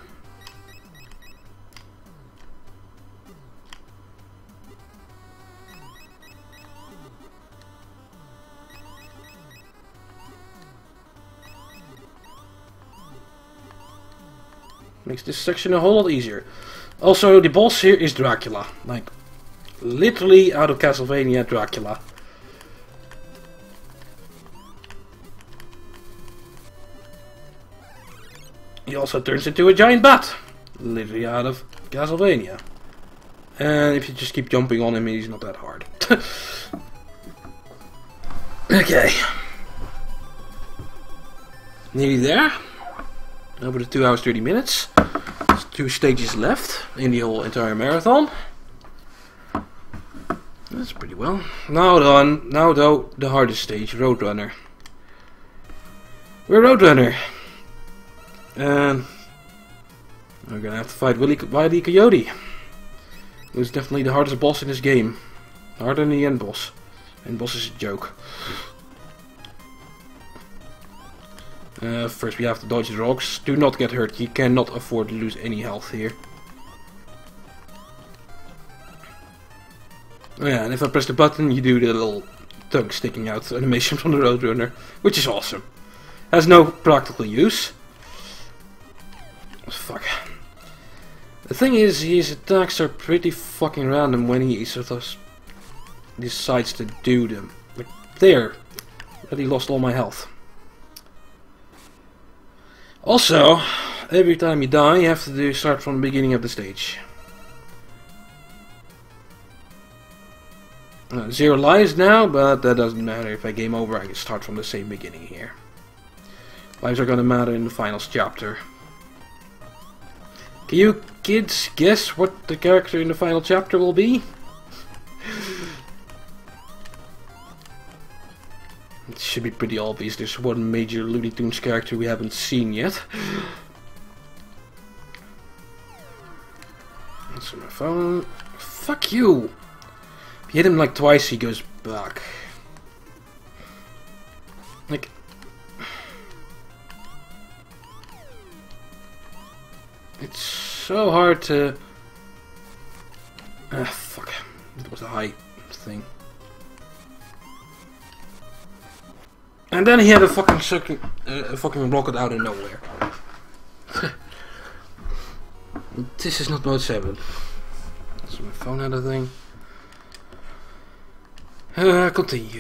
Makes this section a whole lot easier. Also, the boss here is Dracula. Like, literally out of Castlevania Dracula. He also turns into a giant bat. Literally out of Castlevania. And if you just keep jumping on him, he's not that hard. Okay. Nearly there. Over the 2 hours 30 minutes. There's 2 stages left in the whole entire marathon. That's pretty well. Now though, the hardest stage, Roadrunner. We're Roadrunner. And we're gonna have to fight Wile E. Coyote. Who's definitely the hardest boss in this game. Harder than the end boss. End boss is a joke. First we have to dodge the rocks. Do not get hurt. You cannot afford to lose any health here. Oh yeah, and if I press the button, you do the little tongue sticking out animation from the Roadrunner, which is awesome. Has no practical use. Fuck. The thing is, his attacks are pretty fucking random when he sort of decides to do them. Like there, but he lost all my health. Also, every time you die, you have to start from the beginning of the stage. 0 lives now, but that doesn't matter. If I game over, I can start from the same beginning here. Lives are gonna matter in the final chapter. Can you kids guess what the character in the final chapter will be? It should be pretty obvious. There's one major Looney Tunes character we haven't seen yet. That's on my phone. Fuck you! If you hit him like twice, he goes back. Like... It's so hard to... Ah, fuck. It was a high thing. And then he had a fucking fucking rocket out of nowhere. This is not mode 7. That's my phone had a thing. Continue.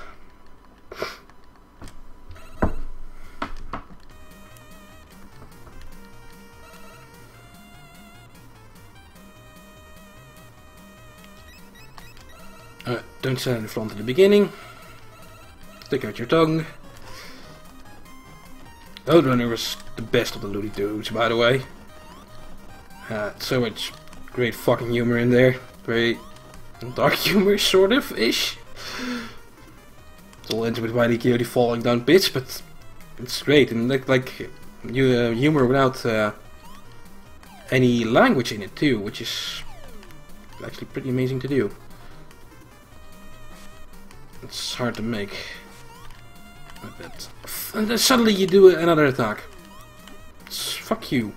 Don't stand in front at the beginning. Stick out your tongue. Roadrunner was the best of the Looney Tunes, by the way. So much great fucking humor in there. Very dark humor, sort of ish. It all ends with Wile E. Coyote falling down pits, but it's great and like humor without any language in it too, which is actually pretty amazing to do. It's hard to make. I bet. And then suddenly you do another attack. Fuck you.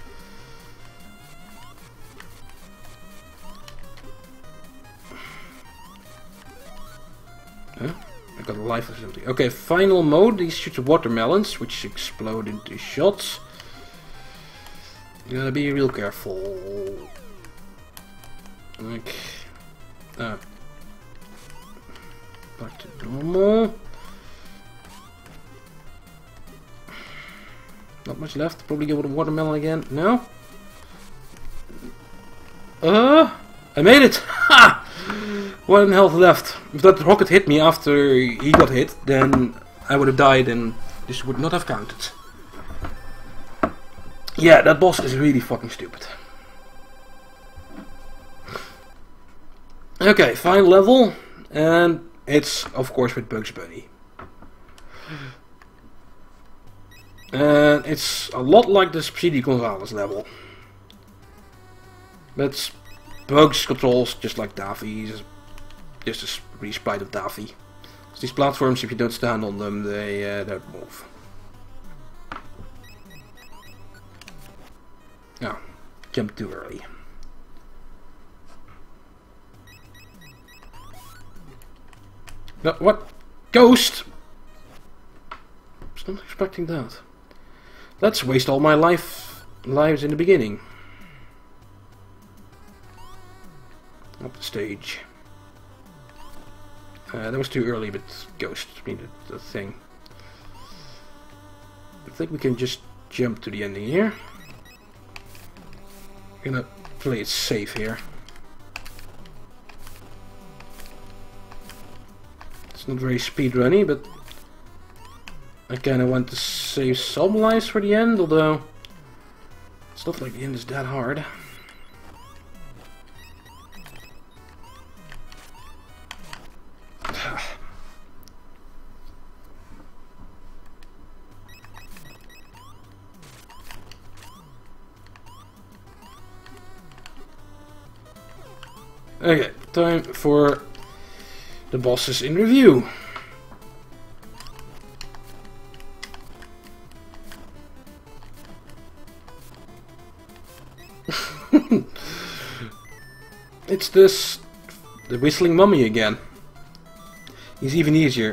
Huh? I got a life or something. Okay, final mode. He shoots watermelons, which explode into shots. You gotta be real careful. Like, back to normal. Not much left. Probably go with a watermelon again. No? I made it! Ha! 1 health left. If that rocket hit me after he got hit, then I would have died and this would not have counted. Yeah, that boss is really fucking stupid. Okay, final level. And it's, of course, with Bugs Bunny. And it's a lot like the Speedy Gonzales level. But Bugs controls just like Daffy. He's just a resprite of Daffy. So these platforms, if you don't stand on them, they don't move. Oh, jumped too early. No, what? Ghost! I was not expecting that. Let's waste all my lives in the beginning. Up the stage. That was too early, but Ghost needed the thing. I think we can just jump to the ending here. I'm gonna play it safe here. It's not very speedrunny, but I kinda want to save some lives for the end, although it's not like the end is that hard. Okay, time for the bosses in review. It's the whistling mummy again. He's even easier.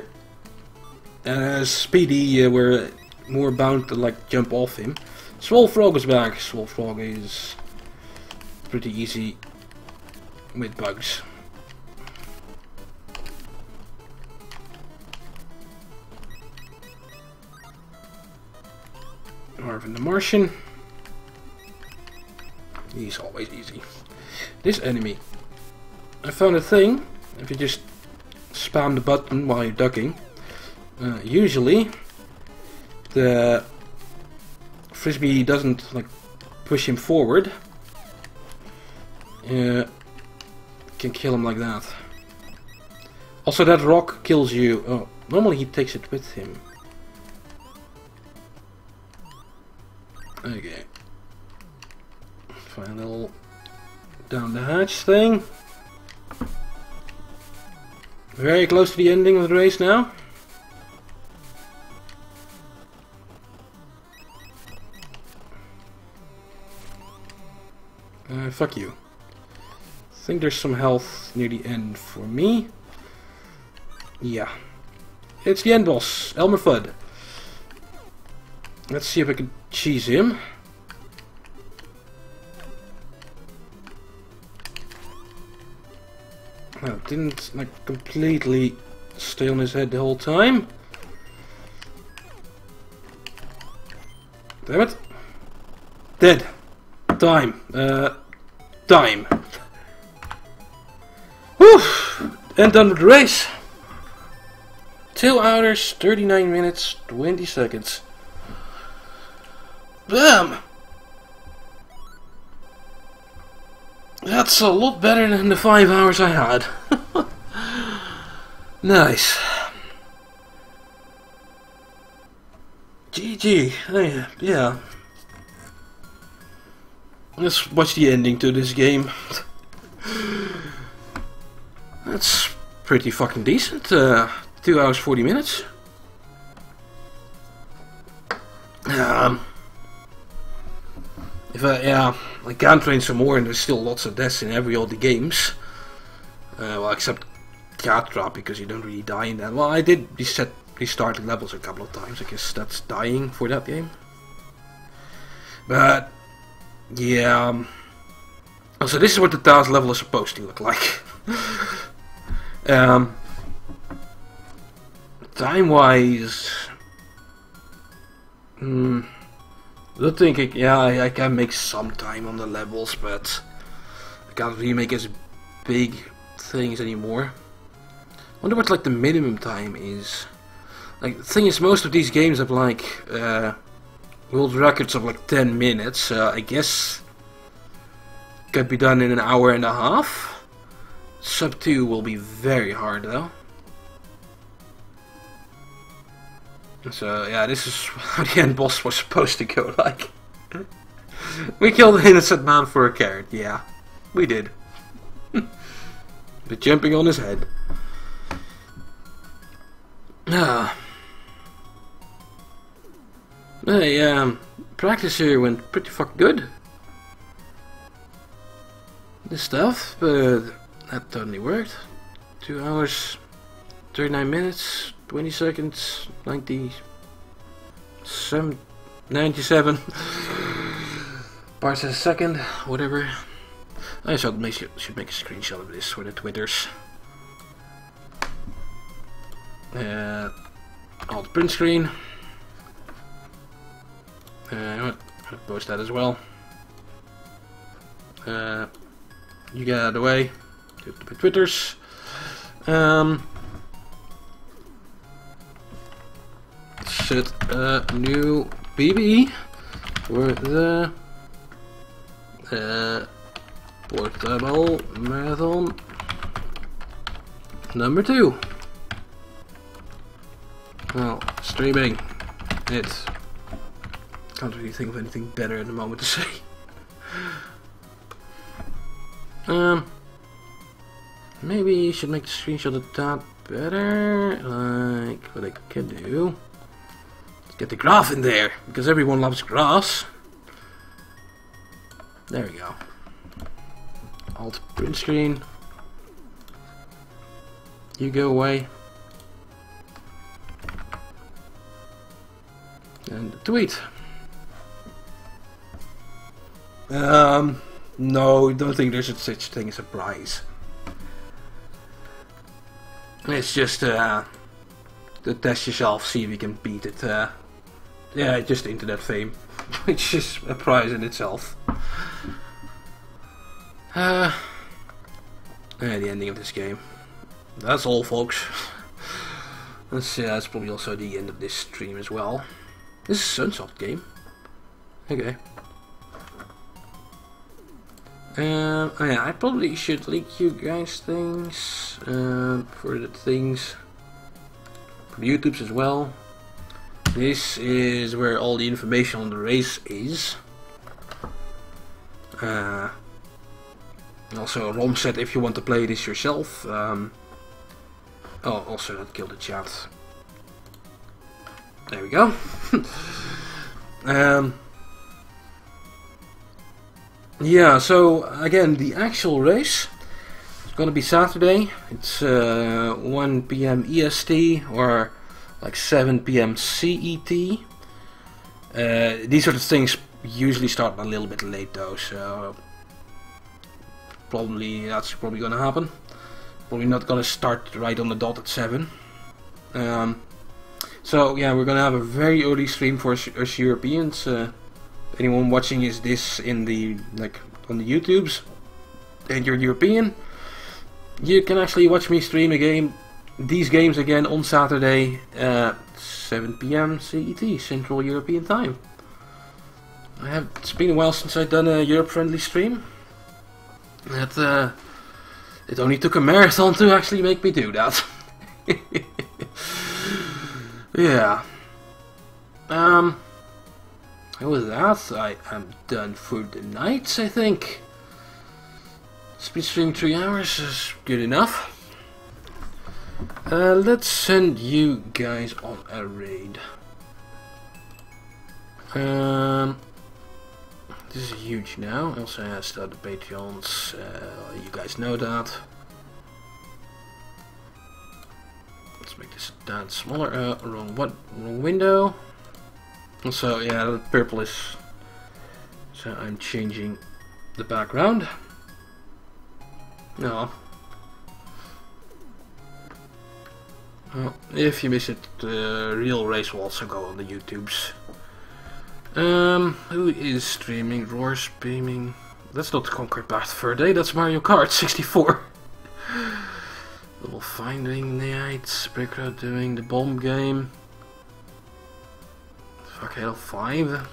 Speedy, we're more bound to like jump off him. Swole Frog is back. Swole Frog is pretty easy with bugs. Marvin the Martian. He's always easy. This enemy. I found a thing. If you just spam the button while you're ducking, usually the frisbee doesn't like push him forward. Can kill him like that. Also, that rock kills you. Oh, normally he takes it with him. Okay. Find a little down the hatch thing. Very close to the ending of the race now. Fuck you. I think there's some health near the end for me. Yeah. it's the end boss, Elmer Fudd. Let's see if I can cheese him. Well, didn't like completely stay on his head the whole time. Damn it. Dead. Time. Time. Whew. And done with the race. 2 hours, 39 minutes, 20 seconds. Bam! That's a lot better than the 5 hours I had. Nice. GG. Oh, yeah. Let's watch the ending to this game. That's pretty fucking decent. 2 hours 40 minutes. I can train some more, and there's still lots of deaths in every all the games. Well, except Catra, because you don't really die in that. Well, I did restart the levels a couple of times. I guess that's dying for that game. But yeah. Also, this is what the task level is supposed to look like. Time-wise, I think I can make some time on the levels, but I can't really make as big things anymore. I wonder what like the minimum time is. Like the thing is, most of these games have like world records of like 10 minutes. I guess could be done in an hour and a half. Sub 2 will be very hard though. So yeah, this is how the end boss was supposed to go like. We killed an innocent man for a carrot, yeah. We did. But jumping on his head. Hey, practice here went pretty fucking good. This stuff, but that totally worked. 2 hours, 39 minutes, 20 seconds, 97 parts a second, whatever. I should make a screenshot of this for the Twitters. Alt print screen. I'll post that as well. You get out of the way. Do the Twitters. Set a new PB for the portable marathon number 2. Well, streaming. It. Can't really think of anything better at the moment to say. Maybe you should make the screenshot of that better. Like what I can do. Let's get the graph in there, because everyone loves graphs. There we go. Alt print screen. You go away. And the tweet. No, I don't think there's such thing as a prize. It's just to test yourself, see if you can beat it. Yeah, just internet fame, which is a prize in itself. The ending of this game. That's all, folks. That's probably also the end of this stream as well. This is a Sunsoft game. Okay. Yeah, I probably should link you guys things for the things for the YouTubes as well. This is where all the information on the race is. Also a ROM set if you want to play this yourself. Oh, also that killed the chat. There we go. Yeah, so again, the actual race is gonna be Saturday. It's 1 PM EST, or like 7 p.m. CET. These sort of things usually start a little bit late though, so that's probably gonna happen. Probably not gonna start right on the dot at 7. So yeah, we're gonna have a very early stream for us Europeans. Anyone watching this in the on the YouTubes and you're European, you can actually watch me stream these games again on Saturday at 7 p.m. CET, Central European Time. It's been a while since I've done a Europe-friendly stream. It only took a marathon to actually make me do that. Yeah. With that, I am done for the night, I think. Speed stream 3 hours is good enough. Let's send you guys on a raid. This is huge now. Also has the Patreons. You guys know that. Let's make this down smaller. Wrong window. So yeah, the purple is. So I'm changing the background. No. Well, if you miss it, the real race will also go on the YouTubes. Who is streaming? Roar streaming. That's not Conquer Path Verde, that's Mario Kart 64. Little finding the heights, Brickroad doing the bomb game. Fuck Halo 5.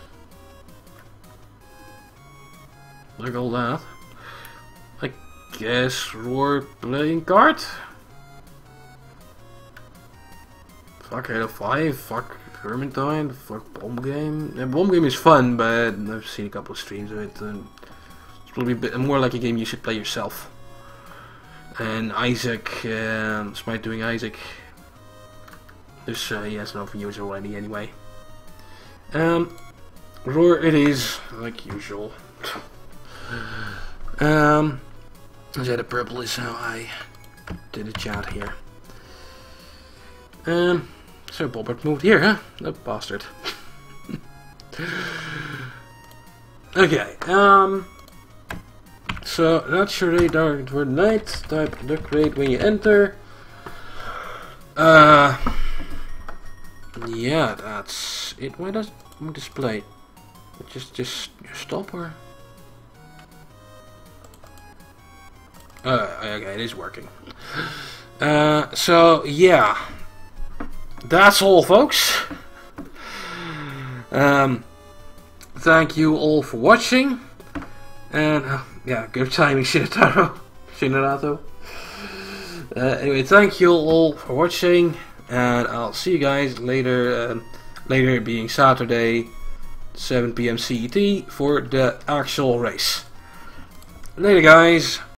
Look at all that. I guess Roar playing kart? Fuck Halo 5, fuck Vermintide, fuck Bomb Game. Yeah, Bomb Game is fun, but I've seen a couple of streams of it, and it's probably a bit more like a game you should play yourself. And Isaac, Smite doing Isaac. Dus he has enough views already anyway. Roar it is, like usual. So the purple is how I did the chat here. So Bobbert moved here, huh? That bastard. Okay, so that's your radar for night. Type duck raid when you enter. Yeah, that's it. Why does it display? Just stop or? Okay, it is working. So yeah, that's all, folks. Thank you all for watching, and yeah, good timing, Shinarato. Anyway, thank you all for watching, and I'll see you guys later. Later being Saturday, 7 p.m. CET for the actual race. Later, guys.